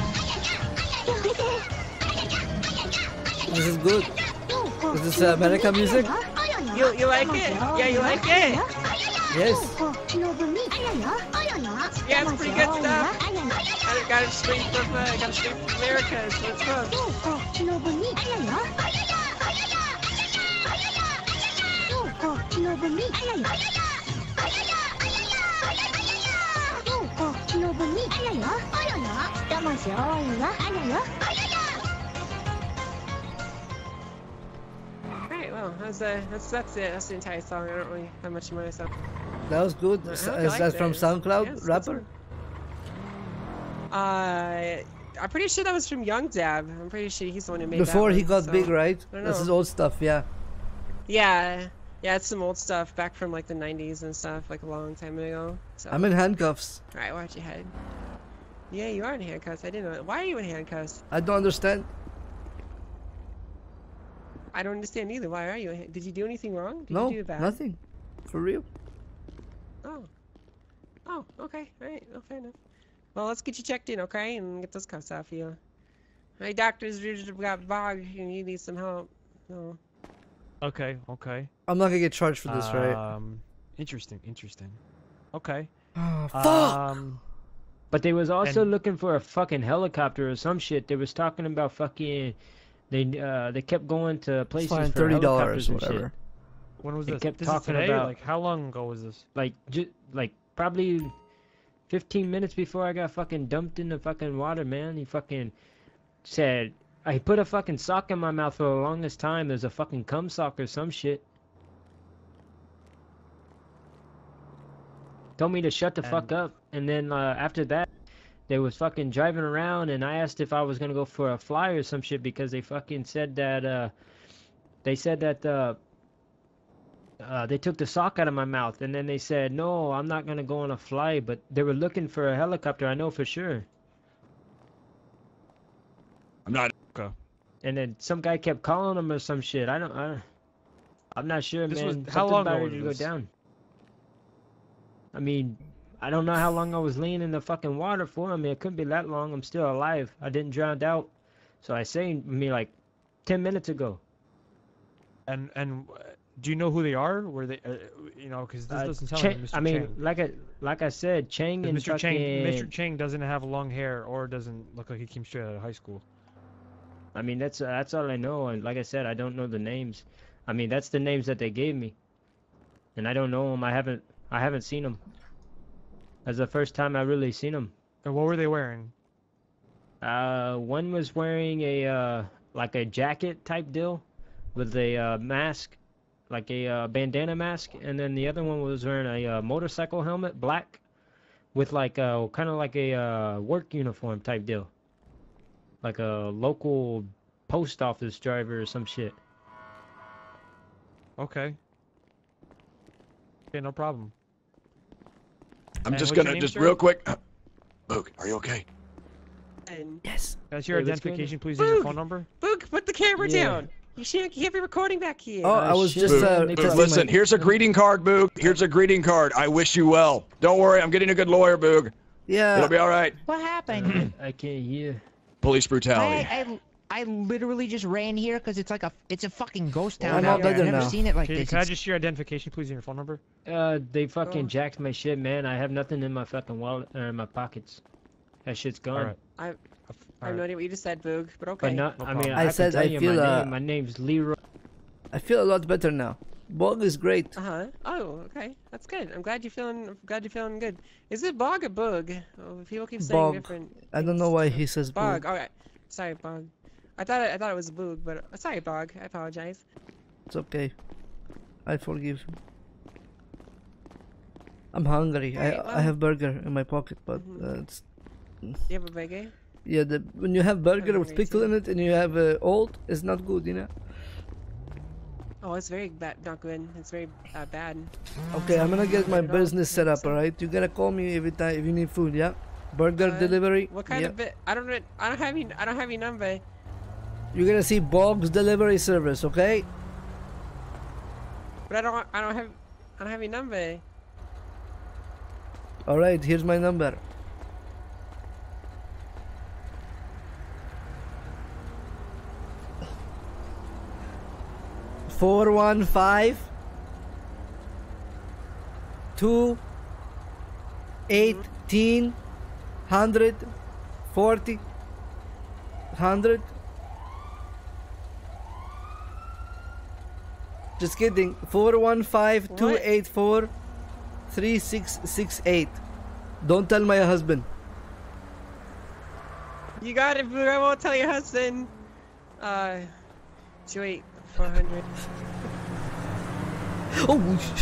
This is good. Is this uh, American music? You you like it? Yeah, you like it? Yes. Yeah, it's pretty good stuff. I got it straight from uh, got it straight from America, so it's good. Alright, well, that's uh, that's that's it. That's the entire song. I don't really have much more to say. That was good. I Is, hope you is liked that from it. SoundCloud Yes, that's rapper? Uh, I'm pretty sure that was from Young Dab. I'm pretty sure he's the one who made Before that he one, got so, big, right? I don't This is know. old stuff, yeah. Yeah, yeah, it's some old stuff back from like the nineties and stuff, like a long time ago. So. I'm in handcuffs. All right, watch your head. Yeah, you are in handcuffs. I didn't know. Why are you in handcuffs? I don't understand. I don't understand either. Why are you? In, did you do anything wrong? Did No, you do bad? nothing. For real. Oh. Oh, okay. All right. Well, fair enough. Well, let's get you checked in, okay, and get those cuffs off you. Hey, doctors, you've got Bog, and you need some help. No. Okay, okay. I'm not gonna get charged for this, right? Um, interesting, interesting. Okay. Oh, fuck! Um, But they was also And- looking for a fucking helicopter or some shit. They was talking about fucking. They uh they kept going to places Fine, for thirty helicopters dollars, and shit. whatever. when was They this? kept this talking is today? about Like, how long ago was this? like ju- like probably fifteen minutes before I got fucking dumped in the fucking water, man. He fucking said I put a fucking sock in my mouth for the longest time. There's a fucking cum sock or some shit. Told me to shut the fuck And- up, and then uh, after that, they was fucking driving around, and I asked if I was gonna go for a fly or some shit because they fucking said that uh, they said that uh, uh, they took the sock out of my mouth, and then they said no, I'm not gonna go on a fly, but they were looking for a helicopter. I know for sure. I'm not. Okay. And then some guy kept calling them or some shit. I don't. I, I'm not sure, This man. was- how Something long about ago ready to was go this? down. I mean, I don't know how long I was laying in the fucking water for. I mean, it couldn't be that long. I'm still alive. I didn't drown out. So I say, I mean, like, ten minutes ago. And and uh, do you know who they are? Were they, uh, you know, because this Uh, doesn't sound Chang- like Mister I mean, Chang. like I like I said, Chang 'Cause and Mister fucking. Chang, Mister Chang doesn't have long hair or doesn't look like he came straight out of high school. I mean, that's uh, that's all I know. And like I said, I don't know the names. I mean, that's the names that they gave me. And I don't know them. I haven't I haven't seen them. That's the first time I really seen them. And what were they wearing? Uh, one was wearing a uh, like a jacket type deal, with a uh, mask, like a uh, bandana mask, and then the other one was wearing a uh, motorcycle helmet, black, with like a kind of like a uh, work uniform type deal, like a local post office driver or some shit. Okay. Okay, no problem. I'm And just what's your gonna name, just sir? real quick. Luke, are you okay? And Yes. That's your Hey, what's going identification, on? please, and your Boog! phone number. Boog, put the camera Yeah. down. You can't, you can't be recording back here. Oh, I was shit, just man, uh, they Boog, took listen, my- here's a greeting card, Boog. Here's a greeting card. I wish you well. Don't worry, I'm getting a good lawyer, Boog. Yeah. It'll be all right. What happened? I can't hear. Police brutality. I, I I literally just ran here because it's like a it's a fucking ghost town. I'm out all here. I've better never now. seen it like Okay, this. can I It's- just see your identification, please, and your phone number? Uh, they fucking Oh. jacked my shit, man. I have nothing in my fucking wallet or in my pockets. That shit's gone. All right. I, I All have right. no idea what you just said, Boog, but okay. But not, No I mean, problem. I, I can said tell I you feel, my uh, name. My name's Leroy. I feel a lot better now. Bog is great. Uh huh. Oh, okay. That's good. I'm glad you're feeling. I'm glad you're feeling good. Is it Bog or Boog? Oh, people keep saying Bog. different. I don't know things. why he says Bog. Bog. All right. Sorry, Bog. I thought it, I thought it was Boog, but uh, sorry, Bog. I apologize. It's okay. I forgive you. I'm hungry. Alright, I well- I have burger in my pocket, but Mhm. uh, it's You have a burger? yeah. The when you have burger with hungry pickle too. in it and you have uh, old, it's not good, you know. Oh, it's very bad. Not good. It's very uh, bad. Okay, I'm gonna get my Not at all. business set up. So- All right, you're gonna call me every time if you need food. Yeah, burger Uh, delivery. What kind yeah. of bit? I don't. re- I don't have your. I don't have your number. You're gonna see Bog's delivery service. Okay. But I don't. I don't have. I don't have your number. All right. Here's my number. Four one five two eighteen hundred forty hundred. Just kidding. Four one five two eight four three six six eight. Don't tell my husband. You got it, Boog. I won't tell your husband. Uh, two eight four hundred. Oh. sh-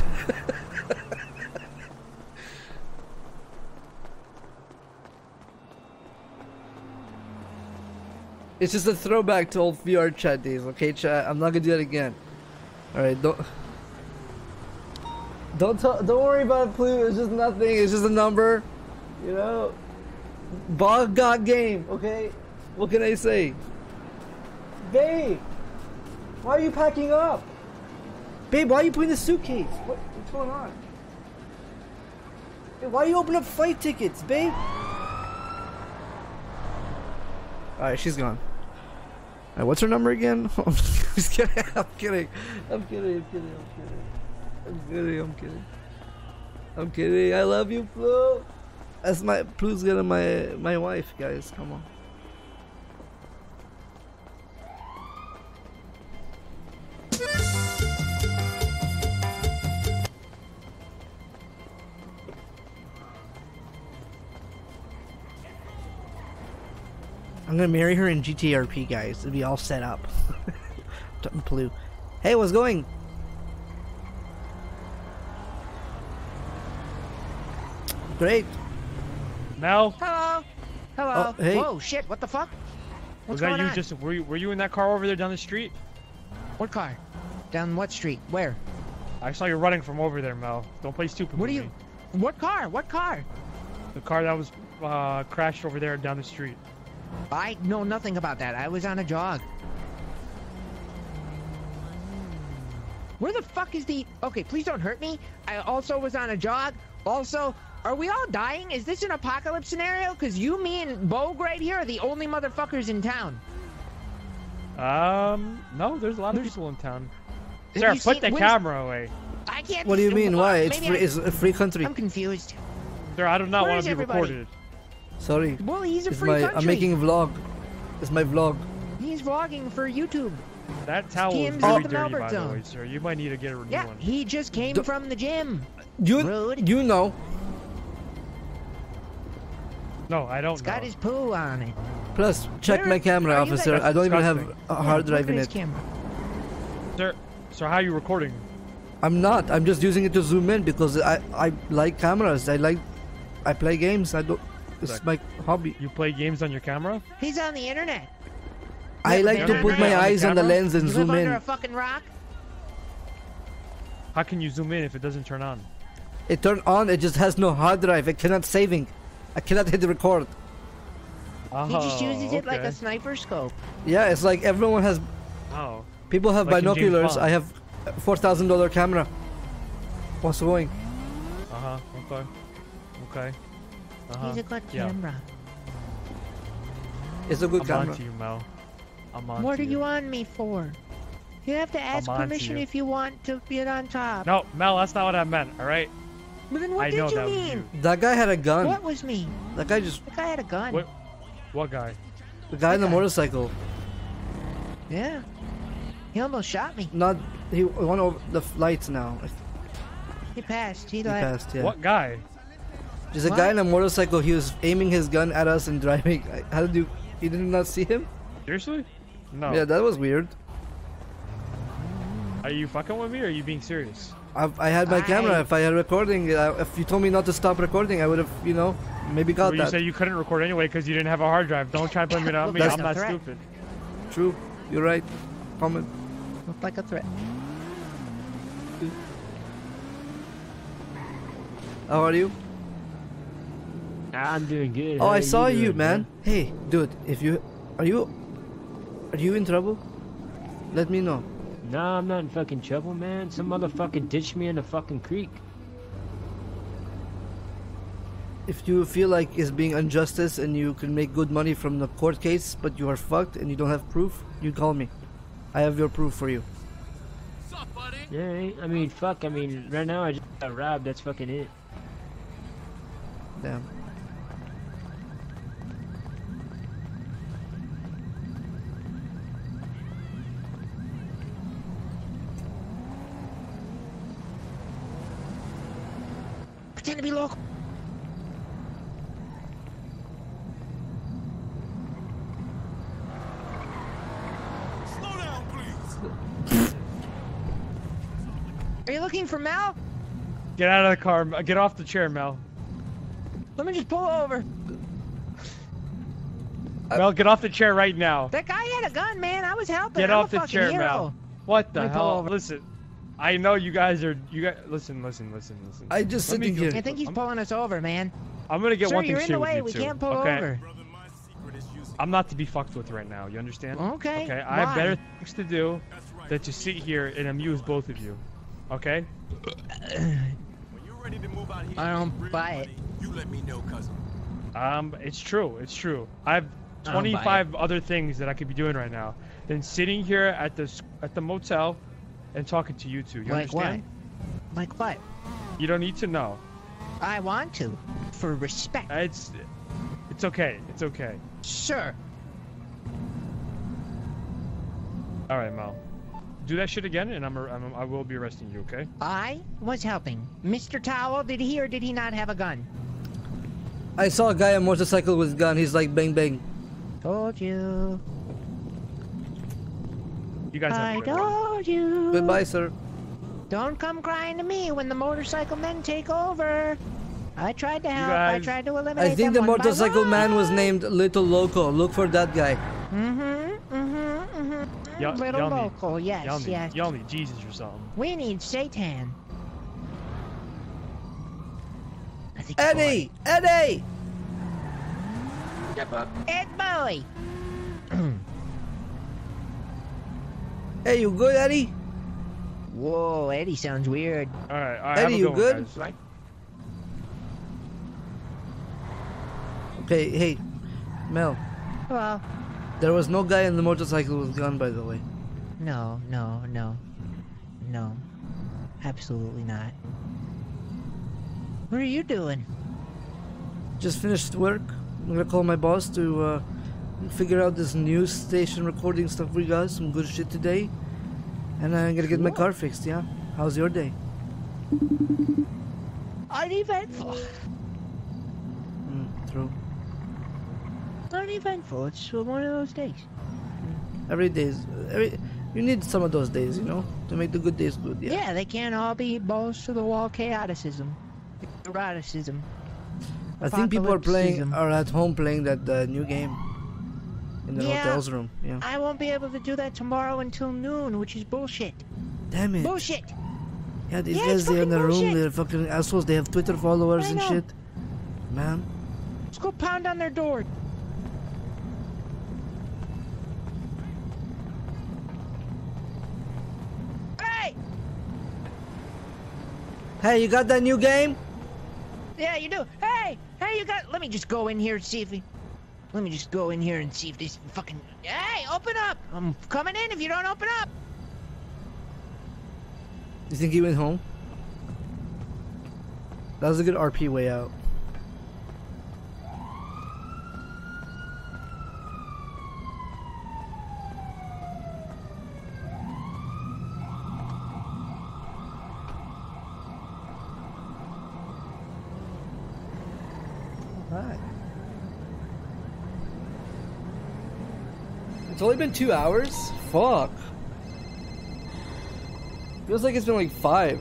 It's just a throwback to old V R chat days, okay, chat? I'm not gonna do that again. Alright, don't... Don't tell, don't worry about it, Plu. It's just nothing. It's just a number. You know? Bog got game, okay? What can I say? Babe! Why are you packing up? Babe, why are you putting the suitcase? What, what's going on? Hey, why are you opening up flight tickets, babe? Alright, she's gone. Alright, what's her number again? I'm just kidding. I'm kidding. I'm kidding. I'm kidding. I'm kidding. I'm kidding. I'm kidding. I'm kidding. I love you, Flu. That's my Plu's gonna my my wife, guys. Come on. I'm gonna marry her in G T R P, guys. It'll be all set up. Plu. Hey, what's going? Great. Mel? Hello. Hello. Oh, hey. Whoa, shit, what the fuck? What's Was that going you? on? Just were you, were you in that car over there down the street? What car? Down what street? Where? I saw you running from over there, Mel. Don't play stupid. What with are you... me. What car? What car? The car that was uh, crashed over there down the street. I know nothing about that. I was on a jog. Where the fuck is the... Okay, please don't hurt me. I also was on a jog. Also, are we all dying? Is this an apocalypse scenario? Because you, me, and Bogue right here are the only motherfuckers in town. Um, no, there's a lot of people in town. Have Sir, you put seen- the when's- camera away. I can't... What do you mean? Why? It's Maybe free. I- It's a free country. I'm confused. Sir, I do not Where want is to be everybody? recorded. Sorry. Well, he's a It's free my, country. I'm making a vlog. It's my vlog. He's vlogging for YouTube. That towel is Skims very at the dirty, Melbourne by the zone. way, sir. You might need to get a new Yeah, one. he just came Do- from the gym. You, you know. No, I don't It's know. got his poo on it. Plus, check Where my camera, are you officer. guys- I don't even have Disgusting. a hard Yeah, drive look in at his it. camera. Sir, so how are you recording? I'm not. I'm just using it to zoom in because I I like cameras. I like I play games. I don't. It's my hobby. You play games on your camera? He's on the internet. I You like have to an put my internet? eyes on the camera? lens and You zoom live under in. a fucking rock? How can you zoom in if it doesn't turn on? It turned on. It just has no hard drive. It cannot saving. I cannot hit the record. Oh, He just uses it like okay. a sniper scope. Yeah, it's like everyone has. Oh. People have Like in James binoculars. Bond. I have a four thousand dollar camera. What's going? Uh huh. Okay. Okay. Uh huh. He's a good yeah. camera. It's a good I'm camera. on to you, Mel. I'm on What to are you on me for? You have to ask on to permission you. if you want to get on top. No, Mel, that's not what I meant. All right. But then what I did know you that was mean? you. That guy had a gun. What was me? That guy just. The guy had a gun. What? What guy? The guy on the motorcycle. Yeah. He almost shot me. Not. He went over the lights now. He passed. He, He left. passed. Yeah. What guy? There's a What? guy on a motorcycle. He was aiming his gun at us and driving. I- How did you? You did not see him? Seriously? No. Yeah, that was weird. Are you fucking with me or are you being serious? I, I had my I- camera. If I had recording, uh, if you told me not to stop recording, I would have, you know, maybe got Well, you that. said you couldn't record anyway because you didn't have a hard drive. Don't try to blame it on me. That's I'm a not threat. stupid. True. You're right. Comment. Looked like a threat. How are you? I'm doing good. Oh, How I are saw you, doing, man. Hey, dude. If you, are you, are you in trouble? Let me know. Nah, I'm not in fucking trouble, man. Some motherfucker ditched me in the fucking creek. If you feel like it's being injustice and you can make good money from the court case, but you are fucked and you don't have proof, you call me. I have your proof for you. Yeah, I mean, fuck. I mean, right now I just got robbed. That's fucking it. Damn. Pretend to be local. Slow down, please. Are you looking for Mel? Get out of the car. Get off the chair, Mel. Let me just pull over. Mel, get off the chair right now. That guy had a gun, man. I was helping. Get I'm off a the fucking chair, hero. Mel. What the Let me pull hell? over. Listen, I know you guys are. You guys, listen, listen, listen, listen. I just Let me sitting go- here. I think he's I'm, pulling us over, man. I'm gonna get Sir, one thing you're in straight the way. with We you can't two, pull okay? over. I'm not to be fucked with right now. You understand? Okay. Okay. I have Why? better things to do than to sit here and amuse both of you. Okay? I don't buy it. You let me know, cousin. Um, it's true. It's true. I have I don't buy it. twenty-five other things that I could be doing right now than sitting here at the s- at the motel and talking to you two. You Like what? understand? Like what? You don't need to know. I want to, for respect. It's it's okay. It's okay. Sure. All right, Mel. Do that shit again, and I'm, I'm I will be arresting you. Okay? I was helping. Mister Towel, did he or did he not have a gun? I saw a guy on a motorcycle with a gun. He's like bang bang. Told you. You guys have I a great one. told you. Goodbye, sir. Don't come crying to me when the motorcycle men take over. I tried to help. I tried to eliminate I think them the one by motorcycle one. man was named Little Loco. Look for that guy. Mm-hmm, mm-hmm, mm-hmm. Yo- Little Yummy. local, yes, Yummy. yes. Yummy, Jesus or something. We need Satan. Eddie! Eddie! Ed Bowie. Hey, you good, Eddie? Whoa, Eddie sounds weird. All right, all right. Eddie, you good? Guys. Okay, hey, Mel. Well, There was no guy in the motorcycle with a gun, by the way. no, no, no, no. Absolutely not. What are you doing? Just finished work. I'm gonna call my boss to uh, figure out this news station recording stuff we got. Some good shit today. And I'm gonna get my car fixed, yeah? How's your day? Uneventful. Mm, true. Uneventful. It's one of those days. Every day's... Every, you need some of those days, you know? To make the good days good, yeah. Yeah, they can't all be balls to the wall chaoticism. Eroticism. I think people are playing, Apocalypticism. are at home playing that uh, new game. In the Yeah. hotel's room, yeah. I won't be able to do that tomorrow until noon, which is bullshit. Damn it. Bullshit. Yeah, these Yeah, guys, it's they're in the fucking room, bullshit. they're fucking assholes, they have Twitter followers I and know. shit. Man. Let's go pound on their door. Hey! Hey, you got that new game? Yeah, you do. Hey! Hey, you got... Let me just go in here and see if he... Let me just go in here and see if this fucking... Hey, open up! I'm coming in if you don't open up! You think he went home? That was a good R P way out. Alright. It's only been two hours? Fuck. Feels like it's been like five.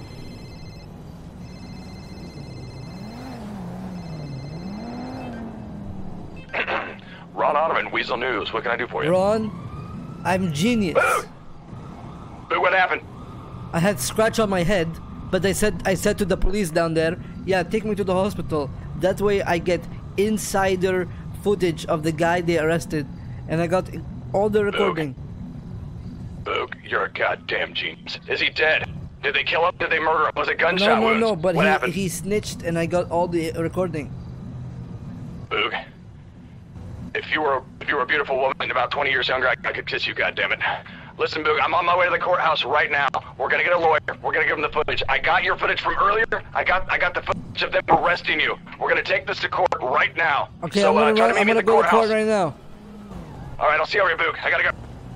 Ron Ottoman, Weasel News. What can I do for you? Ron, I'm genius. Boo, what happened? I had scratch on my head, but I said I said to the police down there, yeah, take me to the hospital. That way I get insider footage of the guy they arrested, and I got all the recording. Boog, you're a goddamn genius. Is he dead? Did they kill him? Did they murder him? Was it gunshot No, no, wounds? no, but what he, happened? he snitched, and I got all the recording. Boog, if you were if you were a beautiful woman about twenty years younger, I, I could kiss you. Goddammit. Listen, Boog, I'm on my way to the courthouse right now. We're gonna get a lawyer. We're gonna give him the footage. I got your footage from earlier. I got I got the footage of them arresting you. We're gonna take this to court right now. Okay, so, I'm gonna, uh, try run, to meet I'm me gonna at the go to courthouse. court right now. All right, I'll see you over here, Boog. I gotta go.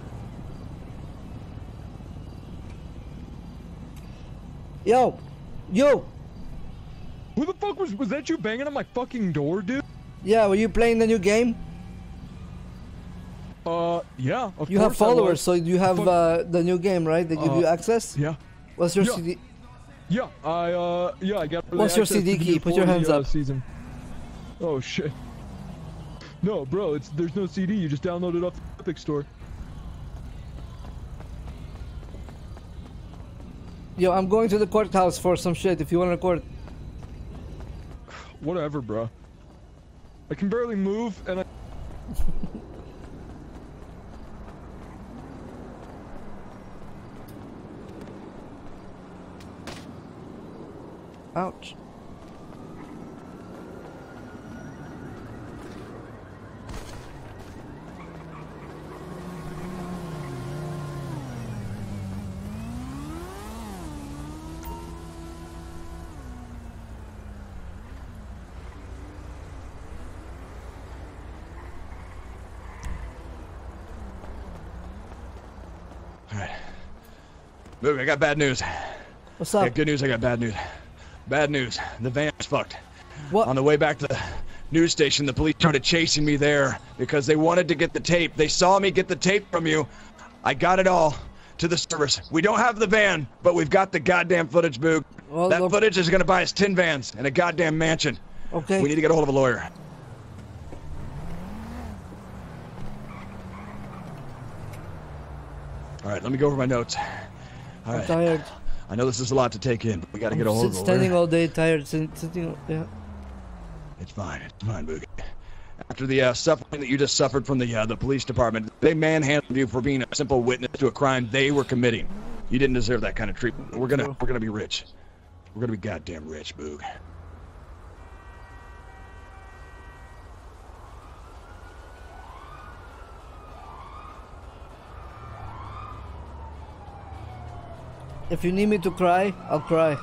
Yo, yo. Who the fuck was was that? You banging on my fucking door, dude? Yeah, were you playing the new game? Uh, yeah. Of You have course I followers, was. so you have Fuck- uh, the new game, right? They give Uh, you access. Yeah. What's your Yeah. C D? Yeah, I uh, yeah, I got. What's your access C D to the key? new Put your forty, hands uh, up. Season. Oh shit. No, bro, it's there's no C D. You just download it off the Epic Store. Yo, I'm going to the courthouse for some shit. If you want to record. Whatever, bro. I can barely move, and I. Ouch. Look, I got bad news. What's up? Yeah, good news, I got bad news. Bad news. The van's fucked. What? On the way back to the news station, the police started chasing me there because they wanted to get the tape. They saw me get the tape from you. I got it all to the servers. We don't have the van, but we've got the goddamn footage, Boog. Well, that look- footage is gonna buy us tin vans and a goddamn mansion. Okay. We need to get a hold of a lawyer. All right, let me go over my notes. All I'm right. tired. I know this is a lot to take in, but we got to get a I'm hold of sit- a standing lawyer. all day, tired. Sit, sitting, yeah. It's fine. It's fine, Boogie. After the uh, suffering that you just suffered from the uh, the police department, they manhandled you for being a simple witness to a crime they were committing. You didn't deserve that kind of treatment. We're gonna we're gonna be rich. We're gonna be goddamn rich, Boog. If you need me to cry, I'll cry.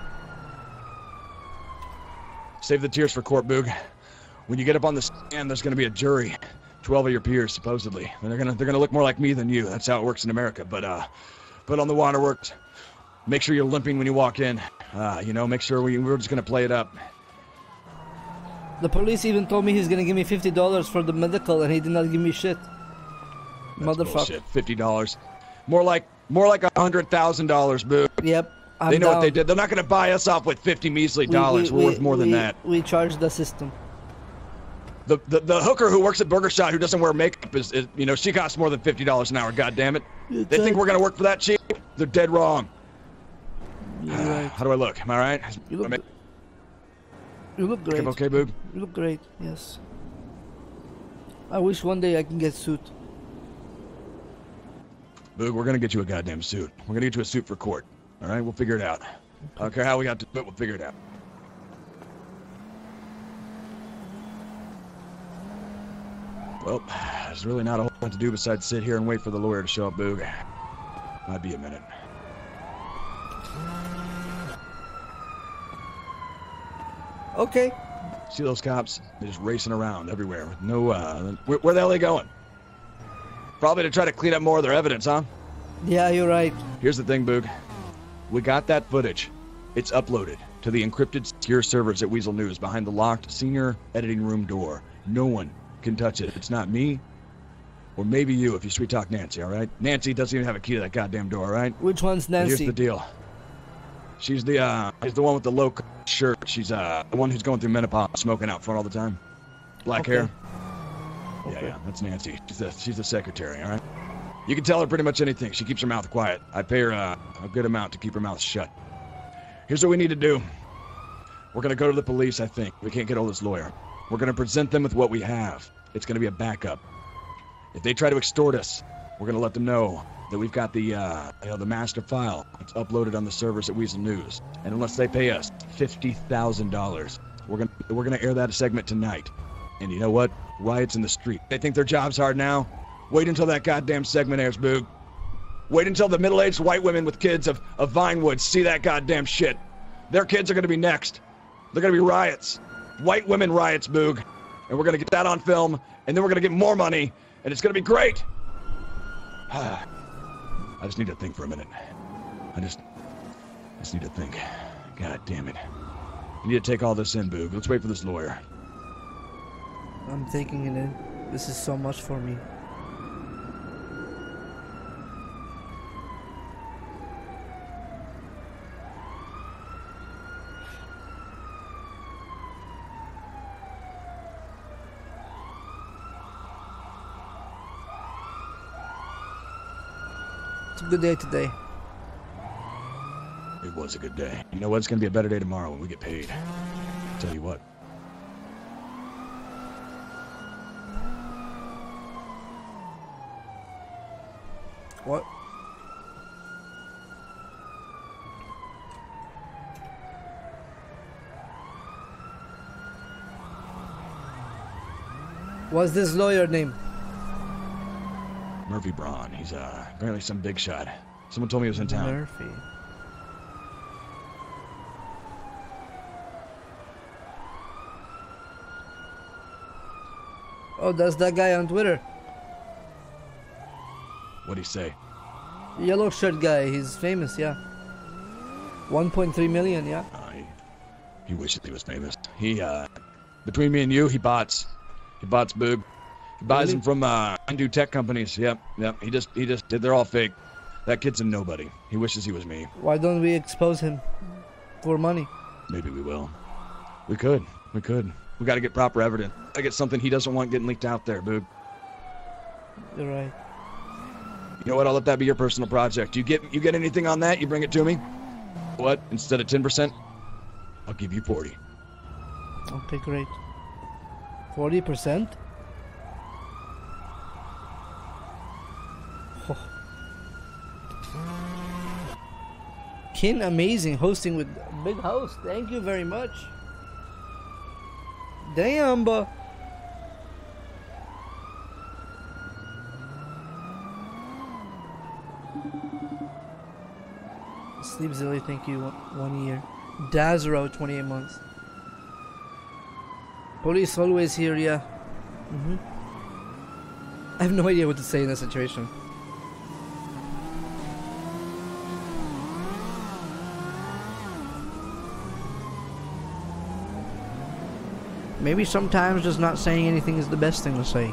Save the tears for court, Boog. When you get up on the stand, there's gonna be a jury. Twelve of your peers, supposedly. And they're gonna they're gonna look more like me than you. That's how it works in America. But uh, but on the waterworks, make sure you're limping when you walk in. Uh, you know, make sure we we're just gonna play it up. The police even told me he's gonna give me fifty dollars for the medical, and he did not give me shit. Motherfucker. Bullshit. Fifty dollars. More like more like a hundred thousand dollars, Boog. Yep. I'm they know down. what they did. They're not gonna buy us off with fifty measly We- dollars. we- We're we- worth more than we- that. We charge the system. The, the the hooker who works at Burger Shot who doesn't wear makeup is, is you know she costs more than fifty dollars an hour. God damn it! Yeah, They think thank- we're gonna work for that cheap? They're dead wrong. You're right. How do I look? Am I right? You look, Am I- you look great. I'm okay, Boog? You look great. Yes. I wish one day I can get suit. Boog, we're gonna get you a goddamn suit. We're gonna get you a suit for court. All right, we'll figure it out. I don't care how we got to do it. We'll figure it out. Well, there's really not a whole lot to do besides sit here and wait for the lawyer to show up, Boog. Might be a minute. Okay. See those cops? They're just racing around everywhere with no, uh, where, where the hell are they going? Probably to try to clean up more of their evidence, huh? Yeah, you're right. Here's the thing, Boog. We got that footage. It's uploaded to the encrypted secure servers at Weasel News behind the locked senior editing room door. No one can touch it. It's not me, or maybe you if you sweet talk Nancy, all right? Nancy doesn't even have a key to that goddamn door, all right? Which one's And Nancy? Here's the deal. She's the uh, she's the one with the low cut shirt. She's uh, the one who's going through menopause, smoking out front all the time. Black Okay. hair. Yeah, yeah, that's Nancy. She's the she's the secretary, all right? You can tell her pretty much anything. She keeps her mouth quiet. I pay her uh, a good amount to keep her mouth shut. Here's what we need to do. We're gonna go to the police, I think. We can't get hold of this lawyer. We're gonna present them with what we have. It's gonna be a backup. If they try to extort us, we're gonna let them know that we've got the uh, you know, the master file. It's uploaded on the servers at Weasel News. And unless they pay us fifty thousand dollars, we're gonna we're gonna air that segment tonight. And you know what? Riots in the street. They think their job's hard now. Wait until that goddamn segment airs, Boog. Wait until the middle-aged white women with kids of, of Vinewood see that goddamn shit. Their kids are gonna be next. They're gonna be riots. White women riots, Boog. And we're gonna get that on film, and then we're gonna get more money, and it's gonna be great. I just need to think for a minute. I just, I just need to think. God damn it. You need to take all this in, Boog. Let's wait for this lawyer. I'm taking it in. This is so much for me. It's a good day today. It was a good day. You know what? It's gonna be a better day tomorrow when we get paid. I'll tell you what. What? What's this lawyer name? Murphy Braun. He's uh apparently some big shot. Someone told me he was in town. Murphy. Oh, that's that guy on Twitter. What'd he say? Yellow shirt guy. He's famous, yeah. one point three million, yeah. Uh, he, he wishes he was famous. He uh between me and you, he bots. He bots Boog. He buys Really? them from uh undo tech companies. Yep, yep. He just he just they're all fake. That kid's a nobody. He wishes he was me. Why don't we expose him? For money. Maybe we will. We could. We could. We got to get proper evidence. I get something he doesn't want getting leaked out there, Boog. You're right. You know what? I'll let that be your personal project. You get you get anything on that, you bring it to me. What? Instead of ten percent, I'll give you forty. Okay, great. forty percent? Oh. Kin amazing hosting with big host. Thank you very much. Damn, but Sleep Zilly, thank you. One, one year. Dazro, twenty-eight months. Police always here, yeah. Mm-hmm. I have no idea what to say in this situation. Maybe sometimes just not saying anything is the best thing to say.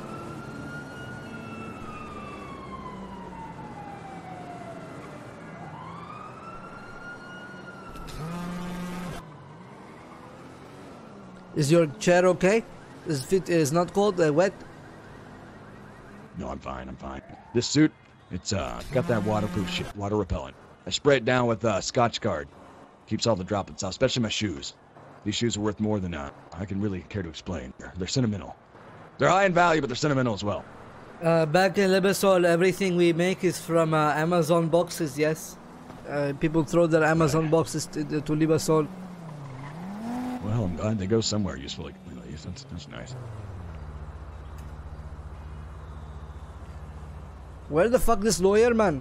Is your chair okay? Is fit? Is not cold? Uh, wet? No, I'm fine. I'm fine. This suit, it's uh got that waterproof shit, water repellent. I spray it down with uh, Scotch Guard. Keeps all the droplets out, especially my shoes. These shoes are worth more than uh, I can really care to explain. They're, they're sentimental. They're high in value, but they're sentimental as well. Uh, back in Limassol, everything we make is from uh, Amazon boxes. Yes, uh, people throw their Amazon boxes to, to Limassol. Well, I'm glad they go somewhere useful. That's, that's nice. Where the fuck this lawyer, man?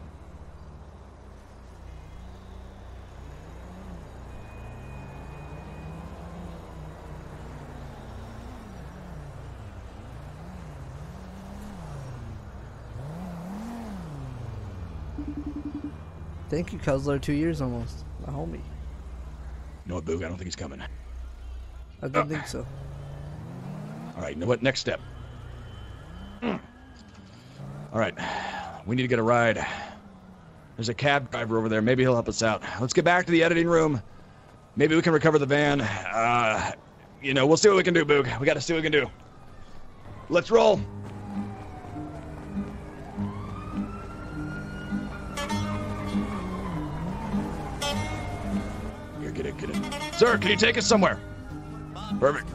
Thank you, Cuzler. Two years almost. My homie. No, Boog, I don't think he's coming. I don't uh. think so. All right, you know what? Next step. Mm. All right, we need to get a ride. There's a cab driver over there. Maybe he'll help us out. Let's get back to the editing room. Maybe we can recover the van. Uh, you know, we'll see what we can do, Boog. We got to see what we can do. Let's roll. Here, get it, get it. Sir, can you take us somewhere? Perfect.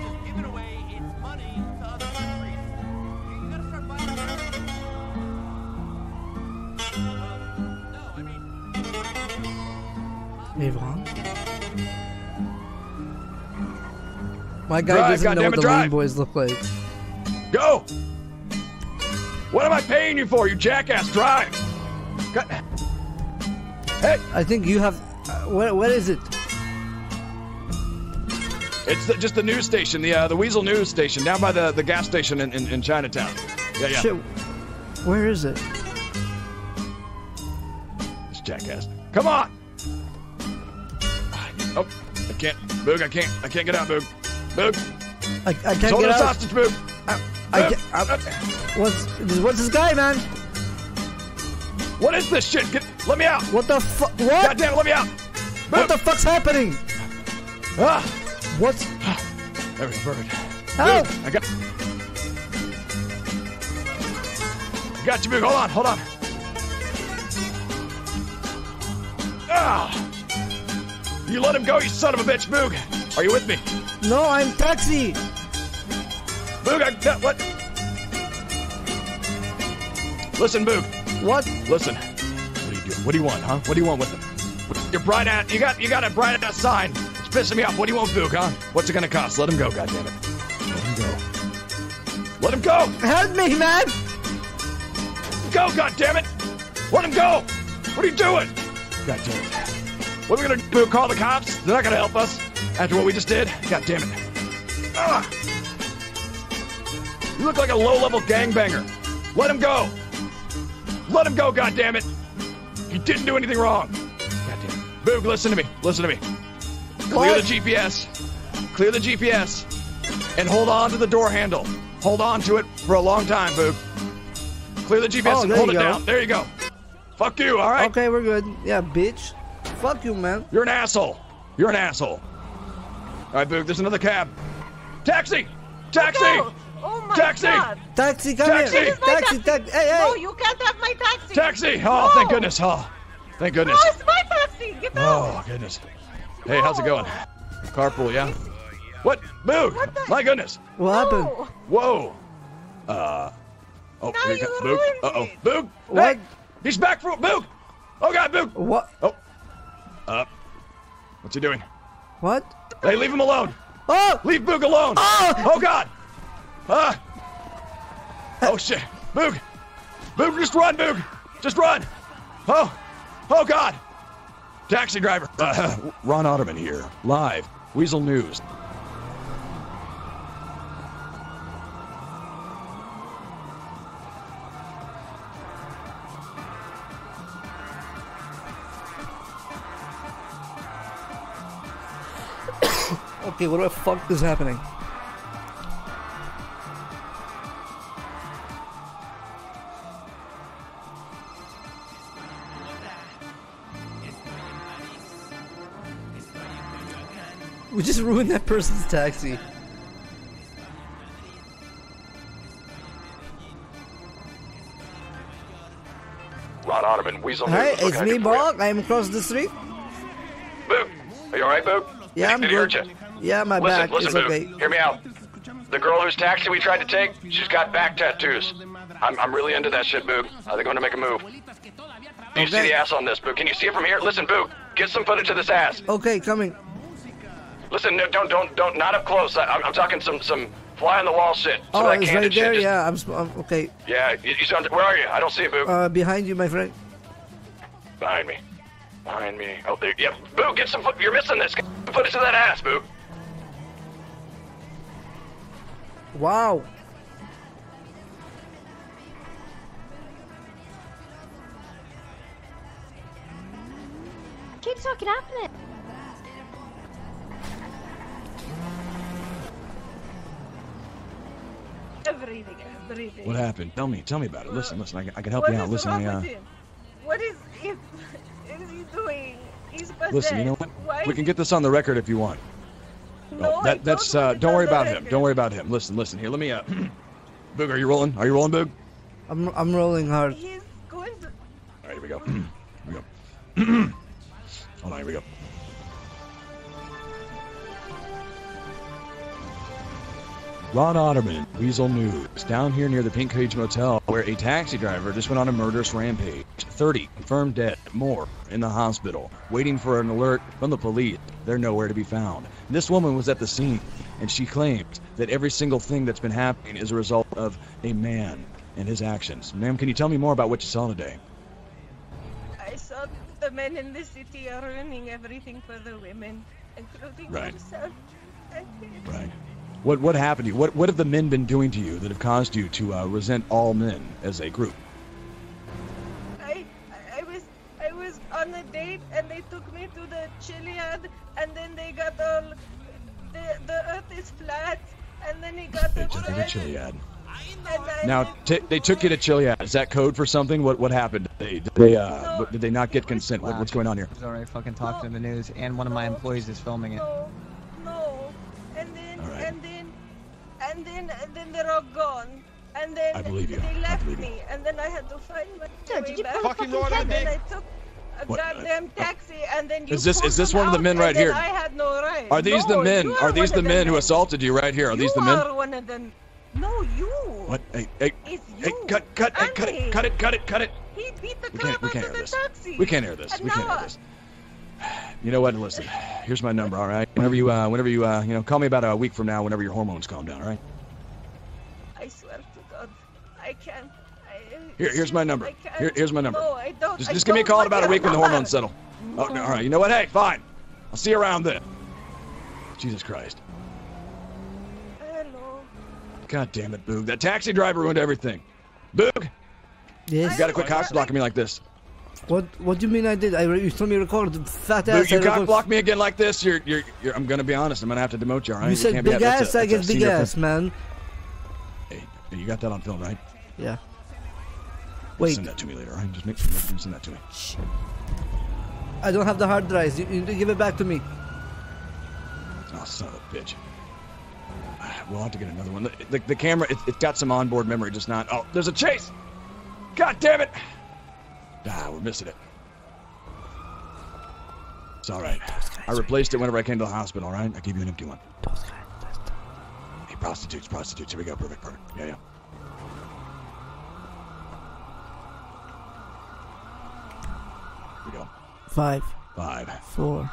Avon. My guy drive, doesn't know what it, the drive. Lean Boys look like. Go! What am I paying you for, you jackass? Drive! God. Hey! I think you have... Uh, where, where is it? It's the, just the news station, the uh, the Weasel news station, down by the, the gas station in, in, in Chinatown. Yeah, yeah. Shit. Where is it? This jackass. Come on! Oh, I can't. Boog, I can't. I can't get out, Boog. Boog. I, I can't Hold get us out. hostage, Boog. I, I can't, I, what's, what's this guy, man? What is this shit? Get, let me out. What the fuck? What? God damn it, let me out. Boog. What the fuck's happening? Ah. What? There we go, perfect. Help! Boog, I got... I got you, Boog. Hold on, hold on. Ah. You let him go, you son of a bitch, Boog. Are you with me? No, I'm taxi. Boog, I... No, what? Listen, Boog. What? Listen. What are you doing? What do you want, huh? What do you want with him? Your bright ass... You got, you got a bright ass sign. It's pissing me off. What do you want, Boog, huh? What's it gonna cost? Let him go, goddammit. Let him go. Let him go! Help me, man! Go, goddammit! Let him go! What are you doing? Goddammit. What are we gonna do? Call the cops? They're not gonna help us after what we just did? God damn it. Ah! You look like a low-level gangbanger. Let him go. Let him go, goddammit. You didn't do anything wrong. God damn it. Boog, listen to me. Listen to me. Clear What? the G P S. Clear the G P S. And hold on to the door handle. Hold on to it for a long time, Boog. Clear the G P S Oh, and there hold it you go. down. There you go. Fuck you, alright? Okay, we're good. Yeah, bitch. Fuck you, man. You're an asshole. You're an asshole. All right, Boog, there's another cab. Taxi! Taxi! No. Oh my Taxi! God. Taxi, come Taxi! here. Taxi, taxi. Hey, hey. No, you can't have my taxi. Taxi! Oh, No. thank goodness. Oh, thank goodness. No, it's my taxi. Get out. Oh, goodness. Hey, how's it going? Carpool, yeah? What? Boog! My goodness. What happened? Whoa. Uh. Oh, Now here you comes Boog. ruined Uh-oh. it. Boog! What? Hey, he's back for Boog! Oh, God, Boog! What? Oh. Uh. What's he doing? What? Hey, leave him alone! Oh! Leave Boog alone! Oh! Oh, God! Ah! Oh, shit. Boog! Boog, just run, Boog! Just run! Oh! Oh, God! Taxi driver! Uh, Ron Otterman here. Live. Weasel News. Okay, what the fuck is happening? We just ruined that person's taxi. Ron Otterman, Weasel Hi, News. What it's can I me, do for you? Bog. I'm across the street. Boog, are you alright, Boog? Yeah, I'm Did he good. hurt you? Yeah, my listen, back. listen, It's Boog. okay. Hear me out. The girl whose taxi we tried to take, she's got back tattoos. I'm, I'm really into that shit, Boog. I think I'm gonna make a move. Do you see the ass on this, Boog? Can you see it from here? Listen, Boog, get some footage of this ass. Okay, coming. Listen, no, don't, don't, don't, not up close. I, I'm, I'm talking some, some fly on the wall shit. Some Oh, of that it's candid right there. shit. Just- Yeah, I'm, sp- I'm okay. Yeah, you, you sound. Where are you? I don't see it, Boog. Uh, behind you, my friend. Behind me. Behind me. Oh, there. Yep. Boog, get some. Fo- you're missing this. Get some footage of that ass, Boog. Wow. Keep talking happening. Everything, everything. What happened? Tell me. Tell me about it. Listen, listen. I, can- I can help What you out. is Listen, wrong I, uh, with him? What is it? What is he doing? He's possessed. listen. You know what? Why We is can he- get this on the record if you want. No, Oh, I that, that's. don't Uh, want it don't on worry the about him. record. Don't worry about him. Listen, listen. Here, let me. Uh, Boog, are you rolling? Are you rolling, Boog? I'm I'm rolling hard. He's going to. All right, here we go. here we go. Hold on, here we go. Ron Otterman, Weasel News, down here near the Pink Cage Motel, where a taxi driver just went on a murderous rampage. thirty confirmed dead, more in the hospital, waiting for an alert from the police. They're nowhere to be found. This woman was at the scene, and she claims that every single thing that's been happening is a result of a man and his actions. Ma'am, can you tell me more about what you saw today? I saw the men in the city are ruining everything for the women, including Right. yourself. And Right. What what happened to you? What what have the men been doing to you that have caused you to uh, resent all men as a group? I, I was, I was on a date, and they took me to the Chiliad, and then they got all, the the earth is flat, and then he got They the took you to Chiliad. And I Now, t- they took you to Chiliad. Is that code for something? What what happened? Did they, did they uh what- did they not get consent? What, what's going on here? He's already fucking talking in the news, and one of my employees is filming it. No, no, and then, and then, and then, and then they're all gone. And then I believe you. they I left believe you. me, and then I had to find my Dude, way did you back. put a Fucking fucking and then cat I took a What, uh, goddamn taxi, and then you Is this pulled is this them one of the out, men and right then here? I had no right. Are these No, the men? you Are these one the of men who men. assaulted you right here? Are these you the men? are one of them. No, you. What? Hey, hey, It's hey, you. cut, cut, hey, cut it, cut it, cut it, cut it. He beat the We crap can't, we out can't of air the this. taxi. We can't air this. And We can't now air this. You know what? Listen, here's my number. All right. Whenever you, uh, whenever you, uh, you know, call me about a week from now. Whenever your hormones calm down. All right. I swear to God, I can't. I, Here, here's my number. I can't. Here, here's my number. No, I don't. Just, I just give me a don't call in want about a your week when the number. hormones settle. Oh, no, all right. You know what? Hey, fine. I'll see you around then. Jesus Christ. Hello. God damn it, Boog. That taxi driver ruined everything. Boog. Yes. You gotta quit cock blocking me like this. What What do you mean I did? I re- you told me to record fat Boog, ass. you I cock record- block me again like this, you're, you're, you're. I'm gonna be honest. I'm gonna have to demote you. All right. You said can't be- big that's ass, a- I that's a get big senior ass, thing. man. Hey, you got that on film, right? Yeah. Wait. Send that to me later. All right. Just make sure you send that to me. I don't have the hard drives. You, you give it back to me. Oh, son of a bitch. We'll have to get another one. The, the, the camera, it, it's got some onboard memory, just not... Oh, there's a chase! God damn it! Ah, we're missing it. It's alright. I replaced it whenever I came to the hospital, alright? I gave you an empty one. Hey, prostitutes, prostitutes. Here we go. Perfect, perfect. Yeah, yeah. Here we go. Five. Five. Four.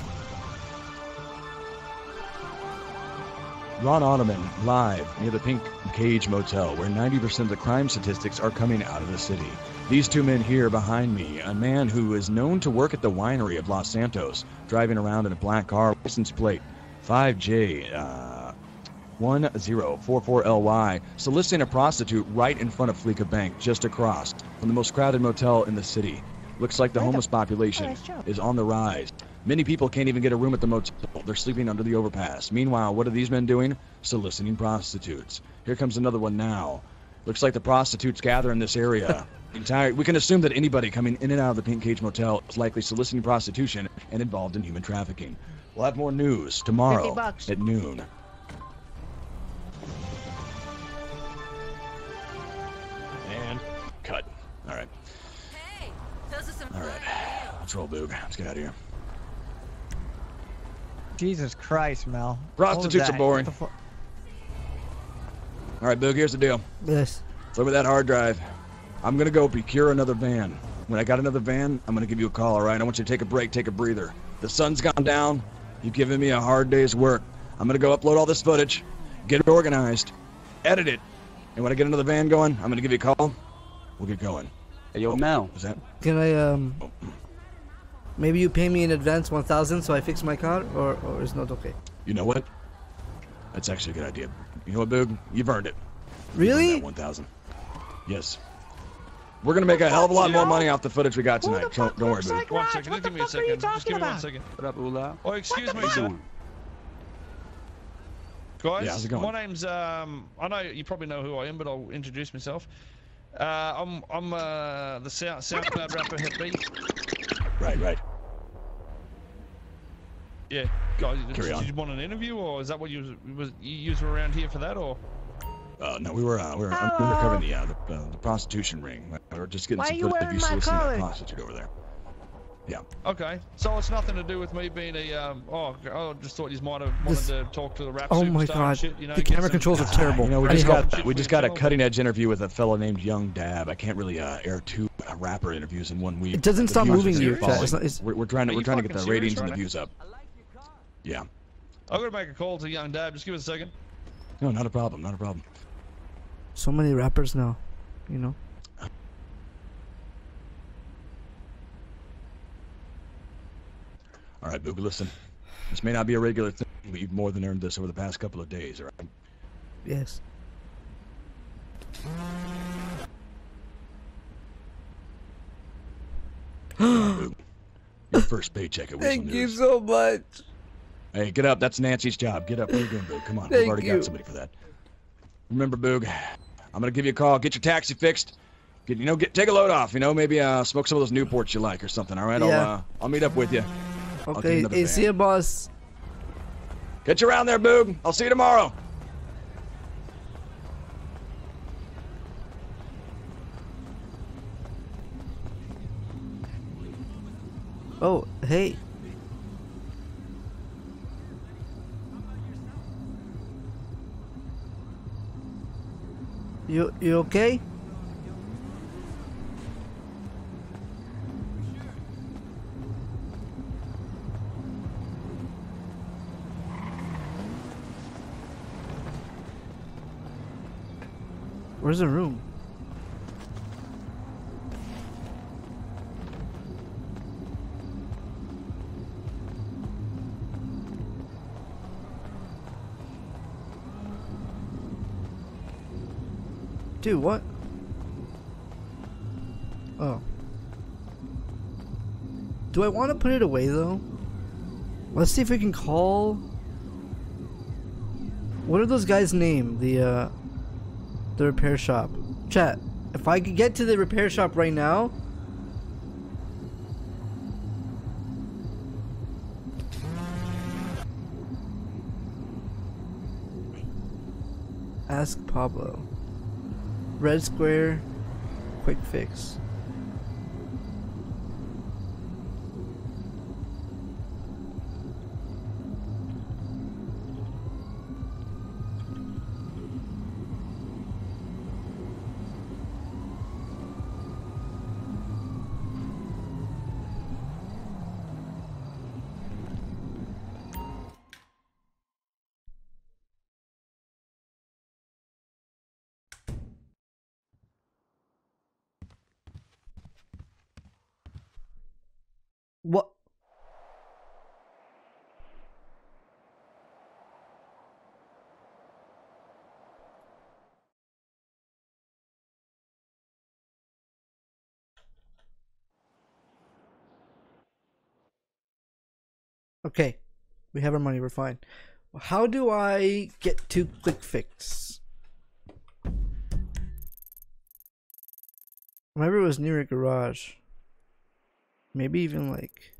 Ron Ottoman, live near the Pink Cage Motel, where ninety percent of the crime statistics are coming out of the city. These two men here behind me, a man who is known to work at the winery of Los Santos, driving around in a black car, license plate five J one zero four four L Y, soliciting a prostitute right in front of Fleeca Bank, just across from the most crowded motel in the city. Looks like the homeless population is on the rise. Many people can't even get a room at the motel. They're sleeping under the overpass. Meanwhile, what are these men doing? Soliciting prostitutes. Here comes another one now. Looks like the prostitutes gather in this area. Entire, we can assume that anybody coming in and out of the Pink Cage Motel is likely soliciting prostitution and involved in human trafficking. We'll have more news tomorrow at noon. And cut. All right. Hey, those are some All right. Let's roll, Boog. Let's get out of here. Jesus Christ, Mel. Prostitutes are boring. What the fu- All right, Boog, here's the deal. Yes. It's over that hard drive. I'm going to go procure another van. When I got another van, I'm going to give you a call, all right? I want you to take a break, take a breather. The sun's gone down. You've given me a hard day's work. I'm going to go upload all this footage, get it organized, edit it. And when I get another van going, I'm going to give you a call. We'll get going. Hey, yo, Mel. What's that? Can I, um... Maybe you pay me in advance one thousand so I fix my car, or, or is not okay? You know what? That's actually a good idea. You know what, Boog? You've earned it. Really? one thousand. Yes. We're going to make a hell of a lot more money off the footage we got tonight. Don't, don't worry, Boog. One second, just give me a second. Just give me one second. What up, Ula? Oh, excuse me, sir. Guys, Yeah, how's it going? my name's, um, I know you probably know who I am, but I'll introduce myself. Uh, I'm, I'm, uh, the Sound, SoundCloud rapper Hep B. Right, right. Yeah, guys, Carry did on. you want an interview, or is that what you was, was you were around here for that, or? Uh, no, we were, uh, we were undercovering the, uh, the, uh, the prostitution ring. We were just getting Why some you footage of wearing you my soliciting a collar? prostitute over there. Yeah. Okay, so it's nothing to do with me being a, um, oh, I just thought you might have wanted This- to talk to the rap Oh superstar my and god, shit, you know, the get camera some- controls are terrible. You know, we I just need help. got we just got a cutting edge interview with a fellow named Young Dab. I can't really uh, air two uh, rapper interviews in one week. It doesn't The stop views are moving just you. falling. It's not- it's- We're, we're trying to Are we're you trying to get the fucking ratings serious and the right views up. Yeah. I'm gonna make a call to Young Dab. Just give us a second. No, not a problem. Not a problem. So many rappers now, you know. All right, Booga, listen. This may not be a regular thing, but you've more than earned this over the past couple of days, all right? Yes. Boog. Your first paycheck at Weasel Thank you News. so much. Hey, get up. That's Nancy's job. Get up. What are you doing, Boog? Come on. We've Thank already you. got somebody for that. Remember, Boog, I'm going to give you a call. Get your taxi fixed. Get, you know, get take a load off. You know, maybe uh, smoke some of those Newports you like or something, all right? Yeah. I'll, uh, I'll meet up with you. I'll give you Okay, another hey, van. see ya, boss. Get you around there, Boog. I'll see you tomorrow. Oh, hey. You you okay? Where's the room? Dude, what? Oh. Do I want to put it away though? Let's see if we can call. What are those guys' name? The uh, the repair shop. Chat. If I could get to the repair shop right now. Ask Pablo. Red Square, quick fix. What? Okay, we have our money, we're fine. How do I get to Quick Fix? Remember it was near a garage. Maybe even like...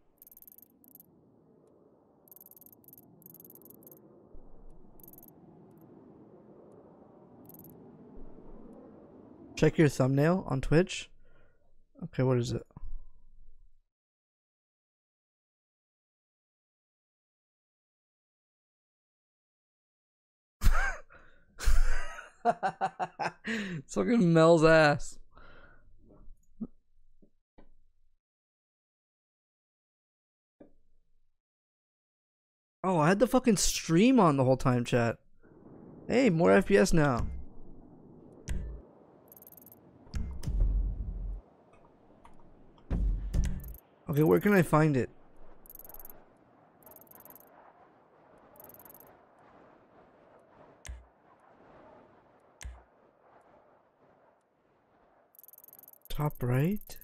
Check your thumbnail on Twitch. Okay, what is it? It's fucking Mel's ass. Oh, I had the fucking stream on the whole time, chat. Hey, more F P S now. Okay, where can I find it? Top right?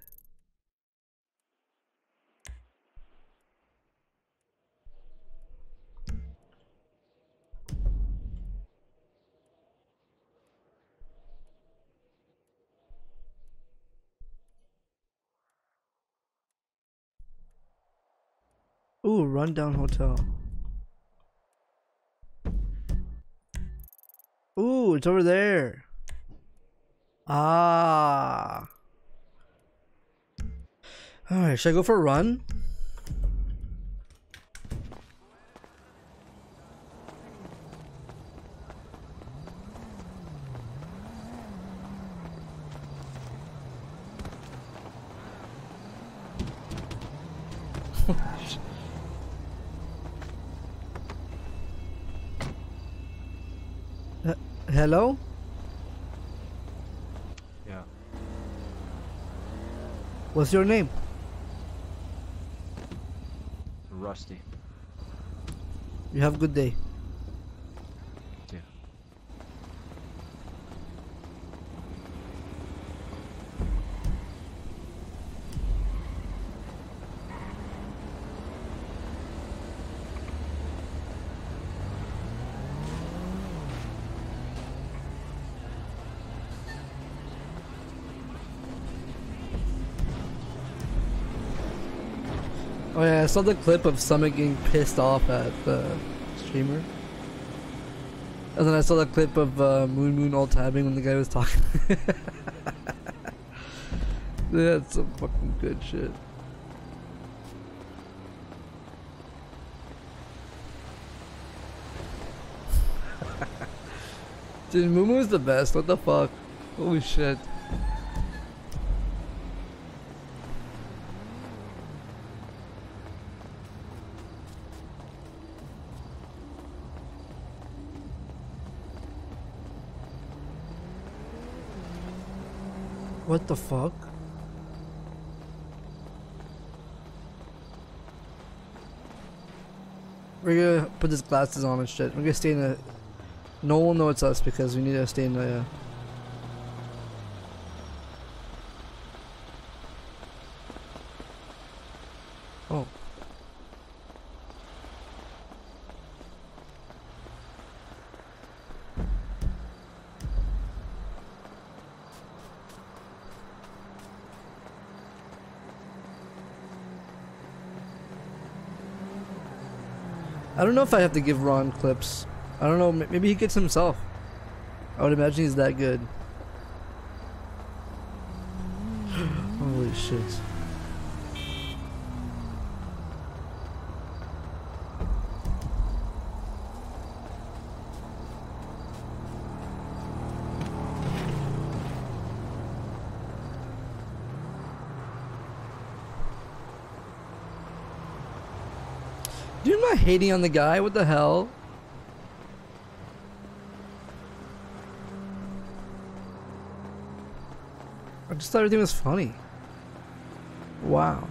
Ooh, Rundown Hotel. Ooh, it's over there. Ah. Alright, should I go for a run? Uh, hello? Yeah. What's your name? Rusty. You have a good day. Yeah. Oh yeah, I saw the clip of Summit getting pissed off at the streamer. And then I saw the clip of uh, Moon Moon all tabbing when the guy was talking. That's some fucking good shit. Dude, Moon Moon's the best, what the fuck? Holy shit. What the fuck? We're gonna put his glasses on and shit. We're gonna stay in the... No one will know it's us because we need to stay in the... Uh... Oh. I don't know if I have to give Ron clips. I don't know, maybe he gets himself. I would imagine he's that good. Holy shit. Dude, I'm not hating on the guy. What the hell? I just thought everything was funny. Wow.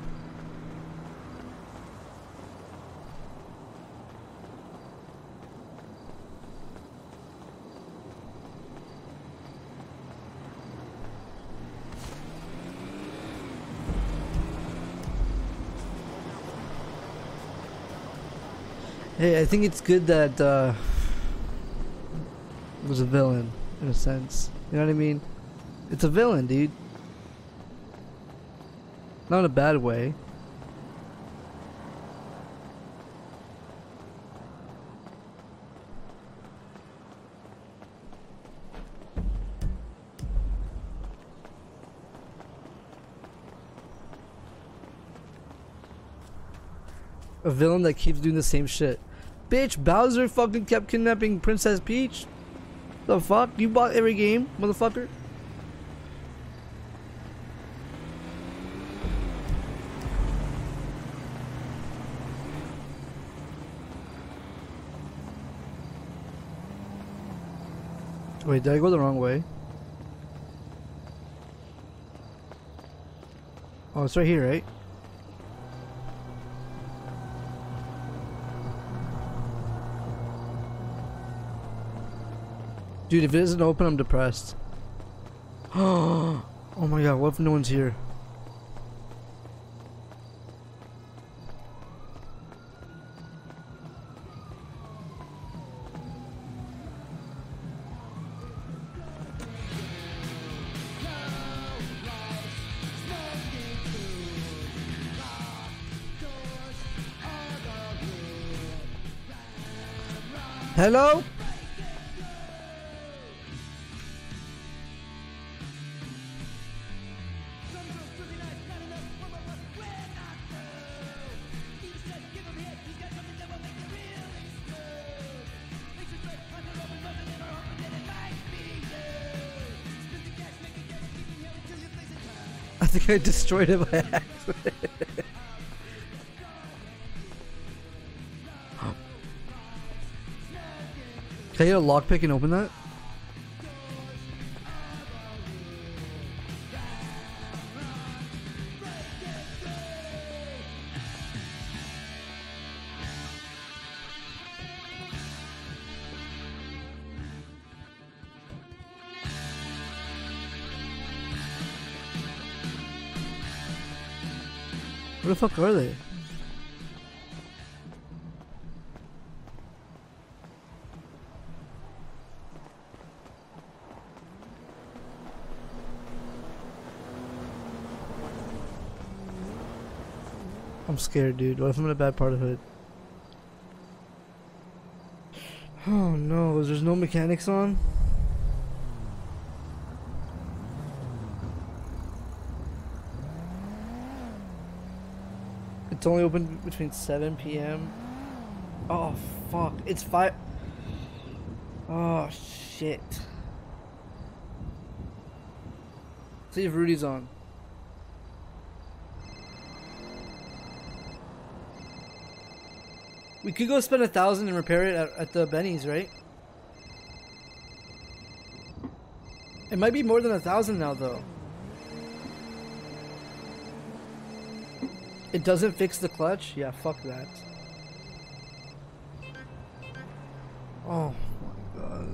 Hey, I think it's good that uh, it was a villain, in a sense. You know what I mean? It's a villain, dude. Not in a bad way. A villain that keeps doing the same shit. Bitch, Bowser fucking kept kidnapping Princess Peach. The fuck? You bought every game, motherfucker? Wait, did I go the wrong way? Oh, it's right here, right? Dude, if it isn't open, I'm depressed. Oh my god, what if no one's here? Hello? I think I destroyed it by accident. Can I get a lockpick and open that? Where the fuck are they? I'm scared, dude. What if I'm in a bad part of it? Oh no, there's no mechanics on? It's only open between seven P M Oh fuck, it's five. Oh shit. See if Rudy's on. We could go spend a thousand and repair it at, at the Benny's, right? It might be more than a thousand now, though. It doesn't fix the clutch? Yeah, fuck that. Oh my god.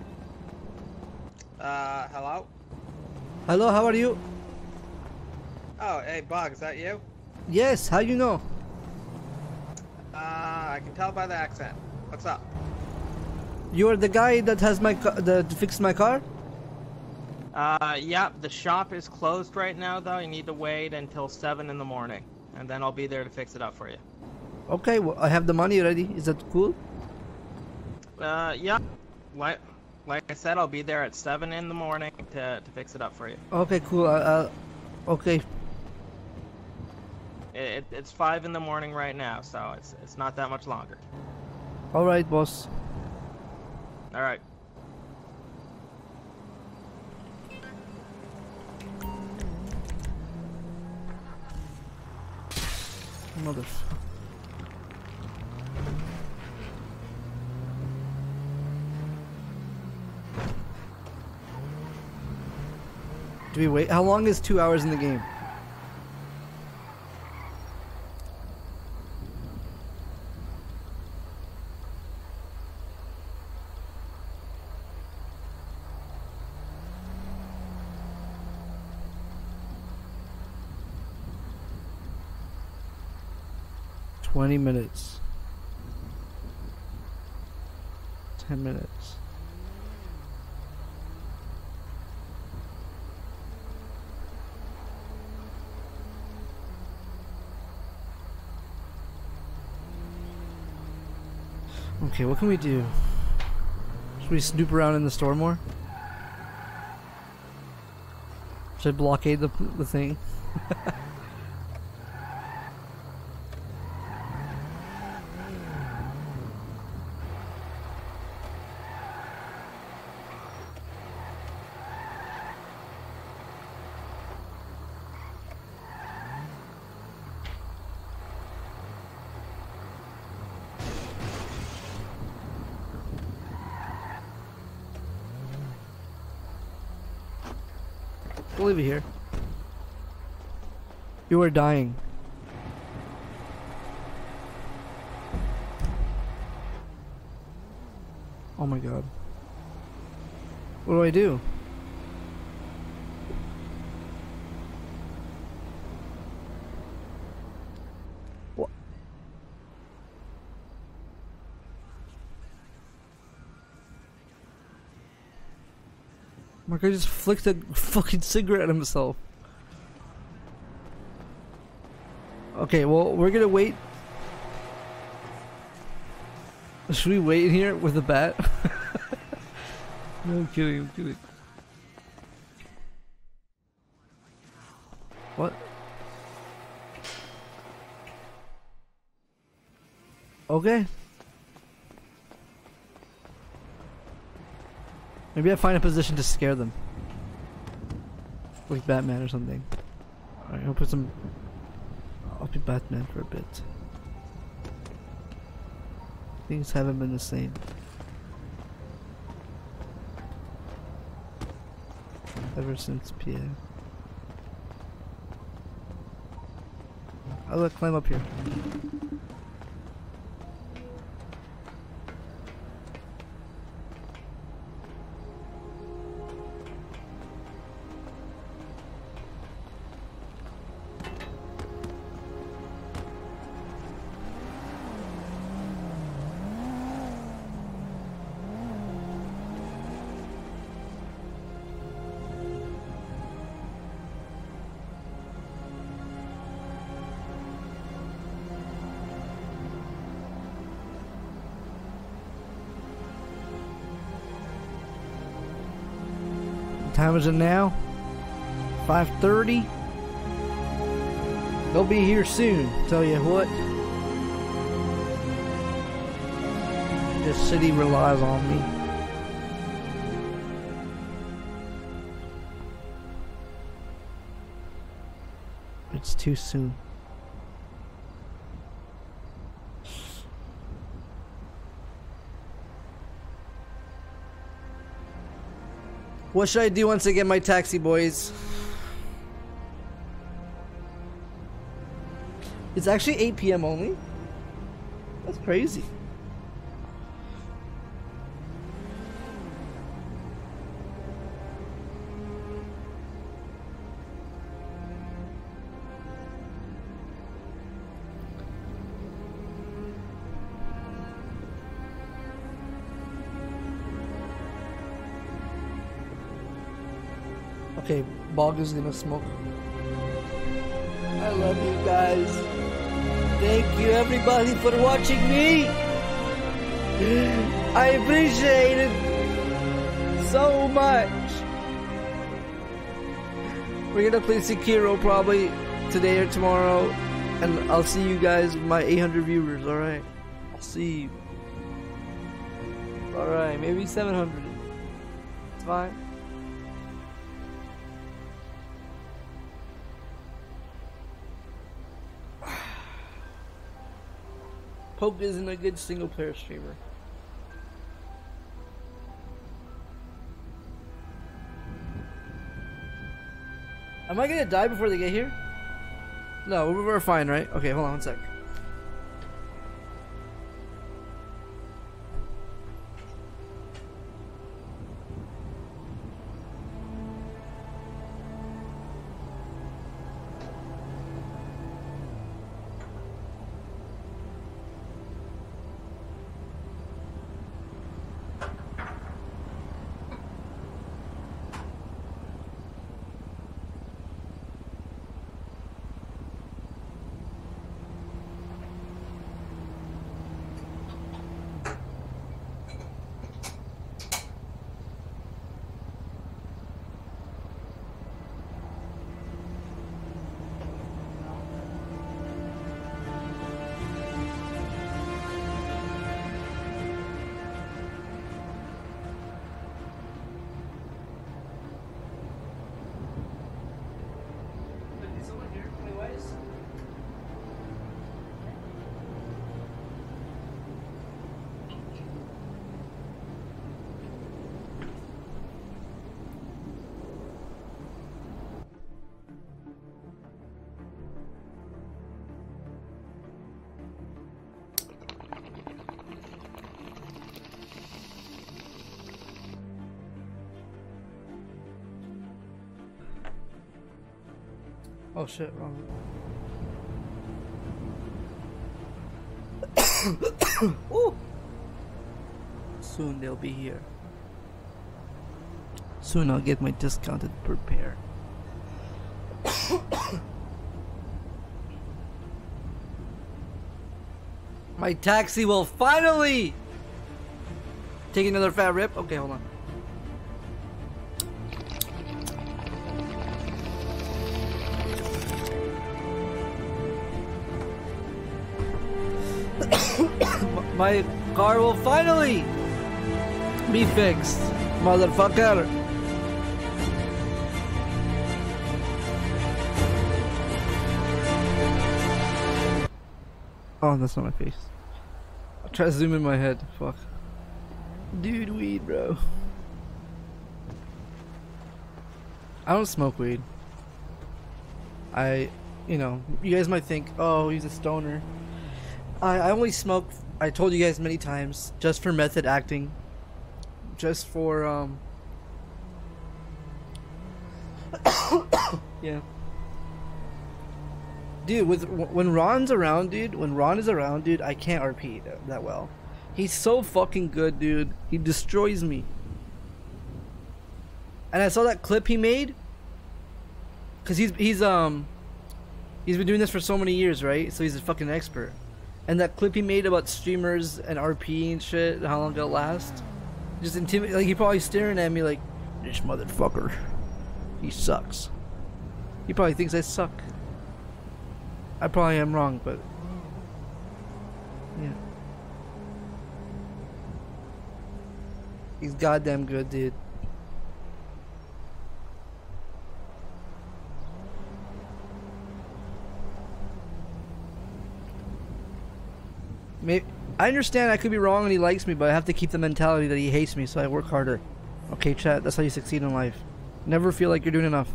Uh, hello? Hello, how are you? Oh, hey, Bug, is that you? Yes, how you know? Uh, I can tell by the accent. What's up? You're the guy that has my ca- that fixed my car? Uh, yeah, the shop is closed right now, though. You need to wait until seven in the morning, and then I'll be there to fix it up for you. Okay, well, I have the money ready. Is that cool? Uh, yeah. Like, like I said, I'll be there at seven in the morning to, to fix it up for you. Okay, cool. Uh, uh, okay. It, it, it's five in the morning right now, so it's it's not that much longer. All right, boss. All right. Mother. Do we wait? How long is two hours in the game? Twenty minutes. Ten minutes. Okay, what can we do? Should we snoop around in the store more? Should I blockade the, the thing? We'll leave it here. You are dying. Oh my god. What do I do? What? My guy just flicked a fucking cigarette at himself. Okay, well, we're gonna wait. Should we wait in here with a bat? No, I'm kidding, I'm kidding. What? Okay. Maybe I find a position to scare them. Like Batman or something. Alright, I'll put some... I'll be Batman for a bit. Things haven't been the same. Ever since P A. I'll climb up here. What time is it now? five thirty? They'll be here soon, tell you what. This city relies on me. It's too soon. What should I do once I get my taxi, boys? It's actually eight P M only? That's crazy. Okay, Bog is gonna smoke. I love you guys. Thank you everybody for watching me. I appreciate it so much. We're gonna play Sekiro probably today or tomorrow, and I'll see you guys, my eight hundred viewers. All right, I'll see you. All right, maybe seven hundred. It's fine. Poke isn't a good single player streamer. Am I gonna die before they get here? No, we're fine, right? Okay, hold on one sec. Oh shit, wrong. Ooh. Soon they'll be here. Soon I'll get my discounted per pair. My taxi will finally take another fat rip. Okay, hold on. My car will finally be fixed, motherfucker. Oh, that's not my face. I'll try to zoom in my head. Fuck. Dude, weed, bro. I don't smoke weed. I, you know, you guys might think, oh, he's a stoner. I, I only smoke, I told you guys many times, just for method acting. Just for, um... yeah. Dude, with when Ron's around, dude, when Ron is around, dude, I can't R P that, that well. He's so fucking good, dude. He destroys me. And I saw that clip he made. Cause he's, he's, um... he's been doing this for so many years, right? So he's a fucking expert. And that clip he made about streamers and R P and shit, and how long it'll last, just intimidate. Like, he probably staring at me like, this motherfucker, he sucks. He probably thinks I suck. I probably am wrong, but yeah, he's goddamn good, dude. Maybe, I understand I could be wrong and he likes me, but I have to keep the mentality that he hates me, so I work harder. Okay, chat, that's how you succeed in life. Never feel like you're doing enough.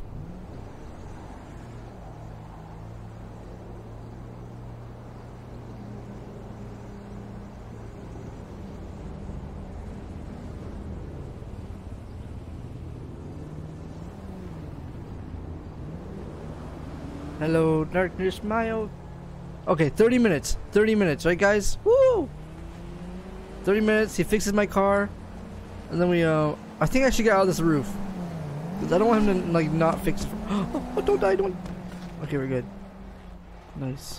Hello, darkness, my old... Okay, thirty minutes. thirty minutes, right, guys? Woo! thirty minutes, he fixes my car. And then we, uh... I think I should get out of this roof. Because I don't want him to, like, not fix it. Oh, oh, don't die, don't. Okay, we're good. Nice.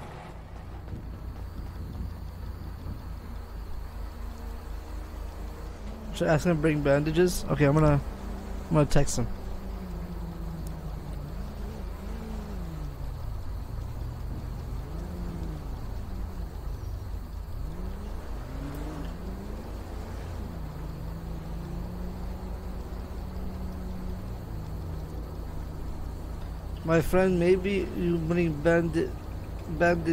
Should I ask him to bring bandages? Okay, I'm gonna, I'm gonna text him. My friend, maybe you bring bandit, bandit.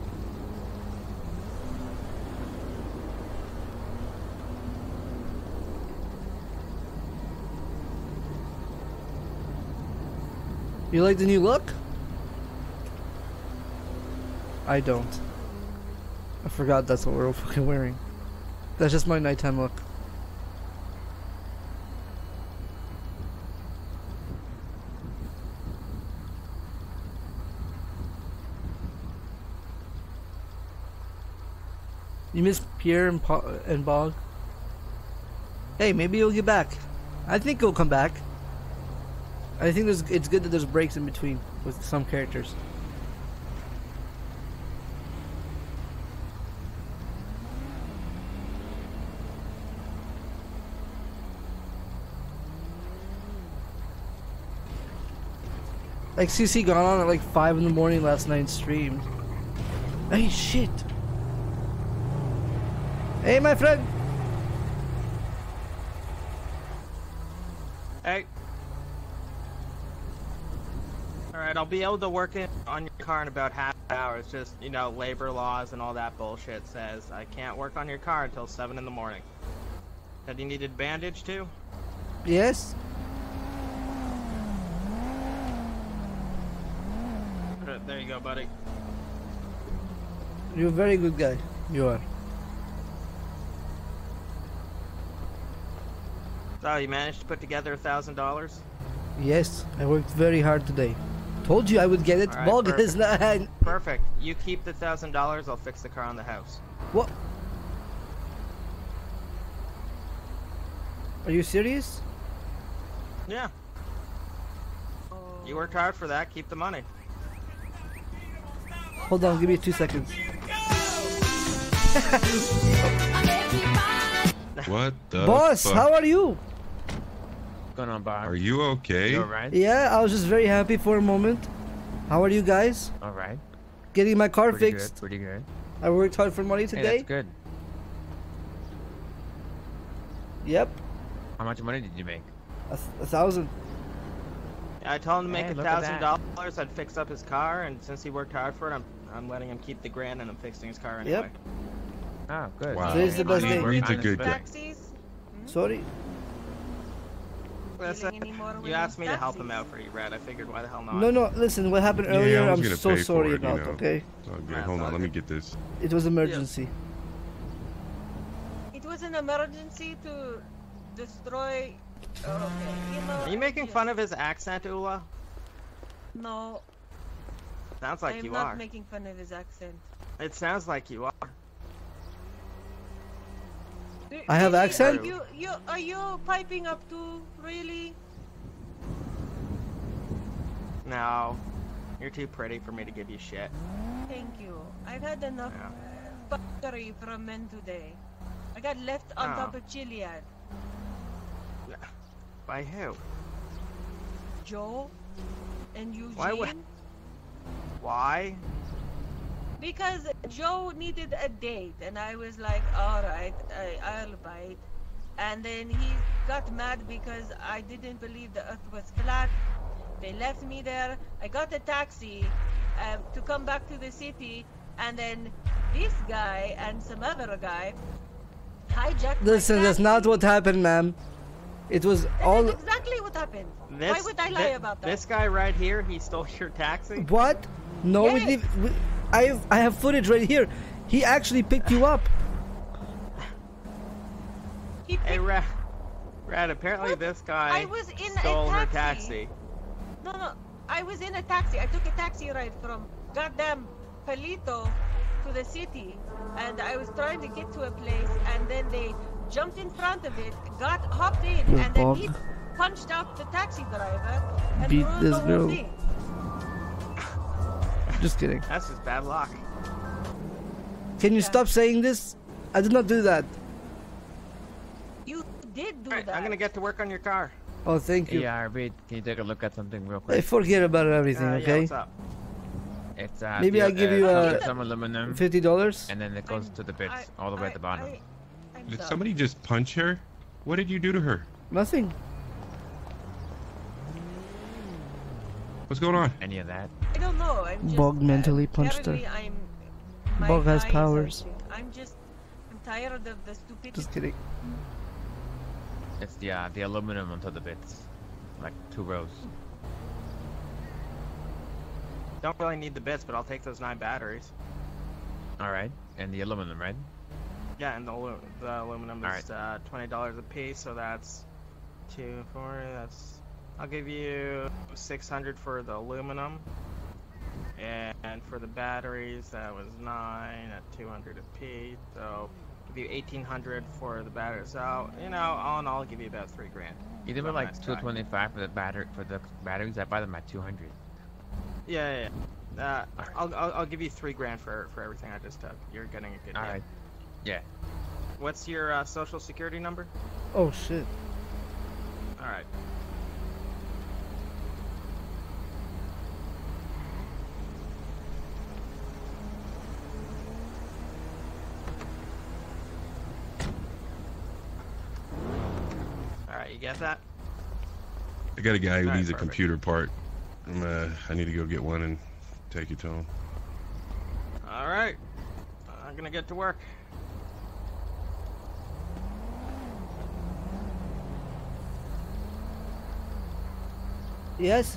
You like the new look? I don't. I forgot that's what we're fucking wearing. That's just my nighttime look. You miss Pierre and, pa and Bog? Hey, maybe he'll get back. I think he'll come back. I think there's, it's good that there's breaks in between with some characters. Like C C got on at like five in the morning last night and streamed. Hey, shit. Hey, my friend. Hey. Alright, I'll be able to work it on your car in about half an hour. It's just, you know, labor laws and all that bullshit says I can't work on your car until seven in the morning. Said you needed bandage too? Yes. There you go, buddy. You're a very good guy. You are. So, you managed to put together a thousand dollars? Yes, I worked very hard today. Told you I would get it. All right, Bog perfect. is not. Perfect. You keep the thousand dollars. I'll fix the car on the house. What? Are you serious? Yeah. You worked hard for that. Keep the money. Hold on, give me two seconds. What the Boss, fuck? how are you? What's going on, Bob? Are you okay? You alright? Yeah, I was just very happy for a moment. How are you guys? Alright. Getting my car Pretty fixed. good, pretty good. I worked hard for money Hey, today. that's good. Yep, How much money did you make? a, th a thousand. I told him to make Hey, a look at thousand that. dollars. I'd fix up his car, and since he worked hard for it, I'm I'm letting him keep the grand, and I'm fixing his car anyway. Yep. Oh, good. Wow. Today's the best Reed- day. Reed's a good guy. Taxis? Sorry. Listen, Feeling any more with you asked me to those help him taxis? out for you, Red. I figured why the hell not? No, no. Listen, what happened Yeah, earlier? I was I'm gonna so pay for sorry it, you about. know. Okay. It's all good. That's Hold all on, let me good. get this. It was emergency. It was an emergency to destroy. Oh, okay. You know, Are you making fun of his accent, Ula? No, Sounds like I'm you not are. making fun of his accent. It sounds like you are. Do- I have really? accent? Are you, you, are you piping up too? Really? No, you're too pretty for me to give you shit. Thank you. I've had enough buttery from men today. I got left on Oh. top of Chiliad. By who? Joe and Eugene. Why would- Why? Because Joe needed a date, and I was like, all right, I, I'll bite. And then he got mad because I didn't believe the earth was flat. They left me there. I got a taxi um, to come back to the city, and then this guy and some other guy hijacked my Listen, that's taxi. not what happened, ma'am. It was all. That's exactly what happened. This, Why would I lie thi- about that? This guy right here, he stole your taxi? What? No, we Yes. didn't. We, I have, I have footage right here. He actually picked you up. Hey, Rat. Rat, apparently this guy I was in stole a her taxi. taxi. No, no. I was in a taxi. I took a taxi ride from goddamn Palito to the city, and I was trying to get to a place, and then they jumped in front of it, got hopped in, Your and then Bob. he punched out the taxi driver and Beat ruined this the whole girl. thing. Just kidding. That's just bad luck. Can you stop saying this? I did not do that. You did do Alright, that. I'm gonna get to work on your car. Oh, thank you. Hey, uh, Reed, can you take a look at something real Hey, quick? forget about everything, Uh, yeah, okay? what's up? It's uh, Maybe the- I give uh, you uh, uh, some aluminum, fifty dollars. and then it goes to the bits I- all the way I- at the bottom. I- I'm Did done. somebody just punch her? What did you do to her? Nothing. What's going on? Any of that? I don't know. I'm just, Bog mentally punched her. apparently I'm, my Bog has eyes are powers. seeing- I'm just, I'm tired of the stupidity. Just kidding. It's the uh, the aluminum onto the bits, like two rows. Don't really need the bits, but I'll take those nine batteries. All right, and the aluminum, right? Yeah, and the, alu- the aluminum All is uh, twenty dollars a piece, so that's two, four. That's I'll give you six hundred for the aluminum, and for the batteries that was nine at two hundred a piece. So give you eighteen hundred for the batteries. So you know, all in all, I'll give you about three grand. You did So like nice two try. twenty-five for the batter for the batteries. I buy them at two hundred. Yeah, yeah. yeah. Uh, I'll, I'll I'll give you three grand for for everything I just took. You're getting a good deal. All right. Yeah. What's your uh, social security number? Oh shit. All right. All right, you get that? I got a guy who Alright, needs a perfect. computer part. I'm, uh, I need to go get one and take it to him. All right. I'm gonna get to work. Yes.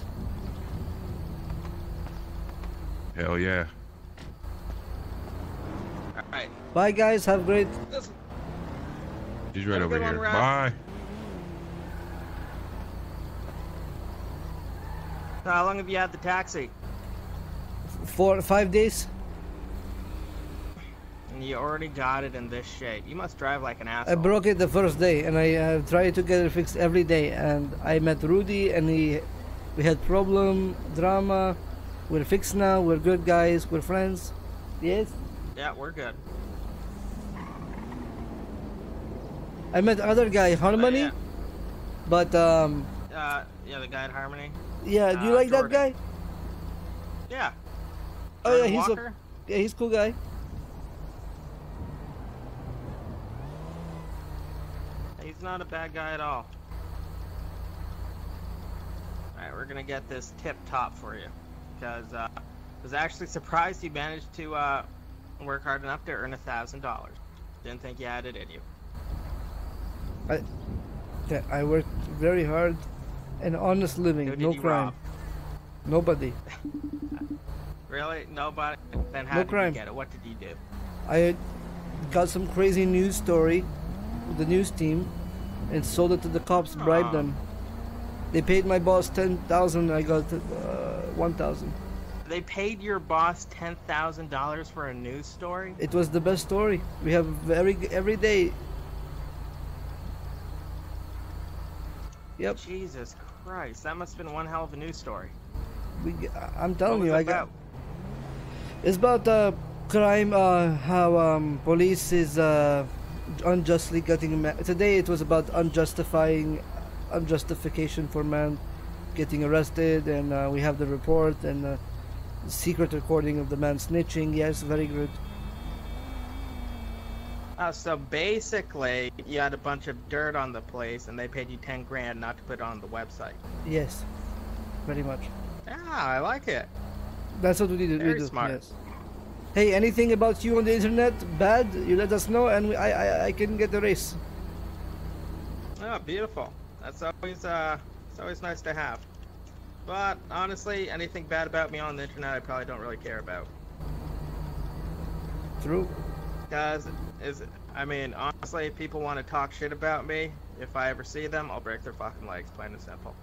Hell yeah. All right. Bye, guys. Have a great. He's right Have a over good one, here. Rob. Bye. So how long have you had the taxi? Four, five days. And you already got it in this shape. You must drive like an I asshole. broke it the first day, and I uh, tried to get it fixed every day. And I met Rudy, and he, we had problem, drama. We're fixed now. We're good guys. We're friends. Yes. Yeah, we're good. I met other guy, Harmony. yeah. But um, Uh, yeah, the guy at Harmony. yeah. Do you Uh, like that Jordan. guy? Yeah. Oh yeah, Jordan he's Walker? a yeah, he's a cool guy. He's not a bad guy at all. Alright, we're gonna get this tip top for you. Because uh, I was actually surprised you managed to uh, work hard enough to earn a thousand dollars. Didn't think you had it in you. I that I worked very hard, and honest living, Who did no you crime. rob? Nobody. Really? Nobody? Then how No did crime. you get it? What did you do? I got some crazy news story with the news team and sold it to the cops, bribed Aw. them. They paid my boss ten thousand. I got uh, one thousand. They paid your boss ten thousand dollars for a news story? It was the best story. We have every every day. Yep. Jesus Christ, that must have been one hell of a news story. We, I'm telling What you, was I it got. about? It's about uh, crime. Uh, how um, police is uh, unjustly getting. Ma- Today it was about unjustifying, unjustification for man getting arrested, and uh, we have the report and uh, secret recording of the man snitching. Yes, very good. Uh, so basically, you had a bunch of dirt on the place, and they paid you ten grand not to put it on the website. Yes, very much. Yeah, I like it. That's what we do. Very we do. smart. Yes. Hey, anything about you on the internet bad? You let us know, and we, I, I I can get the race. Oh, beautiful. That's always uh, it's always nice to have. But honestly, anything bad about me on the internet, I probably don't really care about. True. Because is I mean, honestly, if people want to talk shit about me, if I ever see them, I'll break their fucking legs, plain and simple.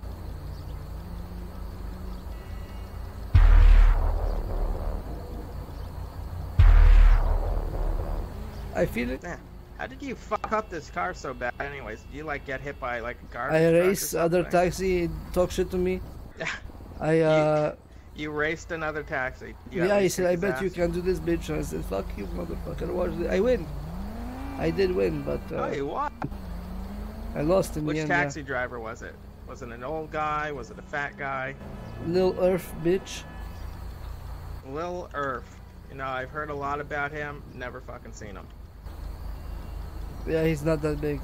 I feel it. Yeah. How did you fuck up this car so bad? Anyways, did you like get hit by like a car? I race other taxi, talk shit to me. I uh. You, you raced another taxi. You yeah, at he least said, kicked I his bet ass? you can do this, bitch. And I said, fuck you, motherfucker. Watch it. I win. I did win, but uh, Oh, you won. I lost in Which the end. taxi driver was it? Was it an old guy? Was it a fat guy? Yeah. Lil Earth, bitch. Lil Earth. You know, I've heard a lot about him. Never fucking seen him. Yeah, he's not that big.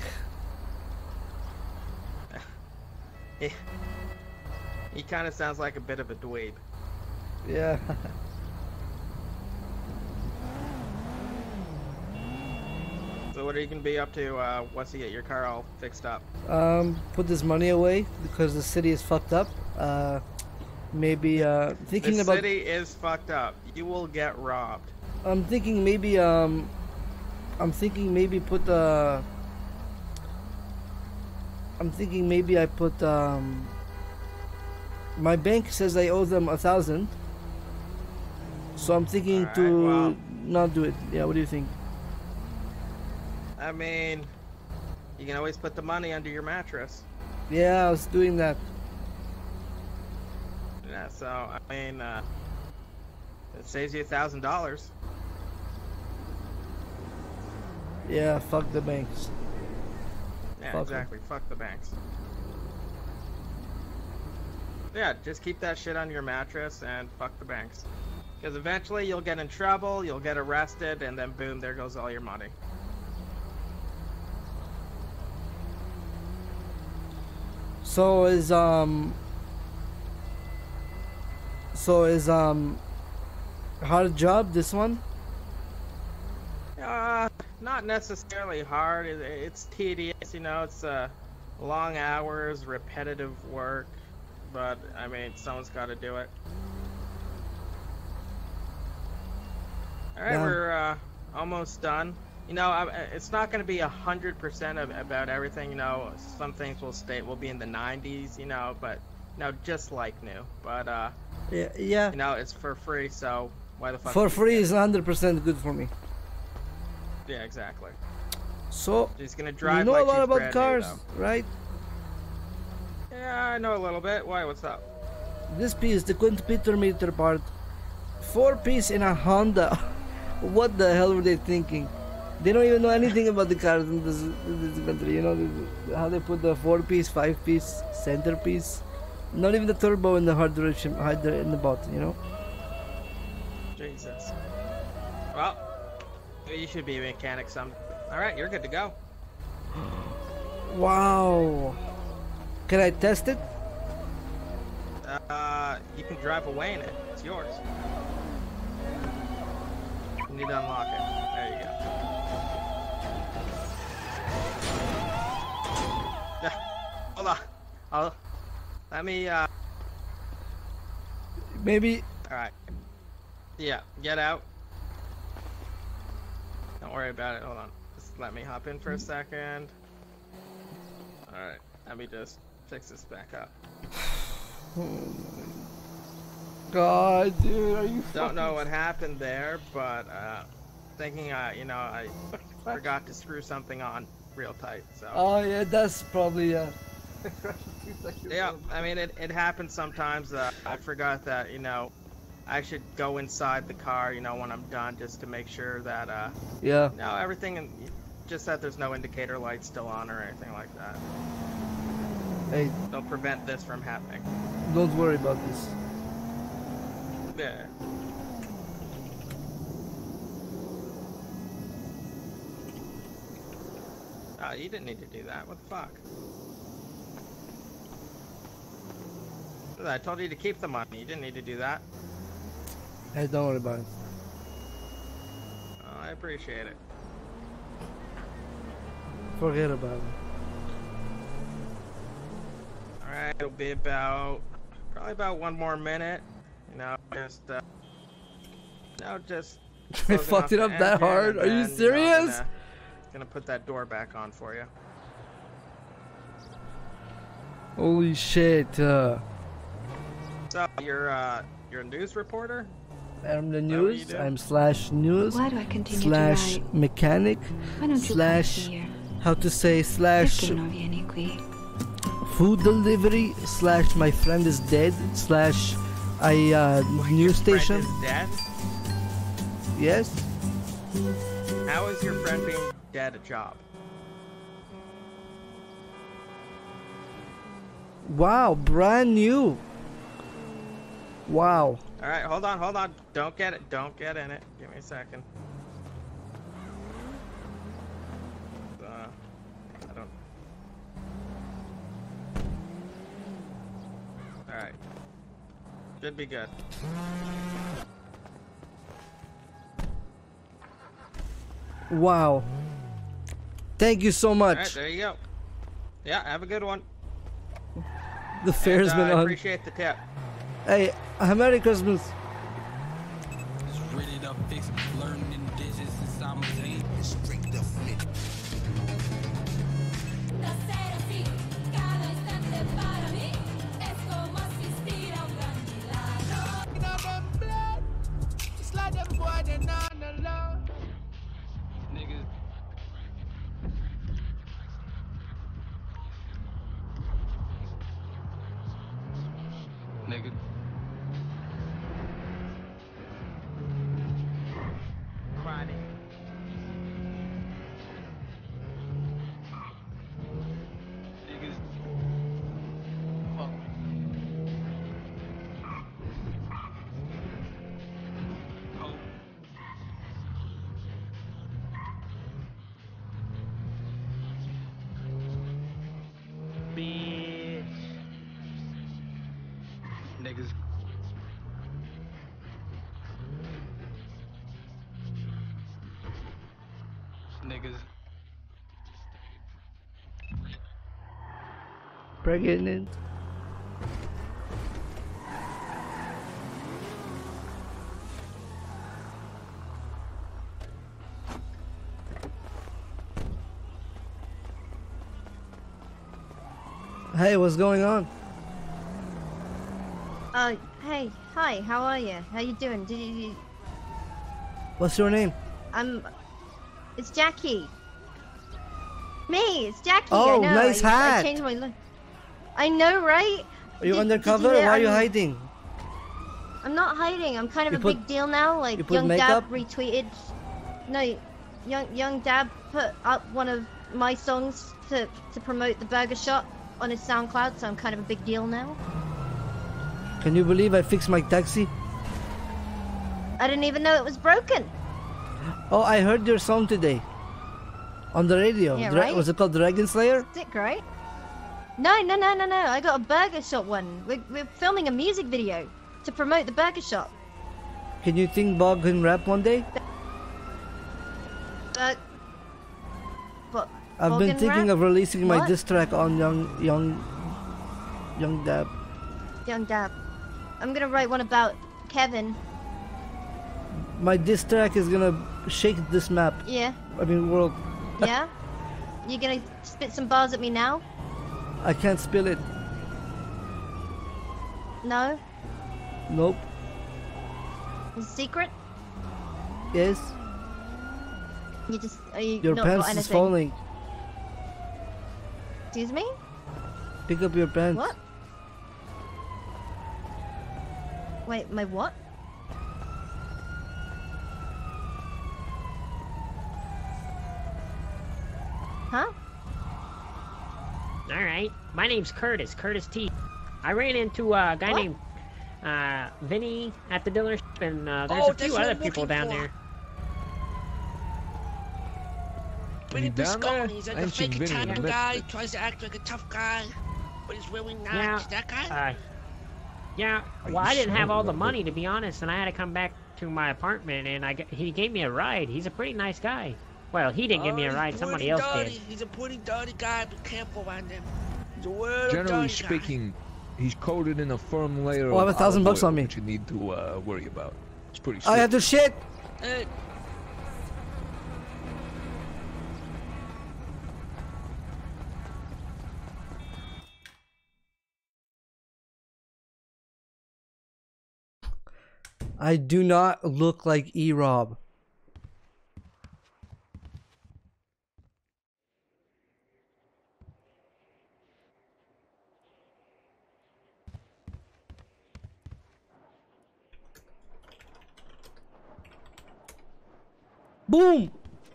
He, he kind of sounds like a bit of a dweeb. Yeah. So what are you gonna be up to uh, once you get your car all fixed up? Um, put this money away because the city is fucked up. Uh, maybe uh, thinking the about. city is fucked up. You will get robbed. I'm thinking maybe um, I'm thinking maybe put uh. I'm thinking maybe I put um. My bank says I owe them a thousand. So I'm thinking Alright, to well. not do it. Yeah, what do you think? I mean, you can always put the money under your mattress. Yeah, I was doing that. Yeah, so I mean, uh, it saves you a thousand dollars. Yeah, fuck the banks. Yeah, Fuck 'em. exactly. Fuck the banks. Yeah, just keep that shit on your mattress and fuck the banks. Because eventually you'll get in trouble, you'll get arrested, and then boom, there goes all your money. So is um. So is um. Hard job this one? Uh, not necessarily hard. It, it's tedious, you know. It's uh, long hours, repetitive work. But I mean, someone's got to do it. All right, Yeah. we're uh, almost done. You know, I, it's not going to be a hundred percent of about everything. You know, some things will stay, will be in the nineties. You know, but you know, just like new. But uh, Yeah, yeah. you know, it's for free, so why the fuck? For would you free pay? is one hundred percent good for me. Yeah, exactly. So He's gonna drive. you know like a lot he's about brand new, cars, though. right? Yeah, I know a little bit. Why? What's up? This piece, the quintuple meter part, four piece in a Honda. What the hell were they thinking? They don't even know anything about the cars in this, in this country. You know the- how they put the four piece, five piece, center piece. Not even the turbo in the hard direction, hard in the bottom. You know. Jesus. Well, you should be a mechanic some. All right, you're good to go. Wow. Can I test it? Uh, you can drive away in it. It's yours. You need to unlock it. There you go. Yeah. Hold on. I'll, let me, uh... Maybe. Alright. Yeah, get out. Don't worry about it. Hold on. Just let me hop in for a second. Alright. Let me just fix this back up. God, dude, are you? Don't know what happened there, but uh, thinking, uh, you know, I forgot to screw something on real tight. So. Oh yeah, that's probably uh. Yeah, I mean, it, it happens sometimes. Uh, I forgot that, you know, I should go inside the car, you know, when I'm done, just to make sure that, uh, Yeah. you know, everything, in, just that there's no indicator lights still on or anything like that. Hey, They'll prevent this from happening. don't worry about this. Yeah. Oh, you didn't need to do that. What the fuck? I told you to keep the money. You didn't need to do that. Hey, don't worry about it. Oh, I appreciate it. Forget about it. Alright, it'll be about, probably about one more minute. You know, just, uh, no, just... They closing fucked off it the up that engine, hard? and Are you then, know, serious? gonna, gonna put that door back on for you. Holy shit. Uh, So, you're, uh, you're a news reporter? I'm the what you news. do? I'm slash news. Why do I continue to slash write? mechanic. Why don't you slash come here? how to say slash Perché non vieni qui? food delivery slash my friend is dead slash I uh news station. Friend is dead? Yes. How is your friend being dead a job? Wow, brand new. Wow. All right, hold on, hold on. Don't get it. Don't get in it. Give me a second. Uh, I don't. All right. Should be good. Wow. Thank you so much. All right, there you go. Yeah, have a good one. The fair's and, uh, been I on. appreciate the tip. Hey, uh, Merry Christmas. Ready to fix learning dishes since I'm a teen. Straight to flip. It's like them boy, they're not alone. Niggas. Nigga. Chronic. Niggas. Fuck. Oh. Bitch. Niggas. Niggas. Pregnant. Hey, what's going on? Uh, hey, hi, how are you? How you doing? Did you, you What's your name? I'm, it's Jackie. Me, it's Jackie. Oh, I know. nice I, hat. I changed my look. I know, right? Are you Did- undercover? did you Why are you I'm- hiding? I'm not hiding. I'm kind of You a put- big deal now. Like you put Young makeup? Dab retweeted. No, Young Young Dab put up one of my songs to to promote the burger shop on his SoundCloud, so I'm kind of a big deal now. Can you believe I fixed my taxi? I didn't even know it was broken. Oh, I heard your song today. On the radio. Yeah, Dra- right? Was it called Dragon Slayer? Sick, right? No, no, no, no, no. I got a burger shop one. We're, we're filming a music video to promote the burger shop. Can you think Bob can rap one day? Uh, what? I've been Hogan thinking rap? of releasing my What? diss track on Young Young Young Dab. Young Dab. I'm gonna write one about Kevin. My diss track is gonna shake this map. Yeah. I mean world. Yeah? You gonna spit some bars at me now? I can't spill it. No? Nope. It's a secret? Yes. You just are you Your not pants got is anything? falling. Excuse me? Pick up your pants. What? Wait, my what? Huh? Alright, my name's Curtis, Curtis T. I ran into uh, a guy What? named uh, Vinny at the dealership, and uh, there's Oh, a that's few what other I'm people looking down for. there. Vinny You down there? Biscone, he's like I a ain't seen fake Vinny in a Italian minute. guy, tries to act like a tough guy, but he's really not. Yeah, Is that guy? Uh, yeah, Are well, you I didn't have sure all the about money, to be honest, and I had to come back to my apartment, and I g he gave me a ride. He's a pretty nice guy. Well, he didn't give me Oh, a he's ride, somebody pretty else dirty. did. He's a pretty dirty guy, be careful around him. He's a real Generally dirty guy. speaking, he's coated in a firm layer Oh, I have of a thousand olive bucks oil, on me. which you need to uh, worry about. It's pretty. I have to shit. Hey. I do not look like E-Rob. Boom!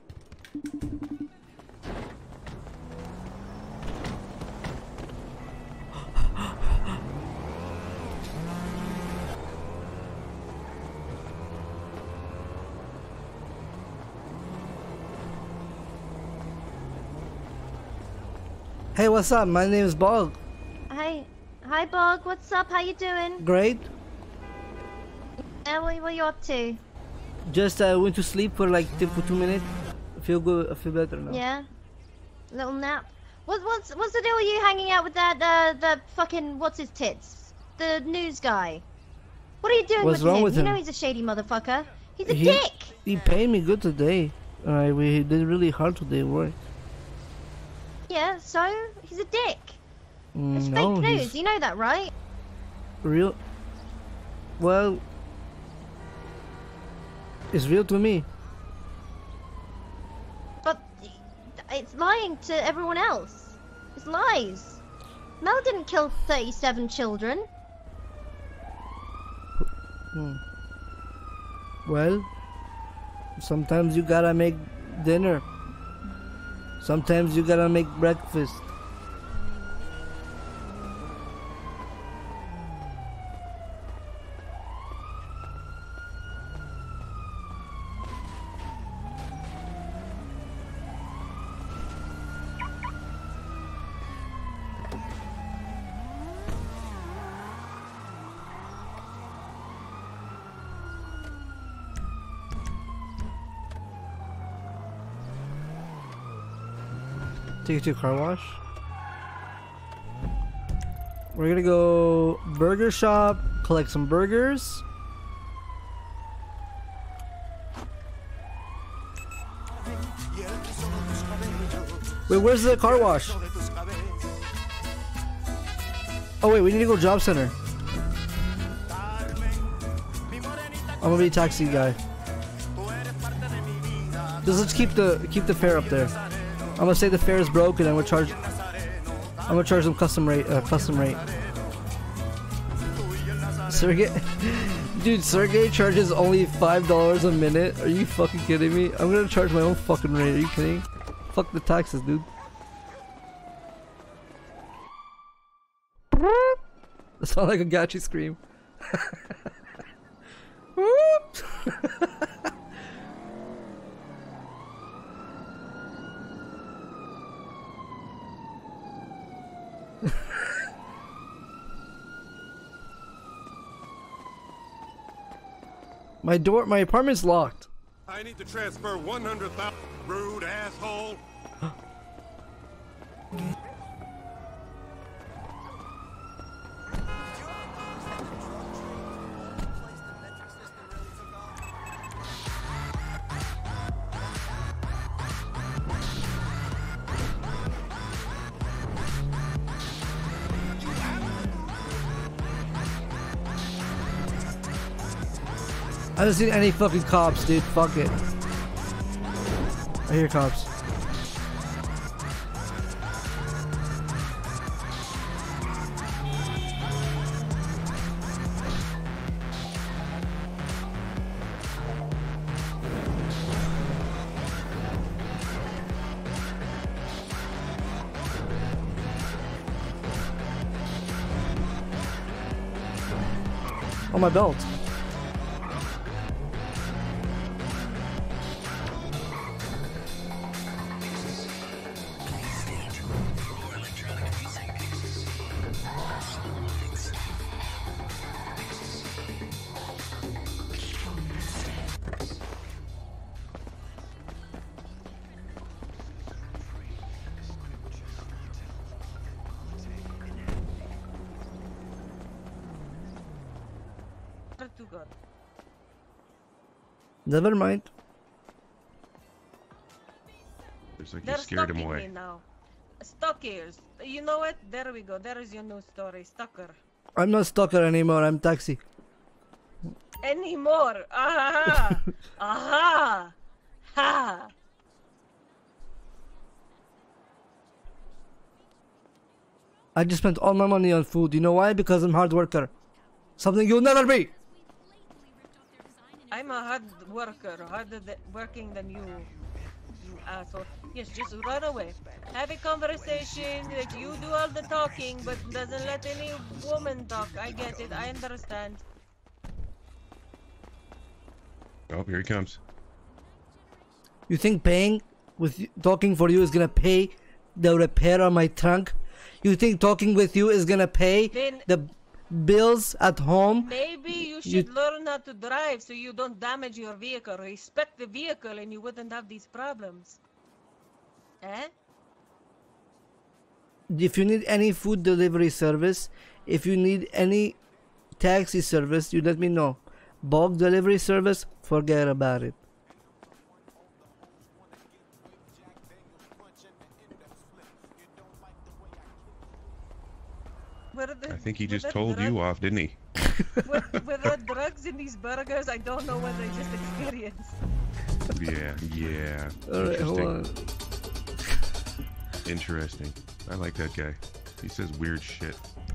Hey, what's up? My name is Bog. Hi, hi, Bog. What's up? How you doing? Great. Uh, what, what are you up to? Just uh, went to sleep for like two, for two minutes. I feel good. I feel better now. Yeah. Little nap. What, what's what's the deal with you hanging out with that uh the fucking what's his tits? The news guy. What are you doing What's with wrong him? with you him? know he's a shady motherfucker. He's a he, dick. He paid me good today. Alright, we did really hard today work. Yeah. So he's a dick. Mm, It's no, fake news. he's You know that, right? real. Well, it's real to me. But it's lying to everyone else. It's lies. Mel didn't kill thirty-seven children. Hmm. Well, sometimes you gotta make dinner. Sometimes you gotta make breakfast. Take it to a car wash. We're gonna go burger shop, collect some burgers. Wait, where's the car wash? Oh wait, we need to go job center. I'm gonna be a taxi guy. Just let's keep the keep the fare up there. I'm gonna say the fare is broken and we'll charge. I'm gonna charge them custom rate. Uh, custom rate. Sergey, dude, Sergey charges only five dollars a minute. Are you fucking kidding me? I'm gonna charge my own fucking rate. Are you kidding? Fuck the taxes, dude. That sounds like a Gachi scream. My door, my apartment's locked. I need to transfer one hundred thousand, rude asshole. I haven't seen any fucking cops, dude. Fuck it. I hear cops. On my belt. To God. Never mind. It's like They're you scared him stalking away. me now. Stalkers. You know what? There we go. There is your new story. Stalker. I'm not stalker anymore. I'm taxi. anymore. Aha! Aha! Ha! I just spent all my money on food. You know why? Because I'm a hard worker. Something you'll never be. I'm a hard worker, harder th working than you, you asshole. Yes, just run away. Have a conversation that you do all the talking, but doesn't let any woman talk. I get it. I understand. Oh, here he comes. You think paying with y- talking for you is gonna pay the repair on my trunk? You think talking with you is gonna pay Then- the bills at home? Maybe you You- should learn how to drive so you don't damage your vehicle. Respect the vehicle and you wouldn't have these problems. Eh? If you need any food delivery service, if you need any taxi service, you let me know. Bulk delivery service, forget about it. Were the, I think he were just the told drug- you off, didn't he? were, were there drugs in these burgers? I don't know what they just experienced. Yeah, yeah. Alright, hold on. Interesting. I like that guy. He says weird shit.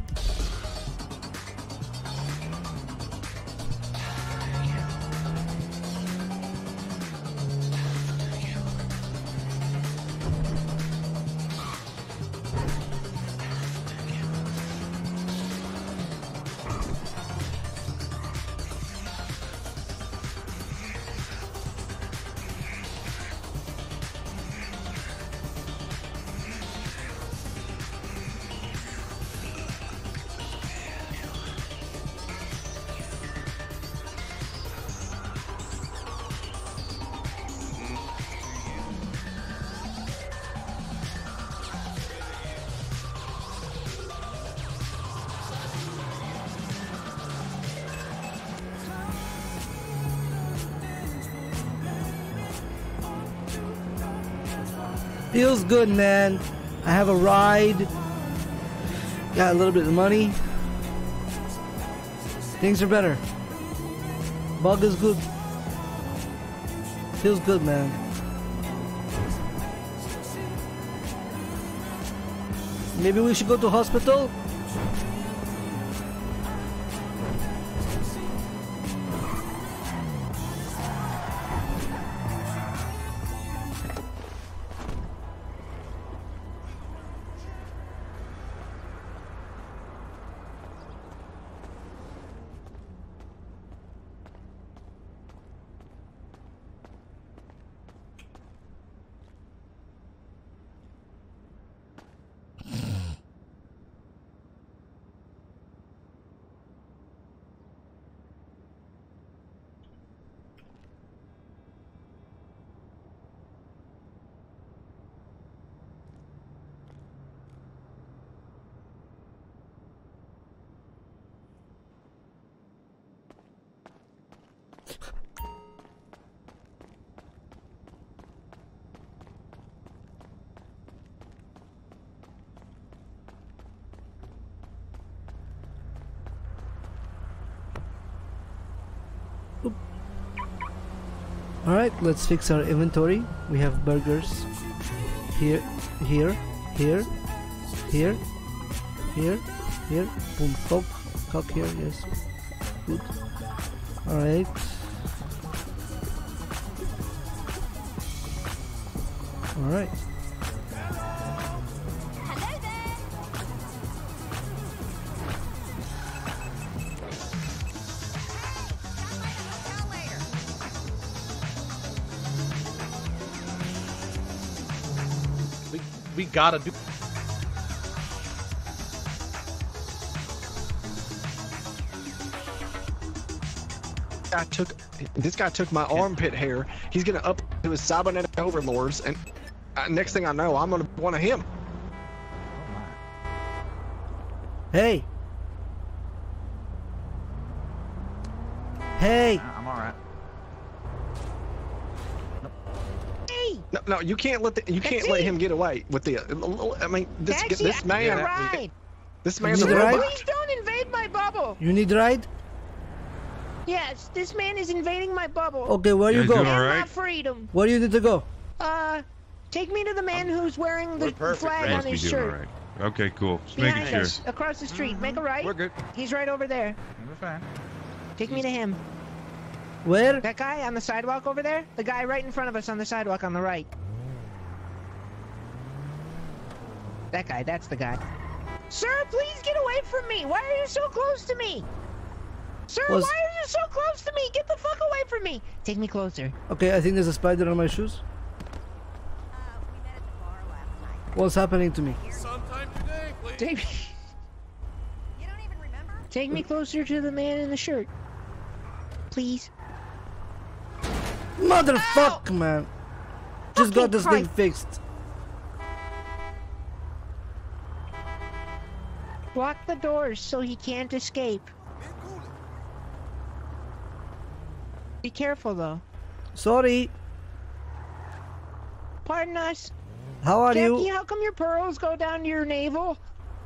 Feels good, man. I have a ride. Got a little bit of money. Things are better. Bug is good. Feels good, man. Maybe we should go to hospital? Alright, let's fix our inventory. We have burgers here, here, here, here, here, here. Boom, coke, coke here, yes. Good. Alright. Alright. We, we gotta do. I took this guy took my armpit hair. He's gonna up to his cybernetic overlords, and uh, next thing I know, I'm gonna be one of him. Hey! Hey! I'm all right. No, no, you can't let the, you can't let Taxi! him get away with the. I mean, this Taxi, this I man. need a ride. This man's You a need a ride? robot. Please don't invade my bubble. You need a ride? Yes, this man is invading my bubble. Okay, where you Guys go? doing And all right? my freedom. Where do you need to go? Uh, take me to the man who's wearing the perfect, flag Red. on Must be his doing shirt. all right. Okay, cool. Just Behind making sure. us, across the street. Make a right. We're good. He's right over there. We're fine. Take me to him. Where? That guy on the sidewalk over there? The guy right in front of us on the sidewalk on the right. That guy, that's the guy. Sir, please get away from me! Why are you so close to me? Sir, Was- why are you so close to me? Get the fuck away from me! Take me closer. Okay, I think there's a spider on my shoes. What's happening to me? Sometime today, please. Take me... Take me closer to the man in the shirt. Please. Motherfuck, man. Just got Fucking this thing Christ. fixed. Lock the doors so he can't escape. Be careful, though. Sorry. Pardon us. How are Jackie, you? how come your pearls go down to your navel?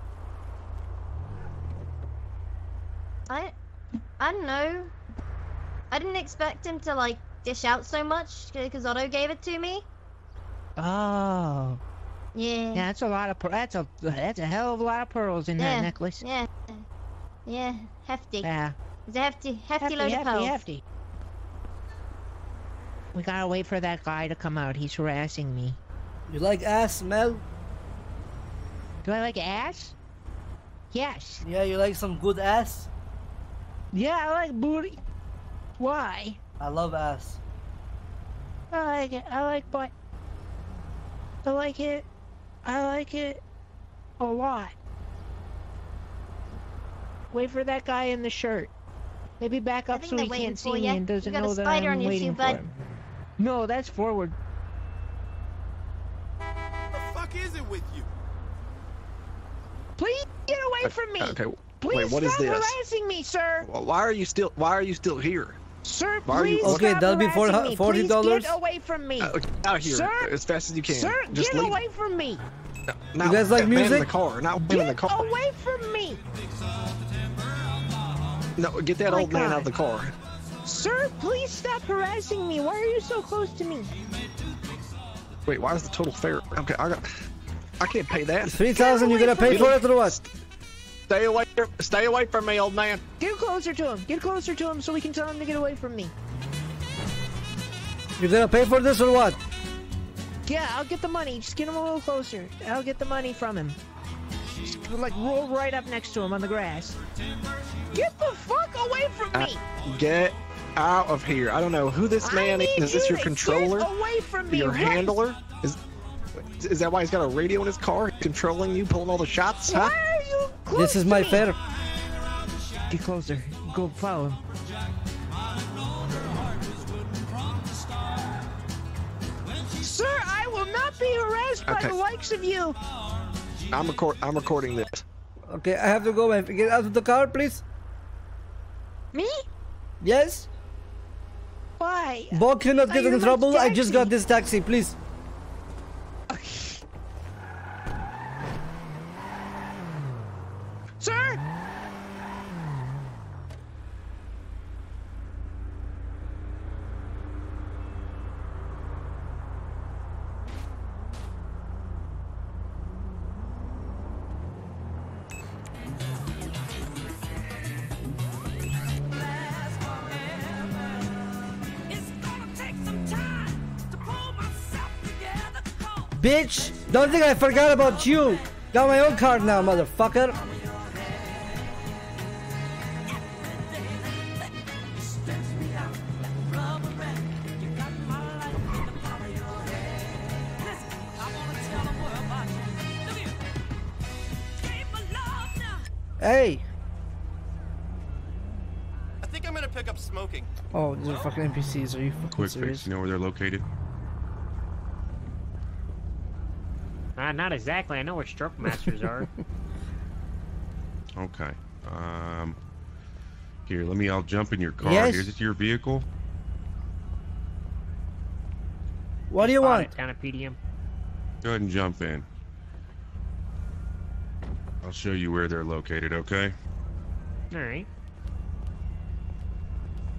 I, I don't know. I didn't expect him to like dish out so much because Otto gave it to me. Oh. Yeah. Yeah, that's a lot of per- that's a that's a hell of a lot of pearls in yeah. that necklace. Yeah. Yeah. Hefty. Yeah. It's a hefty, hefty, Hefty, load hefty, of pearls. hefty. We gotta wait for that guy to come out. He's harassing me. You like ass, Mel? Do I like ass? Yes. Yeah, you like some good ass? Yeah, I like booty. Why? I love ass. I like it. I like butt. I like it. I like it a lot. Wait for that guy in the shirt. Maybe back up think so they're he waiting can't for see me ya. and doesn't You got a know that spider I'm on your waiting shoe, for bud. him. No, that's forward. What the fuck is it with you? Please get away from me. Okay. Please Wait, what is stop this? harassing me, sir. Well, why are you still? Why are you still here? Sir, Why are you- please Okay, stop that'll be four- harassing me. forty dollars. Please get away from me. Uh, get out of here Sir? as fast as you can. Sir, Just get leave. away from me. Now, You guys like man in music? the car, not man in the Get car. away from me. No, get that My old man God. out of the car. Sir, please stop harassing me. Why are you so close to me? Wait, why is the total fare? Okay, I got. I can't pay that. Three thousand. You gonna pay for it or what? Stay away! Stay away from me, old man. Get closer to him. Get closer to him so we can tell him to get away from me. You gonna pay for this or what? Yeah, I'll get the money. Just get him a little closer. I'll get the money from him. Just, like, roll right up next to him on the grass. Get the fuck away from Uh, me! get out of here! I don't know who this man I is. need Is this you your to controller? Get away from me! Your right- handler? Is is that why he's got a radio in his car, controlling you, pulling all the shots? Huh? Why are you close This is to my me? fare. Get closer. Go follow him. Sir, I will not be harassed by Okay. the likes of you. I'm record. I'm recording this. Okay, I have to go. Man. Get out of the car, please. Me? Yes. Why? Bob cannot Oh, get you're in my trouble. I just taxi. got this taxi, please. Sir? Bitch, don't think I forgot about you. Got my own card now, motherfucker. Hey. I think I'm gonna pick up smoking. Oh, these are fucking N P Cs. Are you fucking Quick serious? fix. You know where they're located? Uh, not exactly. I know where stroke masters are. Okay. Um. Here, let me. I'll jump in your car. Yes. Is this your vehicle? What do you Spot want? it down at P D M. Go ahead and jump in. I'll show you where they're located. Okay. All right.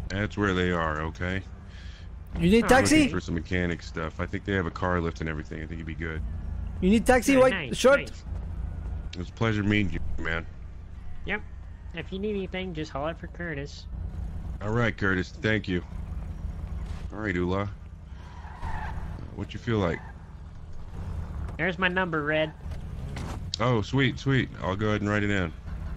That's where they are, okay? You need I'm taxi? looking for some mechanic stuff. I think they have a car lift and everything. I think it'd be good. You need taxi, Oh, white nice, short? nice. It was a pleasure meeting you, man. Yep. If you need anything, just holler for Curtis. All right, Curtis. Thank you. All right, Ula. What you feel like? There's my number, Red. Oh, sweet, sweet. I'll go ahead and write it in.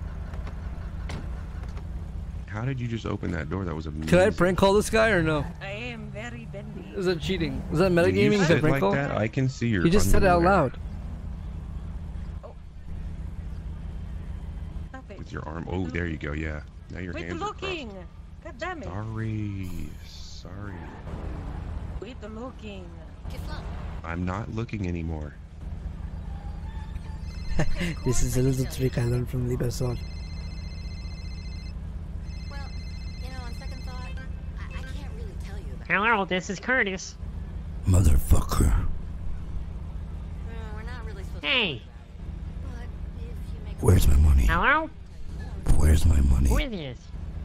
How did you just open that door? That was amazing. Can I prank call this guy or no? I am very bendy. Is that cheating? Is that When you metagaming? Is that sit prank like call? that, I can see your He just said it out underwear loud. Stop it. with your arm. Oh, there you go. Yeah. Now your Quit hands looking. God damn it. are crossed. Sorry. Sorry. Quit looking. I'm not looking anymore. This is a little trick I learned from Libason. Hello, this is Curtis. Motherfucker. Hey. Where's my money? Hello? Where's my money? Who is this?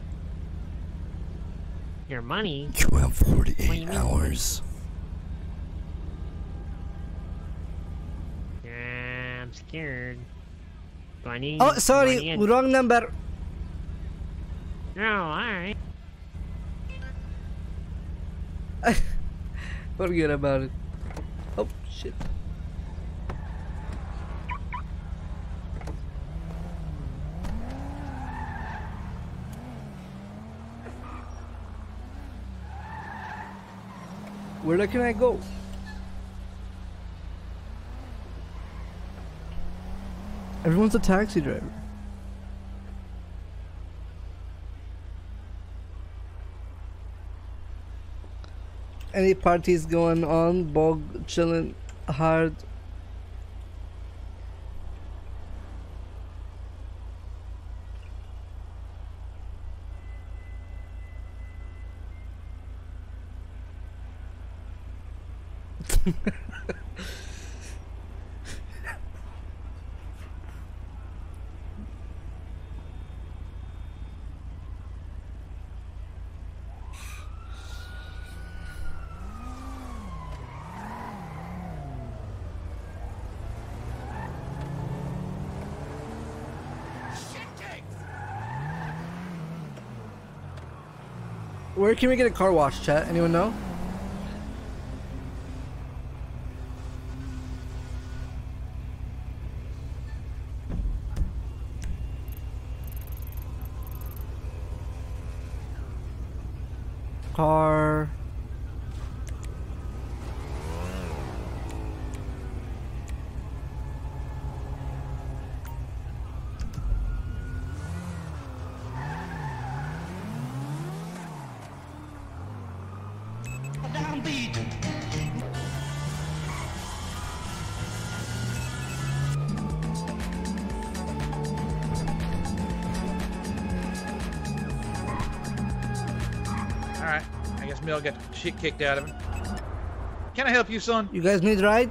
Your money? You have What do forty-eight you mean? hours. Uh, I'm scared. Do I need? Oh, do I sorry. need- Wrong number. No, alright. Forget about it. Oh, shit. Where can I go? Everyone's a taxi driver. Any parties going on? Bog chilling hard. Where can we get a car wash, chat? Anyone know? Car. Downbeat. Alright, I guess Mel got the shit kicked out of him. Can I help you, son? You guys need a ride?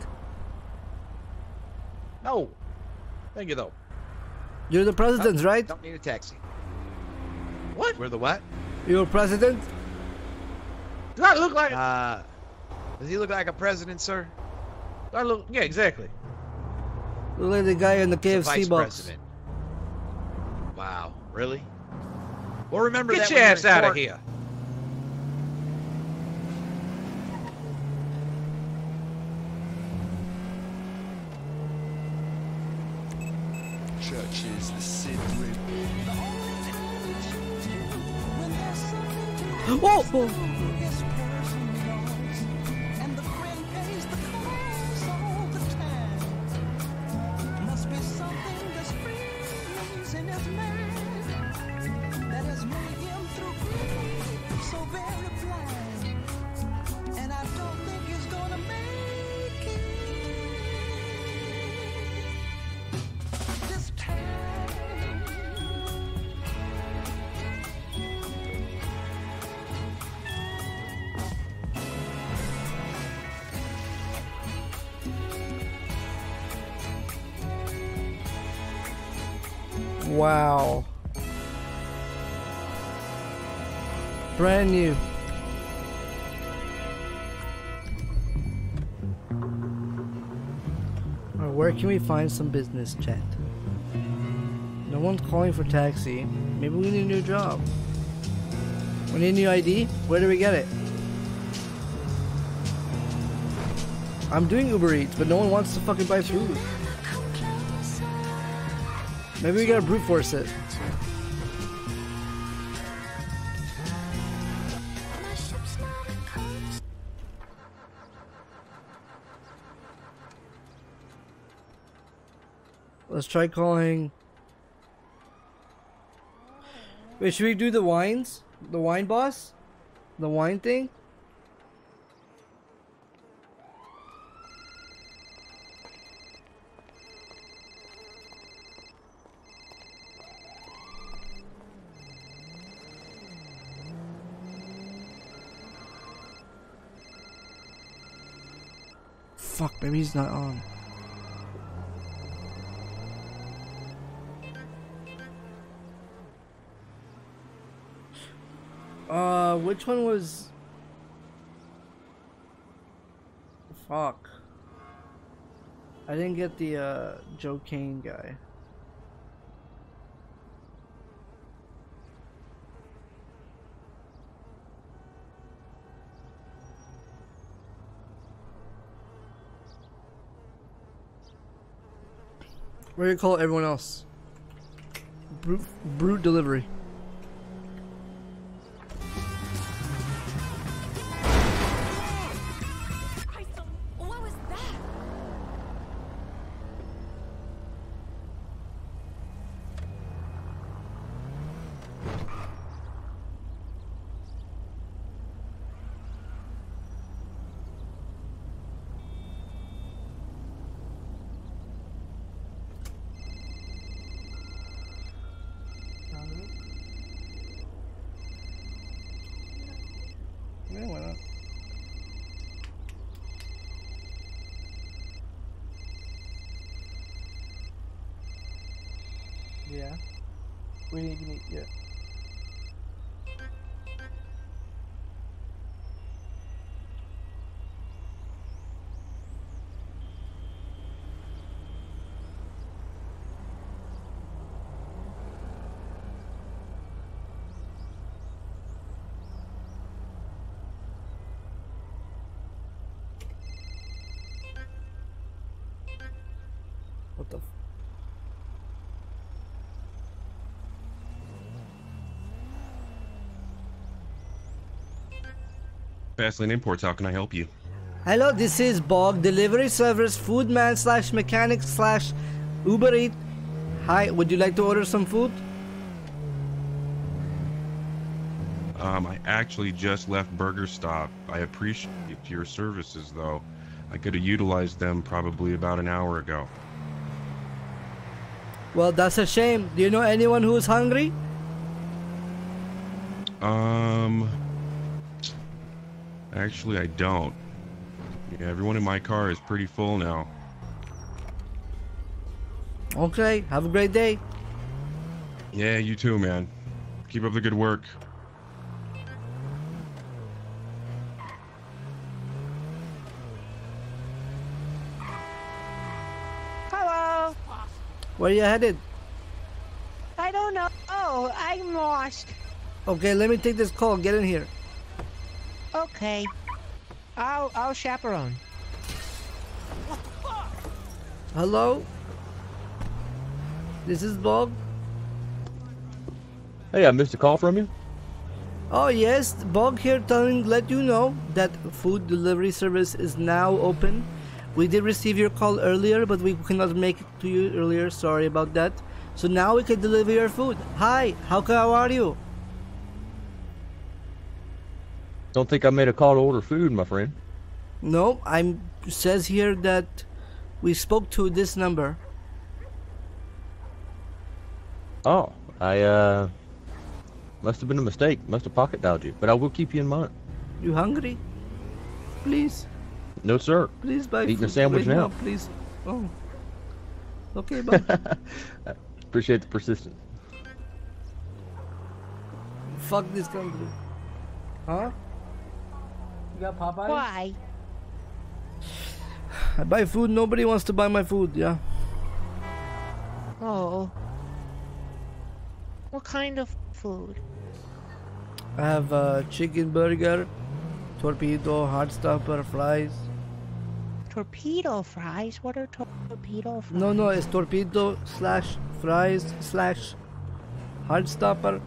No. Thank you, though. You're the president, right? Don't need a taxi. What? We're the what? You're president? Does that look like... Uh, does he look like a president, sir? I look... Yeah, exactly. Look like the guy in the K F He's a C vice box. president. Wow, really? Well, remember Get that your when you're ass in out of court- here. Church is the sin Whoa! Whoa. Must be something that's freezing his mind that has made him through grief so very blind. And I don't think he's gonna make it this time. Wow. Brand new. Alright, where can we find some business, chat? No one's calling for taxi. Maybe we need a new job. We need a new I D? Where do we get it? I'm doing Uber Eats, but no one wants to fucking buy food. Maybe we gotta brute force it. Let's try calling. Wait, should we do the wines? The wine boss? The wine thing? Fuck, maybe he's not on. Uh, which one was... Fuck. I didn't get the, uh, Joe Kane guy. What do you call everyone else? Brute, brute delivery. What was that? Yeah, why not? Yeah. We didn't even eat yet. What the f- Fastlane Imports, how can I help you? Hello, this is Bog, delivery service, foodman slash mechanic slash Uber Eat. Hi, would you like to order some food? Um, I actually just left Burger Stop. I appreciate your services, though. I could have utilized them probably about an hour ago. Well, that's a shame. Do you know anyone who is hungry? Um, actually, I don't. Yeah, everyone in my car is pretty full now. Okay, have a great day. Yeah, you too, man. Keep up the good work. Hello. Where are you headed? I don't know. Oh, I'm lost. Okay, let me take this call. Get in here. Okay. I'll I'll chaperone. Hello? This is Bob. Hey, I missed a call from you. Oh yes, Bog here telling let you know that food delivery service is now open. We did receive your call earlier, but we could not make it to you earlier. Sorry about that. So now we can deliver your food. Hi, how how are you? Don't think I made a call to order food, my friend. No, I'm says here that we spoke to this number. Oh, I uh must have been a mistake. Must have pocket dialed you, but I will keep you in mind. You hungry? Please. No, sir. Please buy Eating food a sandwich right now. Please. Oh. Okay, bye. Appreciate the persistence. Fuck this country. Huh? You got Popeyes? Why? I buy food. Nobody wants to buy my food. Yeah. Oh. What kind of food? I have uh, chicken burger, torpedo, hot stopper, fries. Torpedo fries? What are torpedo fries? No, no, it's torpedo slash fries slash hard stopper.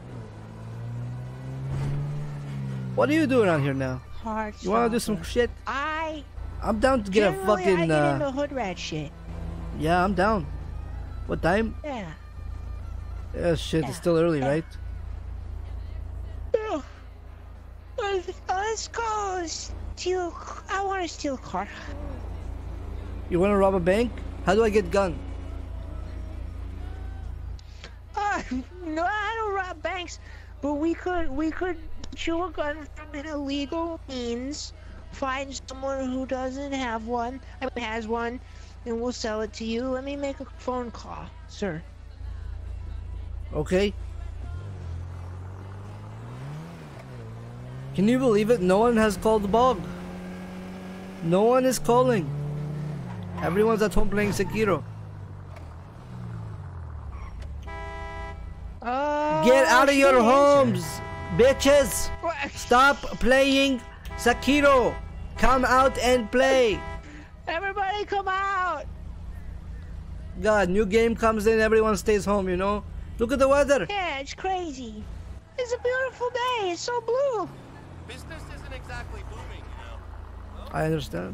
What do you do around here now? Hard You wanna do some stopper. shit? I I'm down to get a generally, I fucking. get Uh, into hood rat shit. yeah, I'm down. What time? Yeah. Yeah, shit, it's still early, right? Oh, let's, let's go steal. I want to steal a car. You wanna rob a bank? How do I get gun? Uh, no, I don't rob banks, but we could we could chew a gun from an illegal means, find someone who doesn't have one, I mean, has one, and we'll sell it to you. Let me make a phone call, sir. Okay. Can you believe it? No one has called the bog. No one is calling. Everyone's at home playing Sekiro. Uh, Get out of your shit, homes, bitches! Stop playing Sekiro. Come out and play. Everybody come out! God, new game comes in, everyone stays home, you know? Look at the weather. Yeah, it's crazy. It's a beautiful day. It's so blue. Business isn't exactly booming, you know. I understand.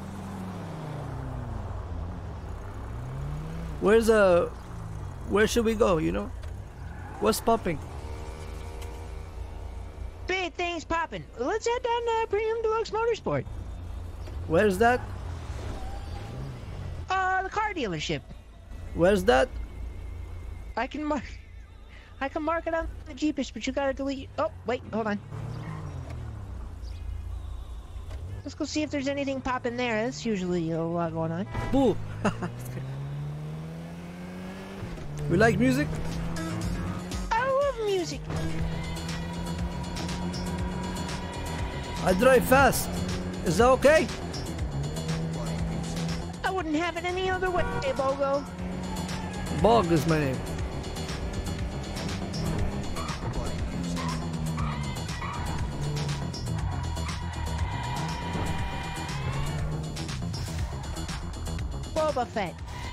Where's uh where should we go, you know? What's popping? Big things popping. Let's head down to Premium Deluxe Motorsport. Where's that? Uh, the car dealership. Where's that? I can mark. I can mark it on the Jeepus, but you gotta delete. Oh, wait, hold on. Let's go see if there's anything popping there. That's usually a lot going on. Boo! We like music? I love music. I drive fast. Is that okay? I wouldn't have it any other way, Bogo. Bog is my name. Boba Fett.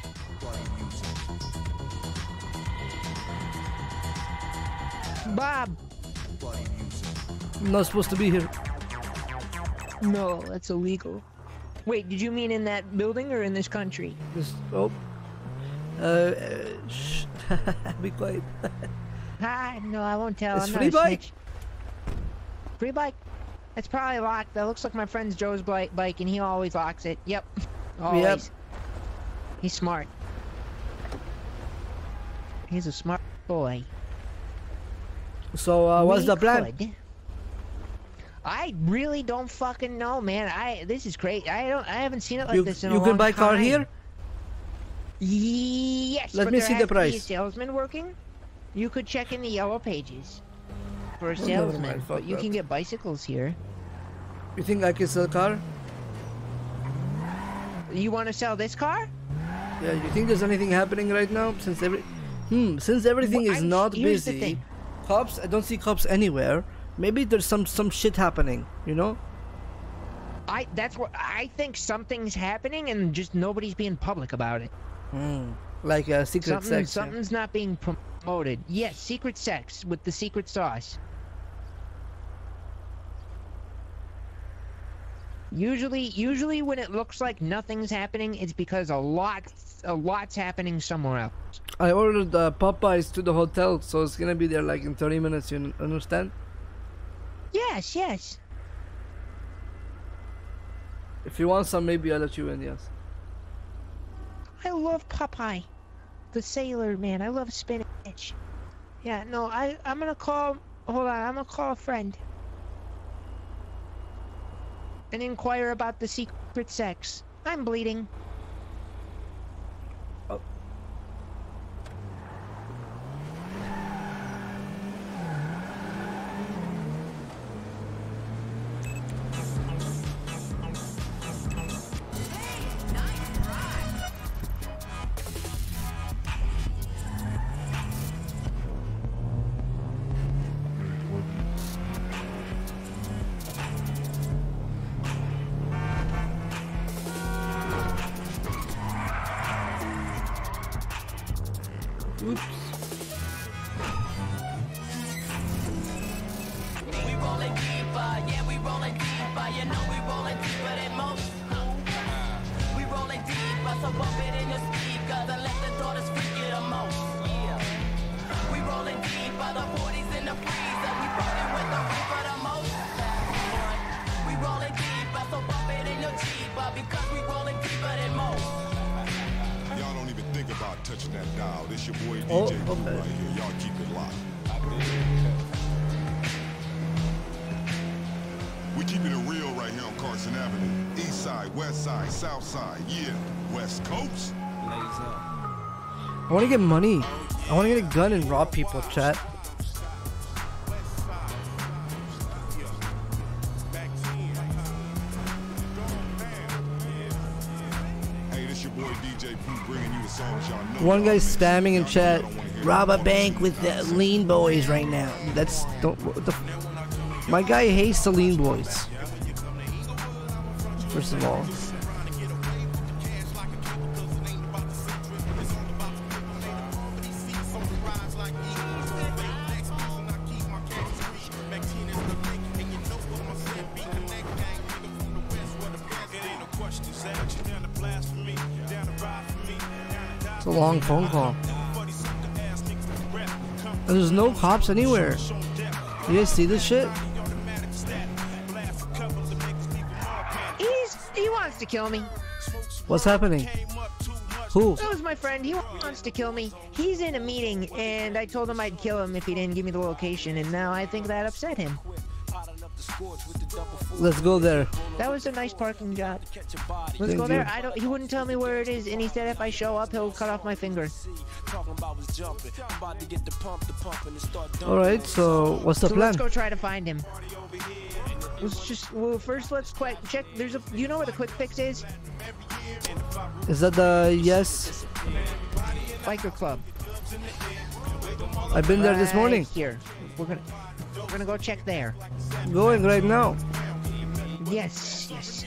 Bob. I'm not supposed to be here. No, that's illegal. Wait, did you mean in that building or in this country? This, oh. Uh, uh shh. Be quiet. Ah, no, I won't tell. It's I'm free not a bike. snitch. Free bike. It's probably locked. That looks like my friend's Joe's bi- bike, and he always locks it. Yep. Always. Yep. He's smart. He's a smart boy. So, uh, what's We the plan? could. I really don't fucking know, man. I this is great. I don't. I haven't seen it like You, this in you a can long buy car time. here? Yes. Let but me there see has the to be a price. salesman working. You could check in the yellow pages for a Oh, never salesman, mind, fuck but you that. can get bicycles here. You think I can sell a car? You want to sell this car? Yeah, you think there's anything happening right now? Since every... Hmm, since everything Well, is I'm- not here's the busy, thing. cops, I don't see cops anywhere. Maybe there's some some shit happening, you know? I that's what I think. Something's happening, and just nobody's being public about it. Hmm. Like a secret Something, sex. yeah. something's not being promoted. Yes, secret sex with the secret sauce. Usually, usually when it looks like nothing's happening, it's because a lot, a lot's happening somewhere else. I ordered uh, Popeyes to the hotel, so it's gonna be there like in thirty minutes, you understand? Yes, yes. If you want some, maybe I'll let you in, yes. I love Popeye, the sailor man. I love spinach. Yeah, no, I, I'm gonna call. Hold on, I'm gonna call a friend and inquire about the secret sex. I'm bleeding. Oh. Oops. We rolling deeper, yeah, we rolling deeper. You know we rolling deeper than most. We rolling deeper, so bump it in your speakers and let the daughters freak you the most. Yeah. We rolling deeper, the forties in the freezer. We rolling with the reaper the most. We rolling deeper, so bump it in your Jeeper because we rolling deeper than most. Y'all don't even think about touching that dial. This your boy Oh, D J Pooh okay. right here. Y'all keep it locked. We keeping it real right here on Carson Avenue. East side, west side, south side, yeah. West Coast. I want to get money. I want to get a gun and rob people, chat. Hey, this your boy D J Pooh bringing you the songs y'all know. One guy's spamming in chat. Rob a bank with the lean boys right now. That's don't. What the, f- my guy hates the lean boys. First of all. It's a long phone call. And there's no cops anywhere. You guys see this shit? He's he wants to kill me. What's happening? Who? That was my friend. He wants to kill me. He's in a meeting, and I told him I'd kill him if he didn't give me the location, and now I think that upset him. Let's go there. That was a nice parking job. Let's Thank go there. you. I don't. He wouldn't tell me where it is, and he said if I show up, he'll cut off my finger. Alright, so what's the so plan? let's go try to find him. Let's just. Well, first let's quite check. There's a. You know where the quick fix is? Is that the yes? Biker club. I've been there this Right morning. Here. We're gonna. We're gonna go check there. Going right now. Yes. Yes.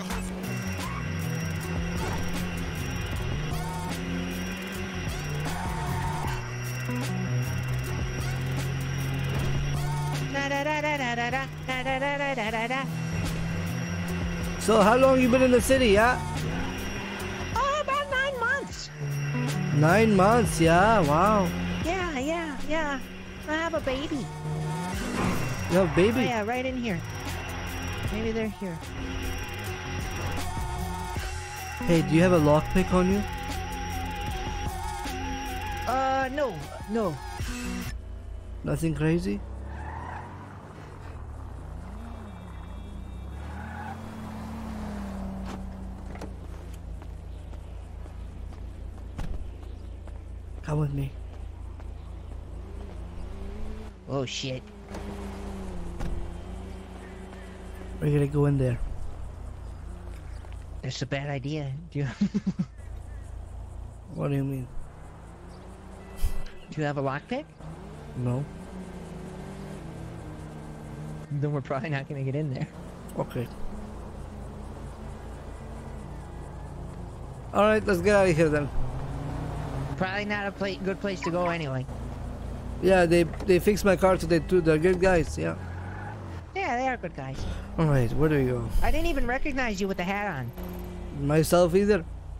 So how long you been in the city, yeah? Oh, about nine months. Nine months, yeah, wow. Yeah, yeah, yeah. I have a baby. You have a baby? Oh, yeah, right in here. Maybe they're here. Hey, do you have a lockpick on you? Uh, no, no. Nothing crazy? Come with me. Oh shit. We're gonna go in there. That's a bad idea. Do you, What do you mean? do you have a lockpick? No. Then we're probably not gonna get in there. Okay. Alright, let's get out of here then. Probably not a pla good place to go anyway. Yeah, they they fixed my car today too. They're good guys, yeah. Yeah, they are good guys. Alright, where do we go? I didn't even recognize you with the hat on. Myself either.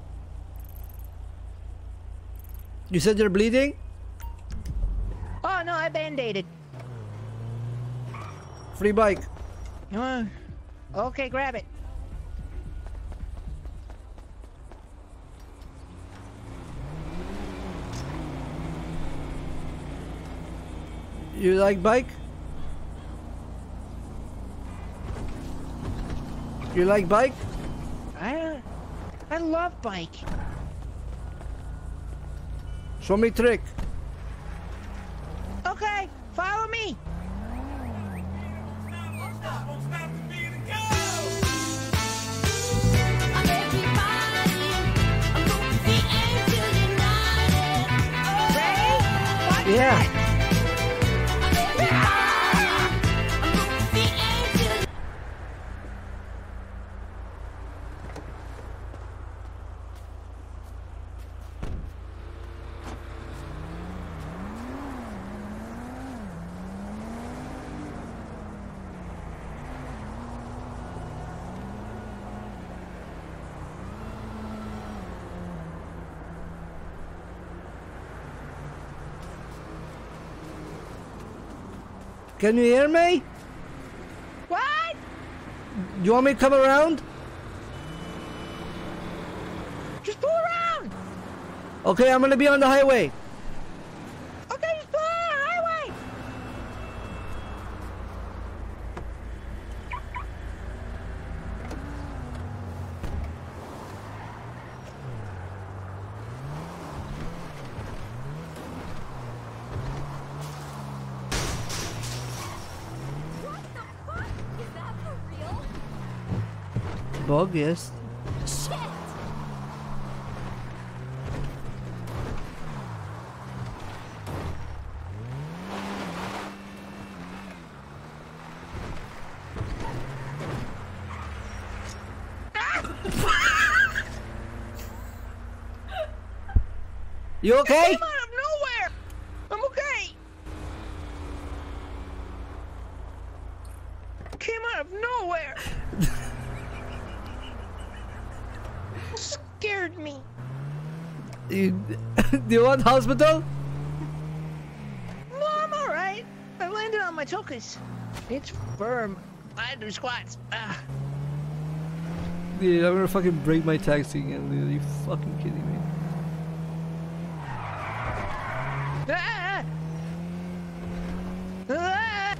You said you're bleeding? Oh no, I band-aided. Free bike. Uh, okay, grab it. You like bike? You like bike? I I love bike. Show me trick. Okay, follow me. Yeah. Can you hear me? What? You want me to come around? Just pull around. Okay, I'm gonna be on the highway. Okay, just pull around the highway. Bug, yes. Shit! You okay? It came out of nowhere. I'm okay. It came out of nowhere. Scared me. You, do you want hospital? No, I'm alright. I landed on my tuchus. It's firm. I do squats. Ah. Dude, I'm gonna fucking break my taxi again, dude. Are you fucking kidding me? Ah! Ah!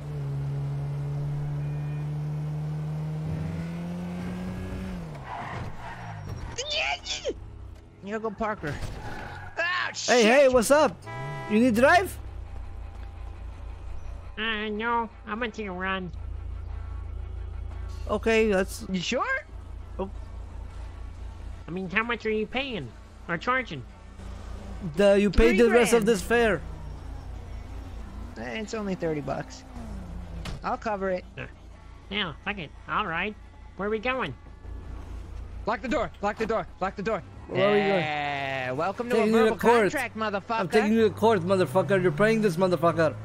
You go Parker. Ah, shit. Hey, hey, what's up? You need drive? Uh, no, I'm gonna take a run. Okay, that's... You sure? Oh. I mean, how much are you paying? Or charging? The, you paid Three the rest of grand. this fare. Eh, It's only thirty bucks. I'll cover it. Yeah, fuck it. Alright. Where are we going? Lock the door. Lock the door. Lock the door. Where are we going? Yeah, welcome to Taking a you to verbal court. contract, motherfucker. I'm taking you to court, motherfucker. You're paying this motherfucker.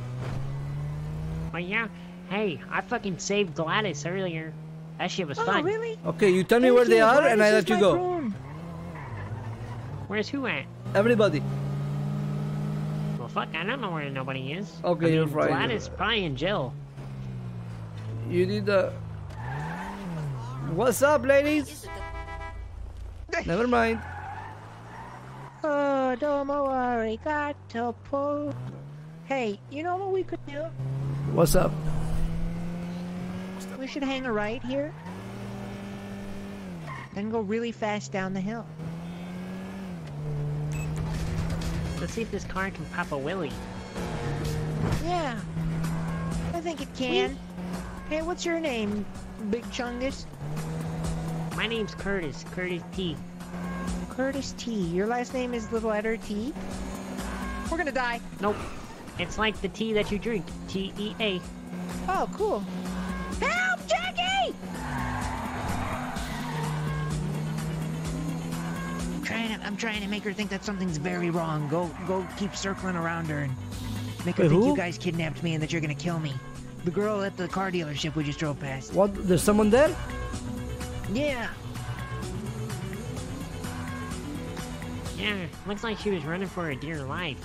Oh, yeah? Hey, I fucking saved Gladys earlier. That shit was Oh, fun. really? Okay, you tell me Thank where they you. are, Gladys and I is let you my go. prune. Where's who at? Everybody. Well, fuck, I don't know where nobody is. Okay, I mean, you're right. Gladys probably in jail. You need a... What's up, ladies? Never mind. Oh, don't worry, got to pull. Hey, you know what we could do? What's up? We should hang a right here. Then go really fast down the hill. Let's see if this car can pop a wheelie. Yeah. I think it can. Hey, what's your name, Big Chungus? My name's Curtis. Curtis T. Curtis T. Your last name is the letter T? We're gonna die. Nope. It's like the tea that you drink. T E A. Oh, cool. Help, Jackie! I'm trying to, I'm trying to make her think that something's very wrong. Go, go, keep circling around her and make her Wait, think who? you guys kidnapped me and that you're gonna kill me. The girl at the car dealership we just drove past. What? There's someone there? Yeah. Yeah, looks like she was running for her dear life.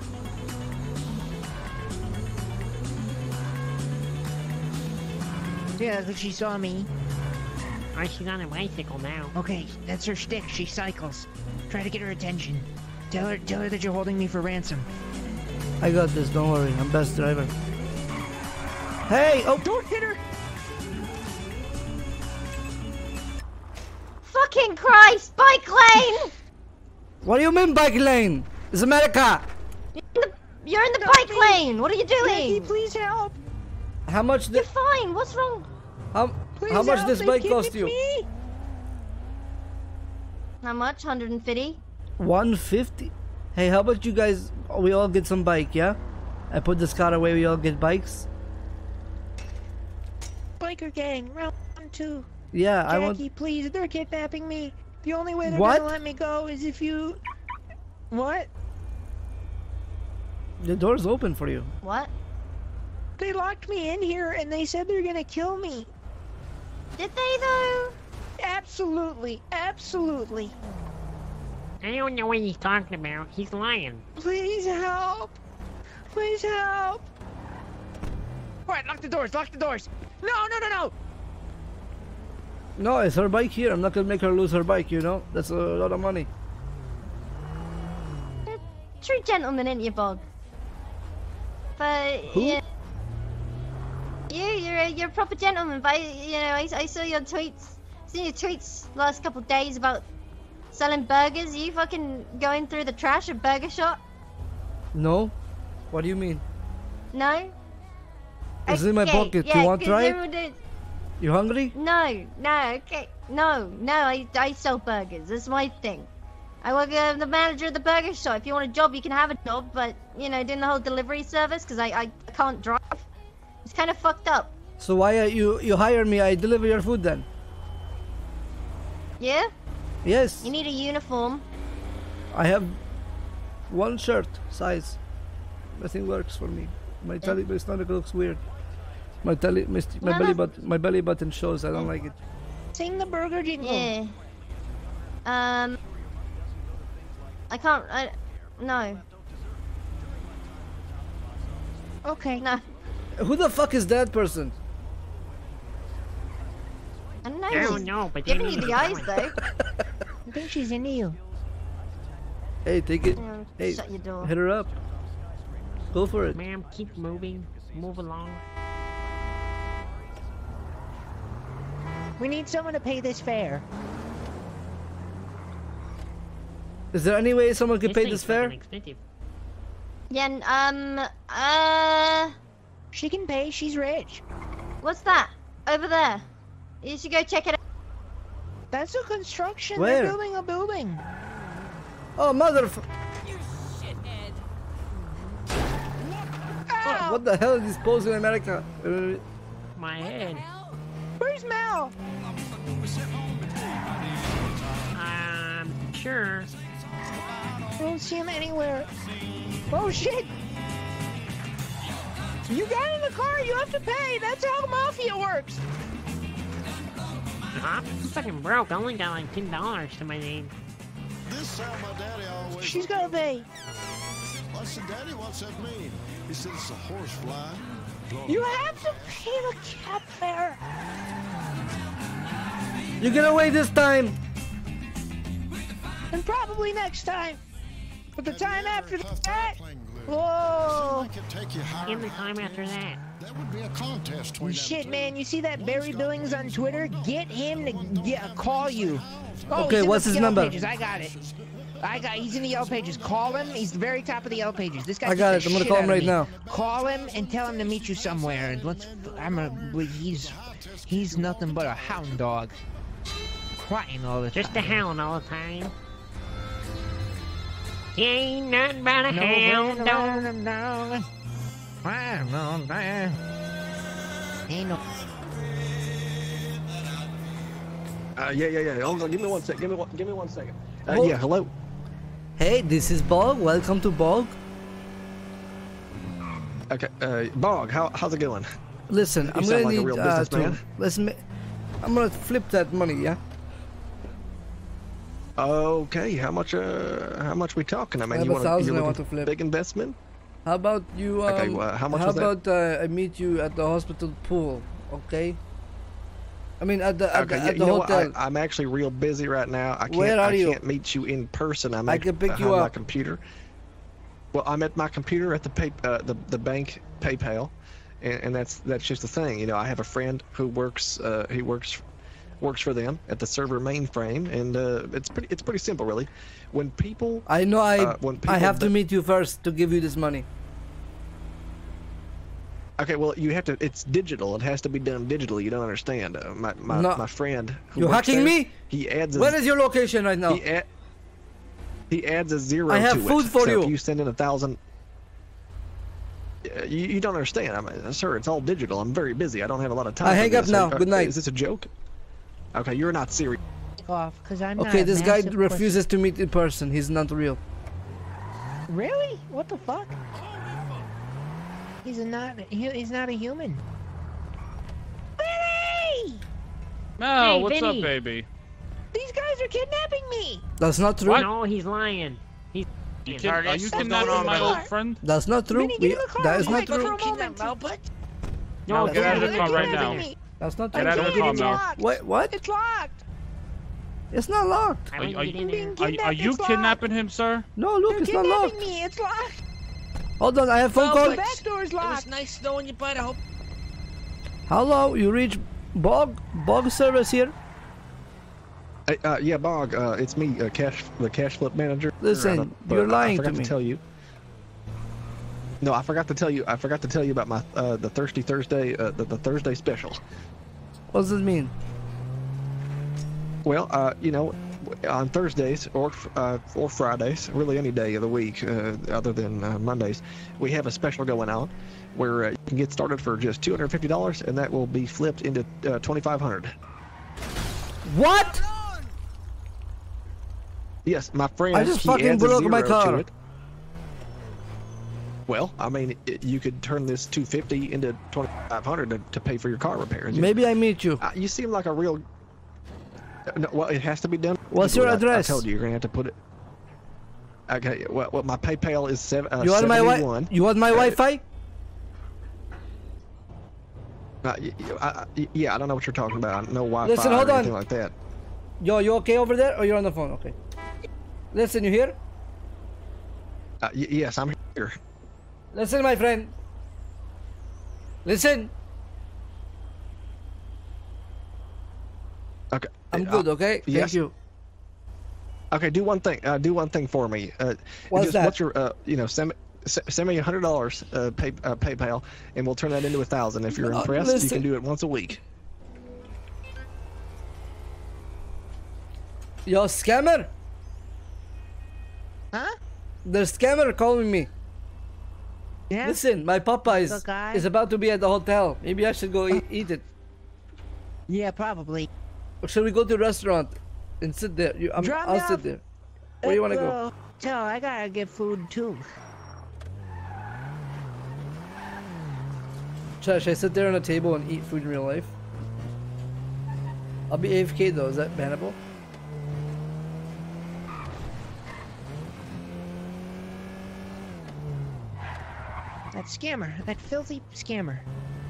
Yeah, look, she saw me. Oh, she's on a bicycle now. Okay, that's her shtick. She cycles. Try to get her attention. Tell her, tell her that you're holding me for ransom. I got this, don't worry. I'm best driver. Hey! Oh! Don't hit her! Fucking Christ! Bike lane! What do you mean bike lane? It's America! You're in the, you're in the Help bike me. lane! What are you Jackie, doing? please help! How much You're did... fine, what's wrong? How, Please how much help, this they bike cost kidnapped you? me. How much? one hundred fifty? one fifty? Hey, how about you guys... We all get some bike, yeah? I put this car away, we all get bikes? Biker gang, round two. Yeah, Jackie, I want... please, they're kidnapping me. The only way they're What? gonna let me go is if you... What? The door's open for you. What? They locked me in here and they said they're gonna kill me. Did they though? Absolutely, absolutely. I don't know what he's talking about. He's lying. Please help. Please help. Alright, lock the doors, lock the doors. No, no, no, no. No, it's her bike here. I'm not gonna make her lose her bike, you know? That's a lot of money. True gentleman, ain't you, Bog? But Who? yeah, you, you're a, you're a proper gentleman. But I, you know, I, I saw your tweets, seen your tweets last couple of days about selling burgers. Are you fucking going through the trash at Burger Shot? No? What do you mean? No. It's in my Okay, pocket. yeah, you want to 'cause try it? everyone did- You hungry? No, no, okay, no, no. I I sell burgers. That's my thing. I work as the manager of the burger shop. If you want a job, you can have a job. But you know, doing the whole delivery service because I, I can't drive. It's kind of fucked up. So why are you you hire me? I deliver your food then. Yeah. Yes. You need a uniform. I have one shirt size. Nothing works for me. My telly, my stomach looks weird. My telly, my, st- my No, belly no. button, my belly button shows. I don't like it. Sing the burger jingle. Yeah. Um. I can't. I. No. Okay. No. Who the fuck is that person? I don't know. No, he's no, but giving they you need the to eyes join. though. I think she's into you. Hey, take it. Yeah, Hey, shut your door. hit her up. Go for it. Ma'am, keep moving. Move along. We need someone to pay this fare. Is there any way someone could This pay thing's this fare? fucking expensive. Yeah. and, Um. Uh. She can pay. She's rich. What's that over there? You should go check it out. That's a construction. Where? They're building a building. Oh, motherfucker! Ow! What the hell is this pose in America? Uh, My head. Where's Mal? Um, sure. I don't see him anywhere. Oh shit! You got in the car, you have to pay. That's how mafia works. I'm fucking broke. I only got like ten dollars to my name. This sound my daddy always. She's gotta pay. I said, Daddy, what's that mean? He said it's a horse fly. You have to pay the cab fare. You get away this time. And probably next time. But the time after that. Whoa. And the time after that. That would be a contest between them Shit, two. man, you see that Barry Billings on Twitter? Get him to get, call you. Oh, Okay, he's in what's the his Yellow number? Pages. I got it. I got. He's in the Yellow Pages. Call him. He's the very top of the Yellow Pages. This guy. I got beats it. the I'm gonna shit call out him of right me. now. Call him and tell him to meet you somewhere. And let's. I'm a. He's. He's nothing but a hound dog. Crying all the time. Just a hound all the time. He ain't nothing but a No, hound no, dog. No, no, Ain't no. Uh, yeah, yeah, yeah. Hold on, give me one sec. Give me one. Give me one second. Uh, Oh. yeah, hello. Hey, this is Bog. Welcome to Bog. Okay, uh, Bog, how how's it going? Listen, You I'm sound gonna like a need real uh, to. businessman. Let's. Ma- I'm gonna flip that money. Yeah. Okay, how much? Uh, how much we talking? I mean, I have you a want thousand I you want looking to flip. big investment? How about you? Um, Okay, well, how much How was that? about uh, I meet you at the hospital pool? Okay. I mean, at the at Okay, the, you, at you the know what? hotel. I, I'm actually real busy right now. I can't. Where are I you? can't meet you in person. I'm I at, can pick you behind my up. computer. Well, I'm at my computer at the pay, uh, the the bank PayPal, and, and that's that's just the thing. You know, I have a friend who works. Uh, he works works for them at the server mainframe, and uh, it's pretty it's pretty simple, really. When people I know. I uh, when people I have to ba- meet you first to give you this money. Okay, well, you have to. It's digital. It has to be done digitally. You don't understand. Uh, my my, No. my friend. Who You're works hacking there, me? He adds. A, Where is your location right now? He, add, he adds a zero. I have to food it. for so you. If you send in a thousand. Uh, You, you don't understand. I mean, sir, it's all digital. I'm very busy. I don't have a lot of time. I for hang up this. now. Uh, Good night. Is this a joke? Okay, you're not serious. Off, because I'm not Okay, a this guy massive refuses to meet in person. He's not real. pussy. Really? What the fuck? He's a not. He, he's not a human. Vinny! Mel, Hey, what's Vinny. up, baby? These guys are kidnapping me. That's not true. No, he's lying. He's. You kid- are you kidnapping my old friend? That's not true. Vinny, We- get in the car. that is Wait, not for true. a moment, Mel, but No, That's get out not of the true. car right now. That's not Get true. out of the car, Mel. What? What? It's locked. It's not locked. Are, are, I'm being you- are, kidnapped, are you it's kidnapping him, sir? No, look, They're it's not kidnapping locked. me. It's locked. Hold on, I have phone Well, call. the back door's It was locked. nice knowing you, bud. I hope. Hello, you reach Bog Bog service here. Hey, uh, yeah, Bog. Uh, it's me, uh, cash, the cash flip manager. Listen, Uh, but you're I lying forgot to to me. tell you. No, I forgot to tell you. I forgot to tell you about my uh, the Thirsty Thursday, uh, the, the Thursday special. What does it mean? Well, uh, you know, on Thursdays or uh, or Fridays, really any day of the week uh, other than uh, Mondays, we have a special going on where uh, you can get started for just two hundred fifty dollars, and that will be flipped into uh, twenty-five hundred dollars. What? Yes, my friend. I just he fucking adds a broke my zero to car. it. Well, I mean, it, you could turn this two hundred fifty dollars into twenty-five hundred dollars to, to pay for your car repairs. Maybe I meet you. Uh, you seem like a real. No, well, it has to be done. What's your I- address? I told you you're gonna have to put it. Okay. Well, well my PayPal is seven. Uh, You want my seventy-one. wi- You want my Uh, Wi-Fi? Uh, y- y- I- I- yeah, I don't know what you're talking about. No Wi-Fi Listen, or hold on. anything like that. Yo, you okay over there, or you're on the phone? Okay. Listen, you hear? Uh, y- yes, I'm here. Listen, my friend. Listen. Okay. I'm Uh, good. Okay. Thank yes. you. Okay, do one thing. Uh, do one thing for me. Uh, What's just, that? What's your, uh, you know, send me, s- send me a hundred dollars, uh, pay, uh, PayPal, and we'll turn that into a thousand. If you're Uh, impressed, you listen. can do it once a week. Yo, scammer. Huh? The scammer calling me. Yeah. Listen, my Popeye is, The guy? is about to be at the hotel. Maybe I should go eat, eat it. Yeah, probably. Or should we go to a restaurant and sit there? You, I'm, Drop I'll me sit off there. Where do you want to go? Uh, Tell, I gotta get food too. Should, should I sit there on a table and eat food in real life? I'll be A F K though. Is that bannable? That scammer, that filthy scammer.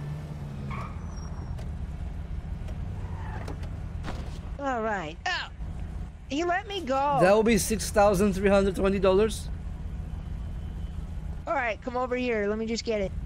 All right. Oh, he let me go. That will be six thousand three hundred twenty dollars. All right, come over here. Let me just get it.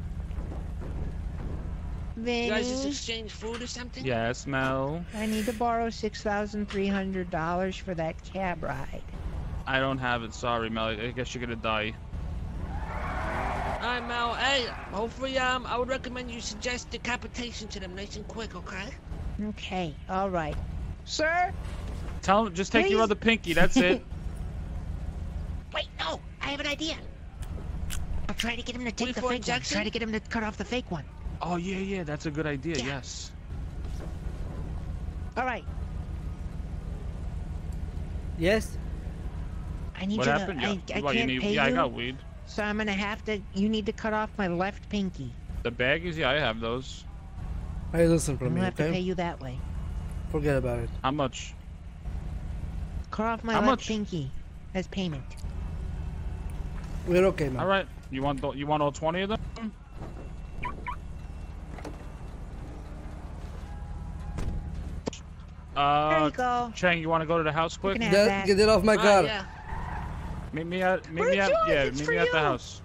You Vinny, guys just exchange food or something? Yes, Mel. I need to borrow six thousand three hundred dollars for that cab ride. I don't have it. Sorry, Mel. I guess you're gonna die. Alright, Mel. Hey, hopefully, um, I would recommend you suggest decapitation to them nice and quick, okay? Okay, all right. Sir? Tell him. Just take your Please? other pinky. That's it. Wait, no, I have an idea. I'll try to get him to take the twenty-four fake one. injection? Try to get him to cut off the fake one. Oh yeah, yeah. That's a good idea. Yes. All right. Yes. I need What you happened? to. Yeah. I, I What, can't you need, pay yeah, you. I got weed. So I'm gonna have to. You need to cut off my left pinky. The baggies, yeah, I have those. Hey, listen I'm from gonna me, have to pay okay? you that way. Forget about it. How much? Cut off my How left much? pinky as payment. We're okay, man. All right. You want the, you want all twenty of them? Uh, There you go. Chang, you want to go to the house quick? can have That- that. get it off my Alright, car. yeah. Meet me at meet me Where's at yours? yeah It's meet for me at the you. house.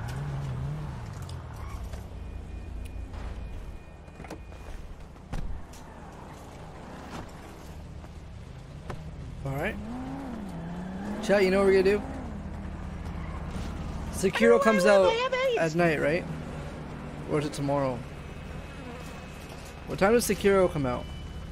All right. Chat, you know what we're gonna do? Sekiro comes out at night, right? Or is it tomorrow? What time does Sekiro come out?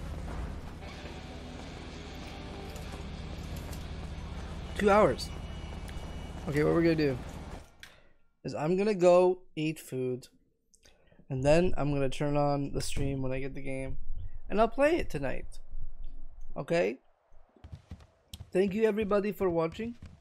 Two hours. Okay, what we're gonna do is I'm gonna go eat food, and then I'm gonna turn on the stream when I get the game, and I'll play it tonight. Okay? Thank you everybody for watching.